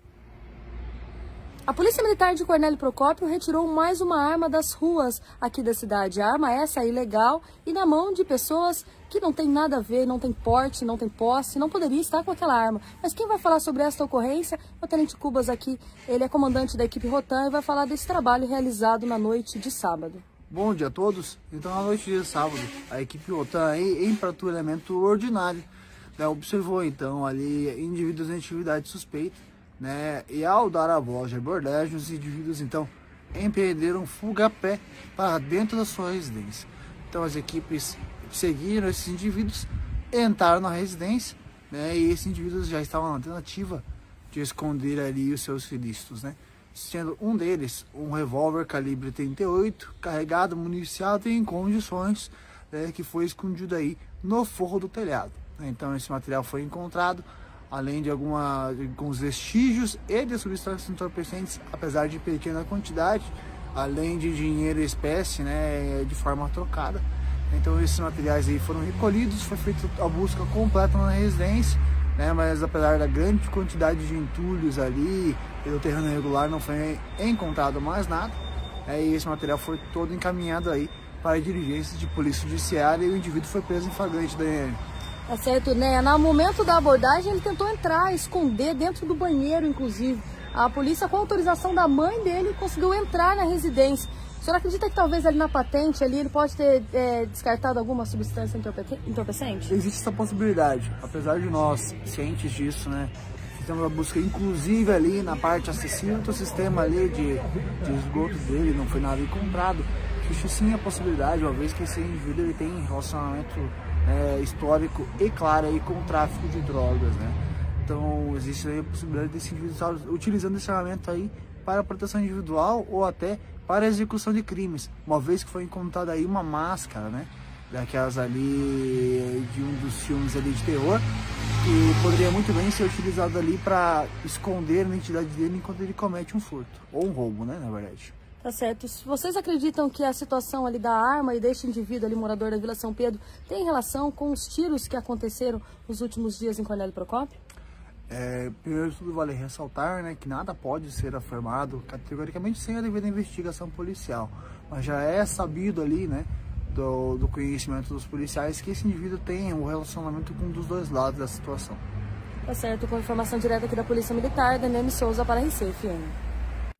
Speaker 16: A Polícia Militar de Cornélio Procópio retirou mais uma arma das ruas aqui da cidade. A arma essa é ilegal e na mão de pessoas que não tem nada a ver, não tem porte, não tem posse, não poderia estar com aquela arma. Mas quem vai falar sobre esta ocorrência é o Tenente Cubas aqui. Ele é comandante da equipe Rotan e vai falar desse trabalho realizado na noite de sábado.
Speaker 2: Bom dia a todos. Então, na noite de sábado, a equipe Rotan, em patrulhamento ordinário, né, observou então ali indivíduos em atividade suspeita, né, e ao dar a voz de abordagem, os indivíduos então empreenderam fuga a pé para dentro da sua residência. Então as equipes seguiram esses indivíduos, entraram na residência, né, e esses indivíduos já estavam na tentativa de esconder ali os seus ilícitos, né, sendo um deles um revólver calibre 38 carregado, municiado e em condições, né, que foi escondido aí no forro do telhado. Então esse material foi encontrado, além de alguns vestígios e de substâncias entorpecentes, apesar de pequena quantidade, além de dinheiro e espécie, né, de forma trocada. Então esses materiais aí foram recolhidos, foi feita a busca completa na residência, né, mas apesar da grande quantidade de entulhos ali e do terreno irregular, não foi encontrado mais nada, e esse material foi todo encaminhado aí para diligências de polícia judiciária e o indivíduo foi preso em flagrante, Daniel.
Speaker 16: Tá certo, né? No momento da abordagem, ele tentou entrar, esconder dentro do banheiro, inclusive. A polícia, com autorização da mãe dele, conseguiu entrar na residência. O senhor acredita que talvez ali na patente, ali, ele pode ter descartado alguma substância entorpecente?
Speaker 2: Existe essa possibilidade. Apesar de nós, cientes disso, né? Fizemos a busca, inclusive ali na parte acessível do sistema ali de esgoto dele, não foi nada encontrado. Existe sim a possibilidade, uma vez que esse indivíduo ele tem relacionamento histórico e claro aí com o tráfico de drogas, né? Então existe aí a possibilidade desse indivíduo estar utilizando esse armamento aí para proteção individual ou até para execução de crimes, uma vez que foi encontrada aí uma máscara, né, daquelas ali de um dos filmes ali de terror, que poderia muito bem ser utilizado ali para esconder a identidade dele enquanto ele comete um furto ou um roubo, né, na verdade.
Speaker 16: Tá certo. Vocês acreditam que a situação ali da arma e deste indivíduo ali, morador da Vila São Pedro, tem relação com os tiros que aconteceram nos últimos dias em Cornélio Procópio?
Speaker 2: Primeiro de tudo, vale ressaltar, né, que nada pode ser afirmado categoricamente sem a devida investigação policial. Mas já é sabido ali, né, do conhecimento dos policiais que esse indivíduo tem um relacionamento com um dos dois lados da situação.
Speaker 16: Tá certo. Com informação direta aqui da Polícia Militar, Daniele Souza para a RC-FM.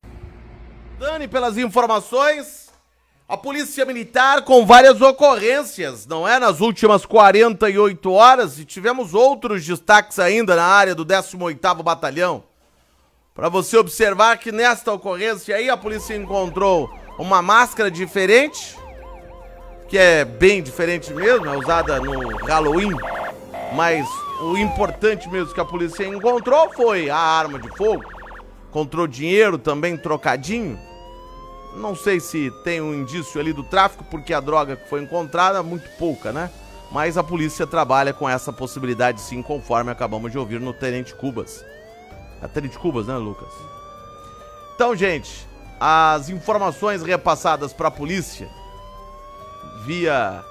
Speaker 13: Dani, pelas informações, a Polícia Militar com várias ocorrências, não é? Nas últimas 48 horas, e tivemos outros destaques ainda na área do 18º Batalhão. Para você observar que nesta ocorrência aí a polícia encontrou uma máscara diferente, que é bem diferente mesmo, é usada no Halloween, mas o importante mesmo que a polícia encontrou foi a arma de fogo, encontrou dinheiro também trocadinho. Não sei se tem um indício ali do tráfico, porque a droga que foi encontrada é muito pouca, né? Mas a polícia trabalha com essa possibilidade sim, conforme acabamos de ouvir no Tenente Cubas. É Tenente Cubas, né, Lucas? Então, gente, as informações repassadas para a polícia via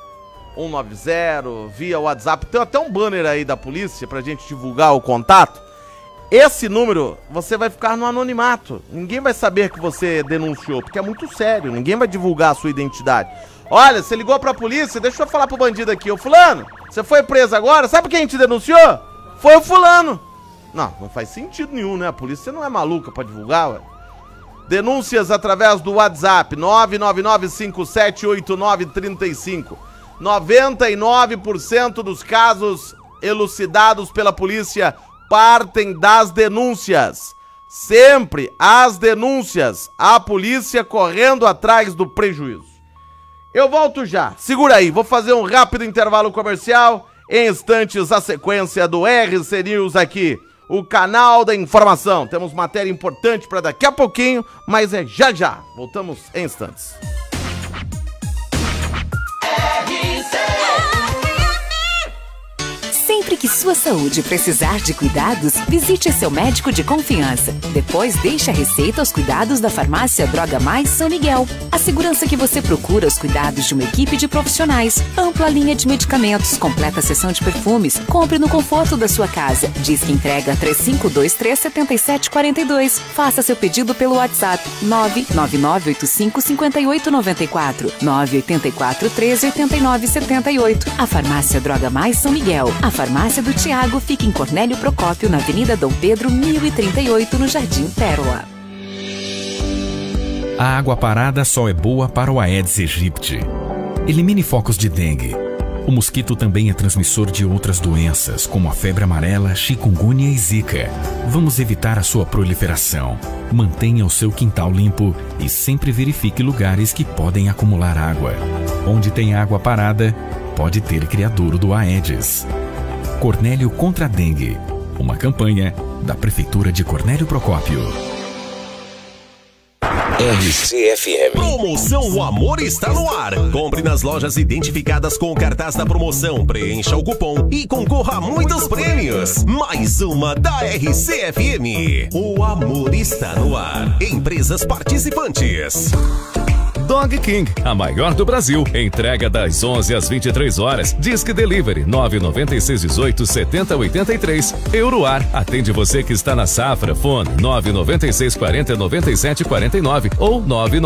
Speaker 13: 190, via WhatsApp, tem até um banner aí da polícia pra gente divulgar o contato. esse número, você vai ficar no anonimato. Ninguém vai saber que você denunciou, porque é muito sério. Ninguém vai divulgar a sua identidade. Olha, você ligou pra polícia, deixa eu falar pro bandido aqui. Ô fulano, você foi preso agora? Sabe quem te denunciou? Foi o fulano. Não faz sentido nenhum, né? A polícia não é maluca pra divulgar, ué. Denúncias através do WhatsApp 999578935. 99% dos casos elucidados pela polícia partem das denúncias. Sempre as denúncias. A polícia correndo atrás do prejuízo. Eu volto já. Segura aí, vou fazer um rápido intervalo comercial. Em instantes, a sequência do RC News aqui. O canal da informação. Temos matéria importante para daqui a pouquinho, mas é já já. Voltamos em instantes.
Speaker 1: Sempre que sua saúde precisar de cuidados, visite seu médico de confiança. Depois deixe a receita aos cuidados da farmácia Droga Mais São Miguel. A segurança que você procura aos cuidados de uma equipe de profissionais. Ampla linha de medicamentos, completa seção de perfumes. Compre no conforto da sua casa. Diz que entrega 3523-7742. Faça seu pedido pelo WhatsApp 99985-5894 984-1389-78. A farmácia Droga Mais São Miguel. A farmácia do Tiago fica em Cornélio Procópio, na Avenida Dom Pedro, 1038, no Jardim Pérola.
Speaker 4: A água parada só é boa para o Aedes aegypti. Elimine focos de dengue. O mosquito também é transmissor de outras doenças, como a febre amarela, chikungunya e zika. Vamos evitar a sua proliferação. Mantenha o seu quintal limpo e sempre verifique lugares que podem acumular água. Onde tem água parada, pode ter criadouro do Aedes. Cornélio contra a dengue. Uma campanha da Prefeitura de Cornélio Procópio.
Speaker 3: RCFM. Promoção O Amor está no ar. Compre nas lojas identificadas com o cartaz da promoção, preencha o cupom e concorra a muitos prêmios. Mais uma da RCFM. O Amor está no ar. Empresas participantes.
Speaker 4: Dog King, a maior do Brasil. Entrega das 11 às 23 horas. Disque Delivery 996187083. Euroar, atende você que está na safra. Fone 996409749 ou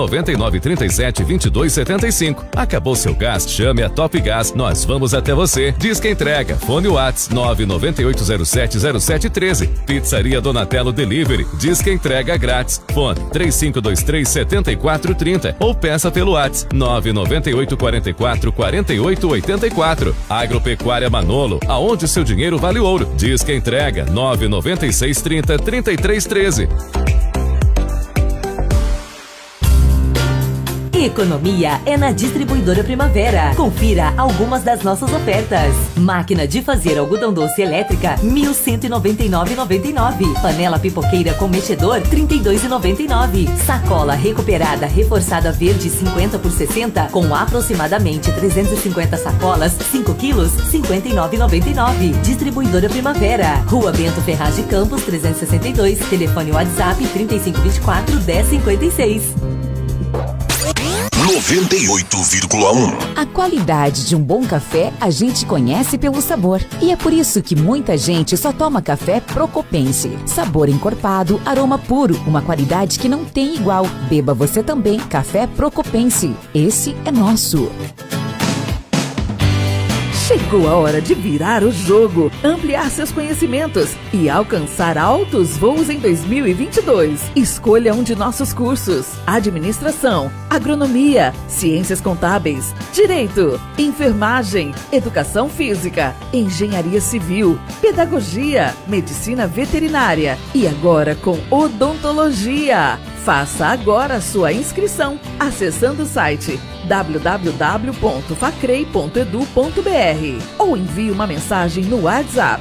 Speaker 4: 999372275. Acabou seu gás? Chame a Top Gás. Nós vamos até você. Disque Entrega. Fone Whats 998070713. Pizzaria Donatello Delivery. Disque Entrega grátis. Fone 35237430 ou peça pelo WhatsApp 998444884. Agropecuária Manolo, aonde seu dinheiro vale ouro. Diz que entrega 996303313.
Speaker 22: Economia é na Distribuidora Primavera. Confira algumas das nossas ofertas. Máquina de fazer algodão doce elétrica, R$ 1.199,99. Panela pipoqueira com mexedor, R$ 32,99. Sacola recuperada reforçada verde 50 por 60 com aproximadamente 350 sacolas, 5 quilos, R$ 59,99. Distribuidora Primavera. Rua Bento Ferraz de Campos, 362. Telefone WhatsApp 3524-1056.
Speaker 12: 98,1.
Speaker 1: A qualidade de um bom café a gente conhece pelo sabor. E é por isso que muita gente só toma café Procopense. Sabor encorpado, aroma puro, uma qualidade que não tem igual. Beba você também café Procopense. Esse é nosso.
Speaker 6: Chegou a hora de virar o jogo, ampliar seus conhecimentos e alcançar altos voos em 2022. Escolha um de nossos cursos: Administração, Agronomia, Ciências Contábeis, Direito, Enfermagem, Educação Física, Engenharia Civil, Pedagogia, Medicina Veterinária e agora com Odontologia. Faça agora a sua inscrição acessando o site www.facrei.edu.br ou envie uma mensagem no WhatsApp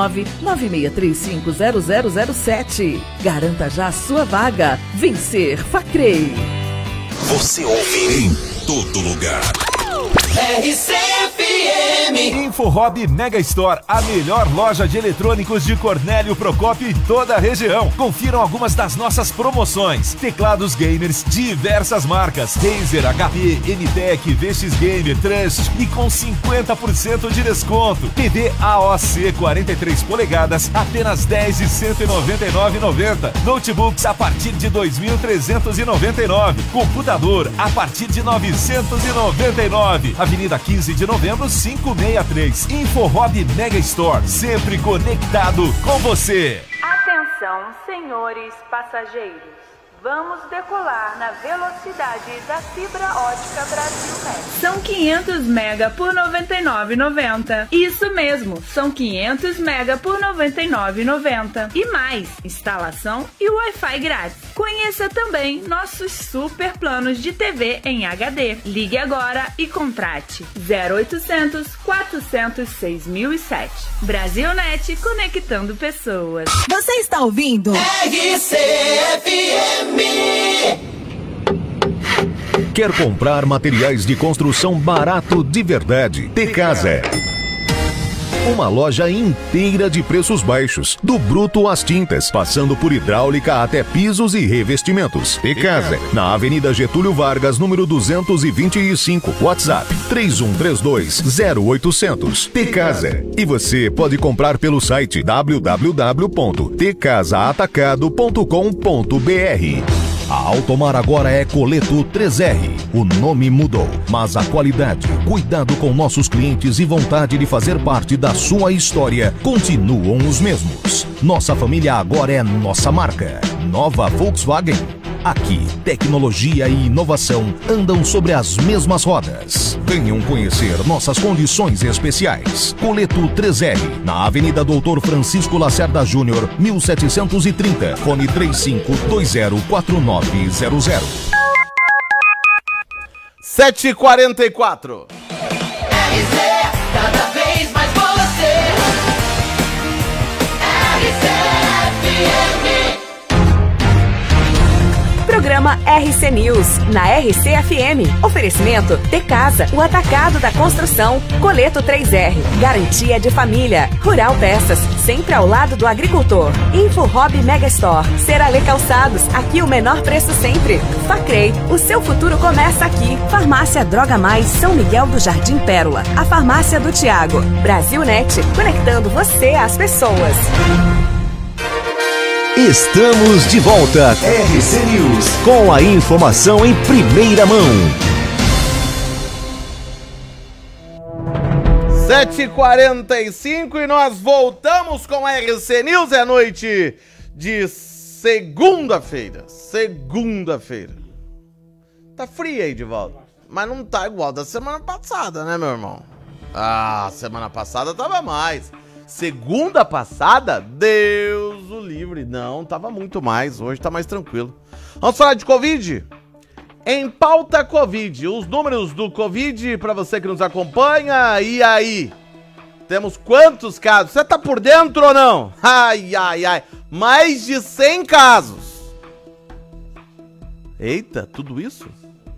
Speaker 6: 996350007. Garanta já a sua vaga. Vencer Facrei.
Speaker 12: Você ouve em todo lugar.
Speaker 23: RCFM.
Speaker 5: Info Hobby Mega Store, a melhor loja de eletrônicos de Cornélio Procópio e toda a região. Confiram algumas das nossas promoções. Teclados gamers, diversas marcas, Razer, HP, MTEC, VX Gamer, Trust e com 50% de desconto. TV AOC 43 polegadas, apenas R$10.199,90. Notebooks a partir de R$2.399. Computador a partir de R$999. Avenida 15 de Novembro, 563. Info Hobby Mega Store, sempre conectado com você.
Speaker 8: Atenção, senhores passageiros. Vamos decolar na velocidade da fibra ótica Brasilnet.
Speaker 9: São 500 mega por R$ 99,90. Isso mesmo, são 500 mega por R$ 99,90. E mais, instalação e Wi-Fi grátis. Conheça também nossos super planos de TV em HD. Ligue agora e contrate 0800 400 6007. Brasilnet, conectando pessoas.
Speaker 7: Você está ouvindo?
Speaker 12: RCFM. Quer comprar materiais de construção barato de verdade? T-Casa. Uma loja inteira de preços baixos, do bruto às tintas, passando por hidráulica até pisos e revestimentos. T-Casa, na Avenida Getúlio Vargas, número 225, WhatsApp 3132-0800. T-Casa. E você pode comprar pelo site www.tcasaatacado.com.br. A Altomar agora é Coleto 3R. O nome mudou, mas a qualidade, cuidado com nossos clientes e vontade de fazer parte da sua história continuam os mesmos. Nossa família agora é nossa marca. Nova Volkswagen. Aqui, tecnologia e inovação andam sobre as mesmas rodas. Venham conhecer nossas condições especiais. Coleto 3R, na Avenida Doutor Francisco Lacerda Júnior, 1730. Fone 35204900.
Speaker 13: 7h44.
Speaker 7: Cada vez mais você. RCFM.
Speaker 1: Programa RC News, na RCFM. Oferecimento T-Casa, o atacado da construção. Coleto 3R, garantia de família. Rural Peças, sempre ao lado do agricultor. Info Hobby Mega Store. Ceralê Calçados, aqui o menor preço sempre. Facrei, o seu futuro começa aqui. Farmácia Droga Mais, São Miguel do Jardim Pérola. A farmácia do Tiago. Brasilnet, conectando você às pessoas.
Speaker 12: Estamos de volta. RC News, com a informação em primeira mão.
Speaker 13: 7h45 e nós voltamos com a RC News. É noite de segunda-feira. Segunda-feira. Tá frio aí de volta, mas não tá igual da semana passada, né, meu irmão? Ah, semana passada tava mais. Segunda passada, Deus o livre. Não, tava muito mais. Hoje tá mais tranquilo. Vamos falar de Covid? Em pauta Covid. Os números do Covid pra você que nos acompanha. E aí? Temos quantos casos? Você tá por dentro ou não? Ai, ai, ai. Mais de 100 casos. Eita, tudo isso?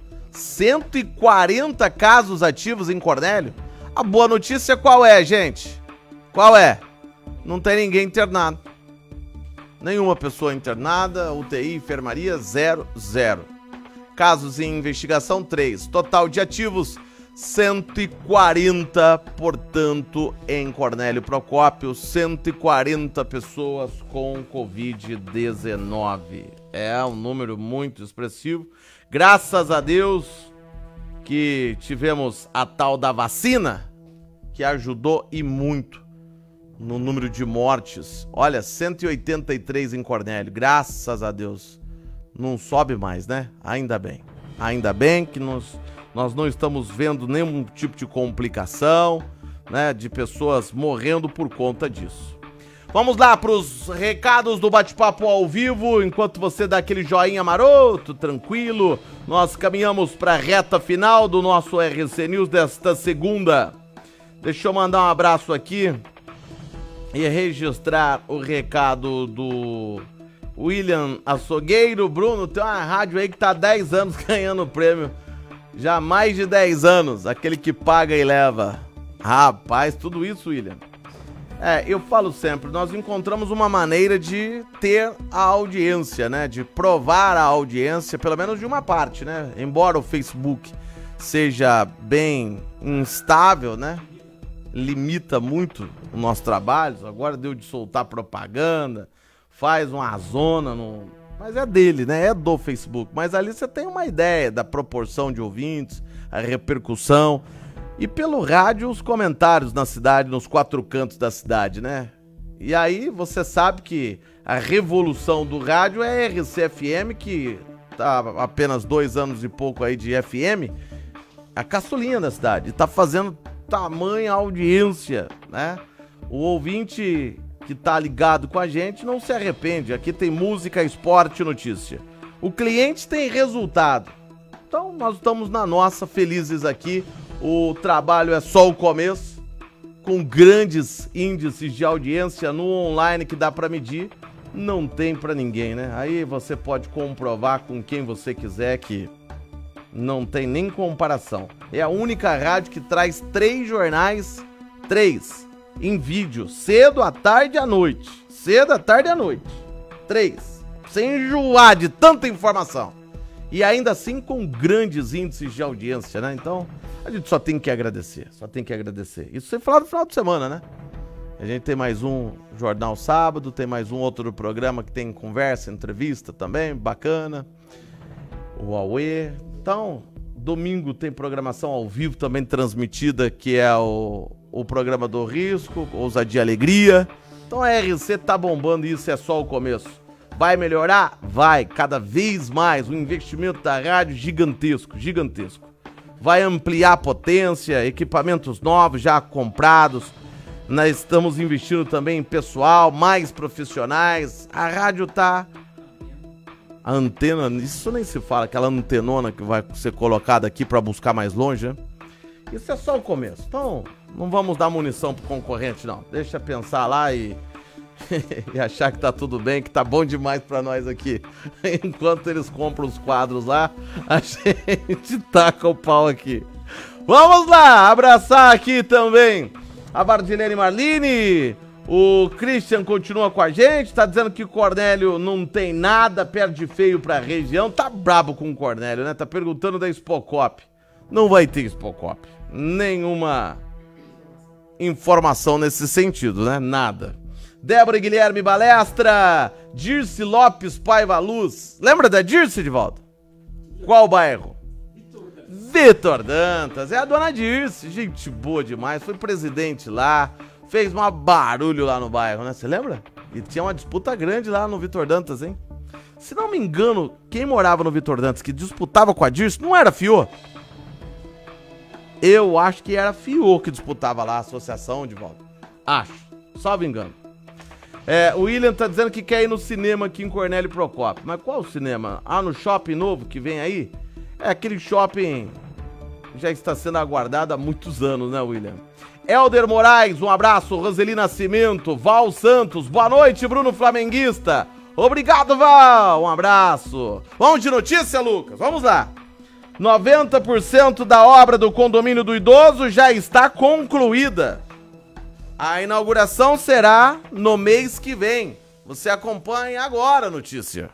Speaker 13: 140 casos ativos em Cornélio. A boa notícia qual é, gente? Qual é? Não tem ninguém internado. Nenhuma pessoa internada, UTI, enfermaria, 0. Casos em investigação, 3. Total de ativos, 140, portanto, em Cornélio Procópio, 140 pessoas com Covid-19. É um número muito expressivo. Graças a Deus que tivemos a tal da vacina, que ajudou e muito no número de mortes. Olha, 183 em Cornélio, graças a Deus. Não sobe mais, né? Ainda bem. Ainda bem que nós não estamos vendo nenhum tipo de complicação, né? De pessoas morrendo por conta disso. Vamos lá para os recados do bate-papo ao vivo. Enquanto você dá aquele joinha maroto, tranquilo, nós caminhamos para a reta final do nosso RC News desta segunda. Deixa eu mandar um abraço aqui e registrar o recado do William Açougueiro. Bruno, tem uma rádio aí que tá há 10 anos ganhando prêmio. Já há mais de 10 anos. Aquele que paga e leva. Rapaz, tudo isso, William. Eu falo sempre, nós encontramos uma maneira de ter a audiência, né? De provar a audiência, pelo menos de uma parte, né? Embora o Facebook seja bem instável, né? Limita muito o nosso trabalho. Agora deu de soltar propaganda, faz uma zona no... Mas é dele, né? É do Facebook. Mas ali você tem uma ideia da proporção de ouvintes, a repercussão. E pelo rádio, os comentários na cidade, nos 4 cantos da cidade, né? E aí você sabe que a revolução do rádio é a RC-FM, que tá apenas 2 anos e pouco aí de FM, a caçulinha da cidade. E tá fazendo tamanha audiência, né? O ouvinte que tá ligado com a gente não se arrepende. Aqui tem música, esporte e notícia. O cliente tem resultado. Então nós estamos na nossa, felizes aqui. O trabalho é só o começo, com grandes índices de audiência no online que dá para medir, não tem para ninguém, né? Aí você pode comprovar com quem você quiser que não tem nem comparação. É a única rádio que traz 3 jornais, 3, em vídeo, cedo, à tarde e à noite. Cedo, à tarde e à noite. 3, sem enjoar de tanta informação. E ainda assim com grandes índices de audiência, né? Então... a gente só tem que agradecer, Isso sem falar do final de semana, né? A gente tem mais um Jornal Sábado, tem mais um outro programa que tem conversa, entrevista também, bacana. O Aue. Então, domingo tem programação ao vivo também transmitida, que é o programa do Risco, Ousadia e Alegria. Então a RC tá bombando e isso é só o começo. Vai melhorar? Vai, cada vez mais. O investimento da rádio gigantesco. Vai ampliar a potência, equipamentos novos já comprados. Nós estamos investindo também em pessoal, mais profissionais. A rádio tá... A antena, isso nem se fala, aquela antenona que vai ser colocada aqui para buscar mais longe, né? Isso é só o começo. Então, não vamos dar munição pro concorrente, não. Deixa pensar lá e achar que tá tudo bem, que tá bom demais pra nós aqui. Enquanto eles compram os quadros lá, a gente taca o pau aqui. Vamos lá, abraçar aqui também a Vardilene Marlini. O Christian continua com a gente, tá dizendo que o Cornélio não tem nada, perde feio pra região. Tá brabo com o Cornélio, né? Tá perguntando da Spocop. Não vai ter Spocop. Nenhuma informação nesse sentido, né? Nada. Débora e Guilherme Balestra, Dirce Lopes Paiva Luz. Lembra da Dirce, de volta? Qual bairro? Vitor Dantas. É a dona Dirce, gente boa demais. Foi presidente lá, fez um barulho lá no bairro, né? Você lembra? E tinha uma disputa grande lá no Vitor Dantas, hein? Se não me engano, quem morava no Vitor Dantas que disputava com a Dirce não era Fiô? Eu acho que era Fiô que disputava lá a associação, de volta. Acho, salvo engano. O William tá dizendo que quer ir no cinema aqui em Cornélio Procópio. Mas qual cinema? Ah, no shopping novo que vem aí? É aquele shopping já está sendo aguardado há muitos anos, né, William? Helder Moraes, um abraço. Roseli Nascimento, Val Santos, boa noite, Bruno Flamenguista. Obrigado, Val, um abraço. Vamos de notícia, Lucas? Vamos lá. 90% da obra do condomínio do idoso já está concluída. A inauguração será no mês que vem. Você acompanha agora a notícia.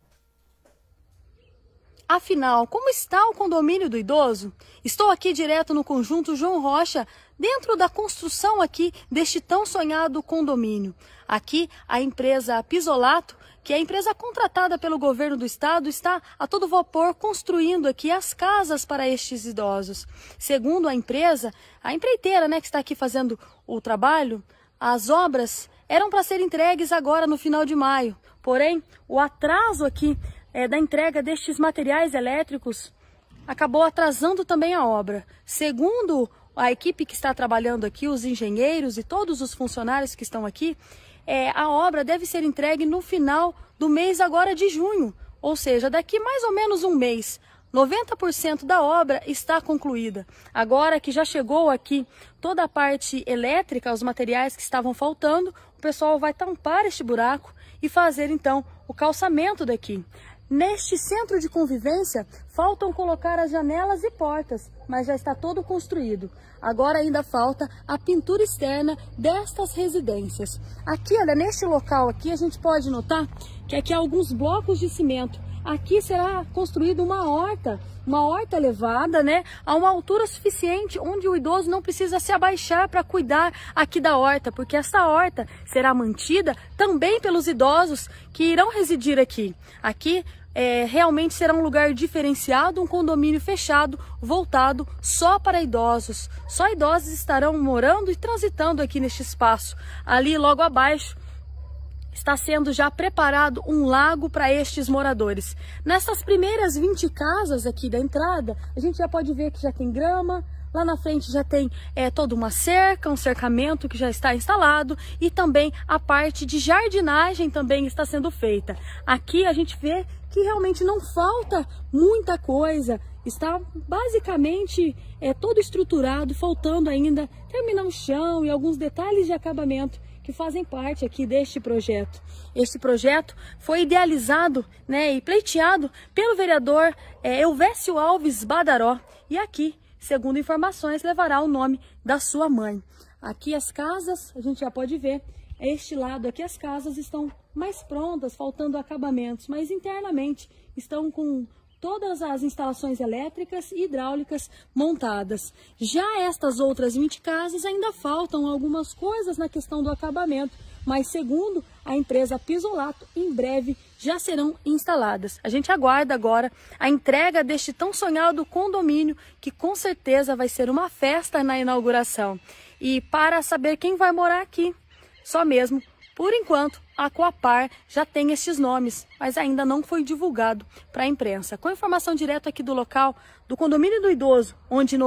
Speaker 16: Afinal, como está o condomínio do idoso? Estou aqui direto no conjunto João Rocha, dentro da construção aqui deste tão sonhado condomínio. Aqui a empresa Pisolato, que é a empresa contratada pelo governo do estado, está a todo vapor construindo aqui as casas para estes idosos. Segundo a empresa, a empreiteira, né, que está aqui fazendo o trabalho, as obras eram para ser entregues agora no final de maio. Porém, o atraso aqui da entrega destes materiais elétricos acabou atrasando também a obra. Segundo a equipe que está trabalhando aqui, os engenheiros e todos os funcionários que estão aqui, a obra deve ser entregue no final do mês agora de junho, ou seja, daqui mais ou menos um mês. 90% da obra está concluída. Agora que já chegou aqui toda a parte elétrica, os materiais que estavam faltando, o pessoal vai tampar este buraco e fazer então o calçamento daqui. neste centro de convivência, faltam colocar as janelas e portas, mas já está todo construído. Agora ainda falta a pintura externa destas residências. Aqui, olha, neste local aqui, a gente pode notar que aqui há alguns blocos de cimento. Aqui será construída uma horta elevada, né, a uma altura suficiente, onde o idoso não precisa se abaixar para cuidar aqui da horta, porque essa horta será mantida também pelos idosos que irão residir aqui. Aqui realmente será um lugar diferenciado, um condomínio fechado, voltado só para idosos. Só idosos estarão morando e transitando aqui neste espaço. Ali, logo abaixo, está sendo já preparado um lago para estes moradores. Nessas primeiras 20 casas aqui da entrada, a gente já pode ver que já tem grama. Lá na frente já tem toda uma cerca, um cercamento que já está instalado, e também a parte de jardinagem também está sendo feita. Aqui a gente vê que realmente não falta muita coisa, está basicamente todo estruturado, faltando ainda terminar o chão e alguns detalhes de acabamento que fazem parte aqui deste projeto. Este projeto foi idealizado, né, e pleiteado pelo vereador Elvésio Alves Badaró, e aqui, segundo informações, levará o nome da sua mãe. Aqui as casas, a gente já pode ver, este lado aqui as casas estão mais prontas, faltando acabamentos, mas internamente estão com todas as instalações elétricas e hidráulicas montadas. Já estas outras 20 casas ainda faltam algumas coisas na questão do acabamento, mas segundo a empresa Pisolato, em breve já serão instaladas. A gente aguarda agora a entrega deste tão sonhado condomínio, que com certeza vai ser uma festa na inauguração. E para saber quem vai morar aqui, só mesmo, por enquanto, a Coapar já tem estes nomes, mas ainda não foi divulgado para a imprensa. Com informação direta aqui do local, do condomínio do idoso, onde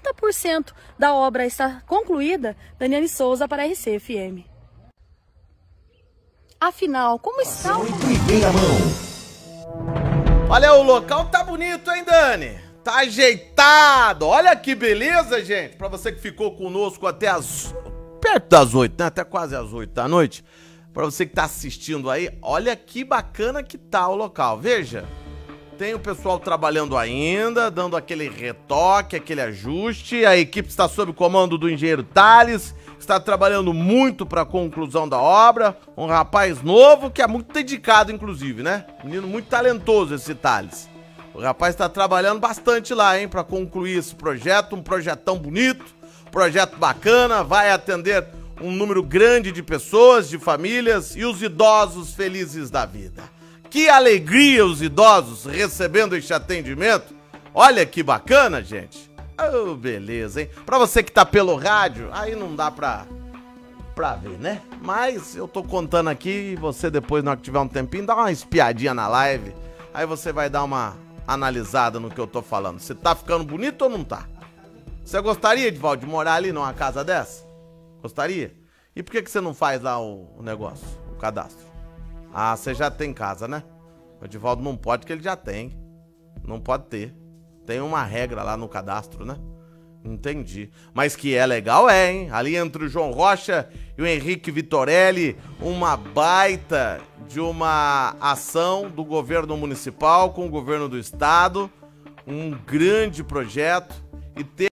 Speaker 16: 90% da obra está concluída, Daniele Souza para a RCFM. Afinal, como está o...
Speaker 13: Olha, o local tá bonito, hein, Dani? Tá ajeitado. Olha que beleza, gente. Pra você que ficou conosco até perto das 8, né? Até quase às 8 da noite. Pra você que tá assistindo aí, olha que bacana que tá o local. Veja, tem o pessoal trabalhando ainda, dando aquele retoque, aquele ajuste. A equipe está sob o comando do engenheiro Thales, está trabalhando muito para a conclusão da obra. Um rapaz novo que é muito dedicado, inclusive, né? Menino muito talentoso esse Thales. O rapaz está trabalhando bastante lá, hein, para concluir esse projeto. Um projetão bonito, projeto bacana, vai atender um número grande de pessoas, de famílias e os idosos felizes da vida. Que alegria os idosos recebendo este atendimento. Olha que bacana, gente. Oh, beleza, hein? Pra você que tá pelo rádio, aí não dá pra ver, né? Mas eu tô contando aqui e você depois, na hora que tiver um tempinho, dá uma espiadinha na live. Aí você vai dar uma analisada no que eu tô falando. Se tá ficando bonito ou não tá? Você gostaria, Edivaldo, de morar ali numa casa dessa? Gostaria? E por que você não faz lá o negócio, o cadastro? Ah, você já tem casa, né? O Edivaldo não pode, porque ele já tem. Não pode ter. Tem uma regra lá no cadastro, né? Entendi. Mas que é legal, hein? Ali entre o João Rocha e o Henrique Vitorelli, uma baita de uma ação do governo municipal com o governo do estado. Um grande projeto. E ter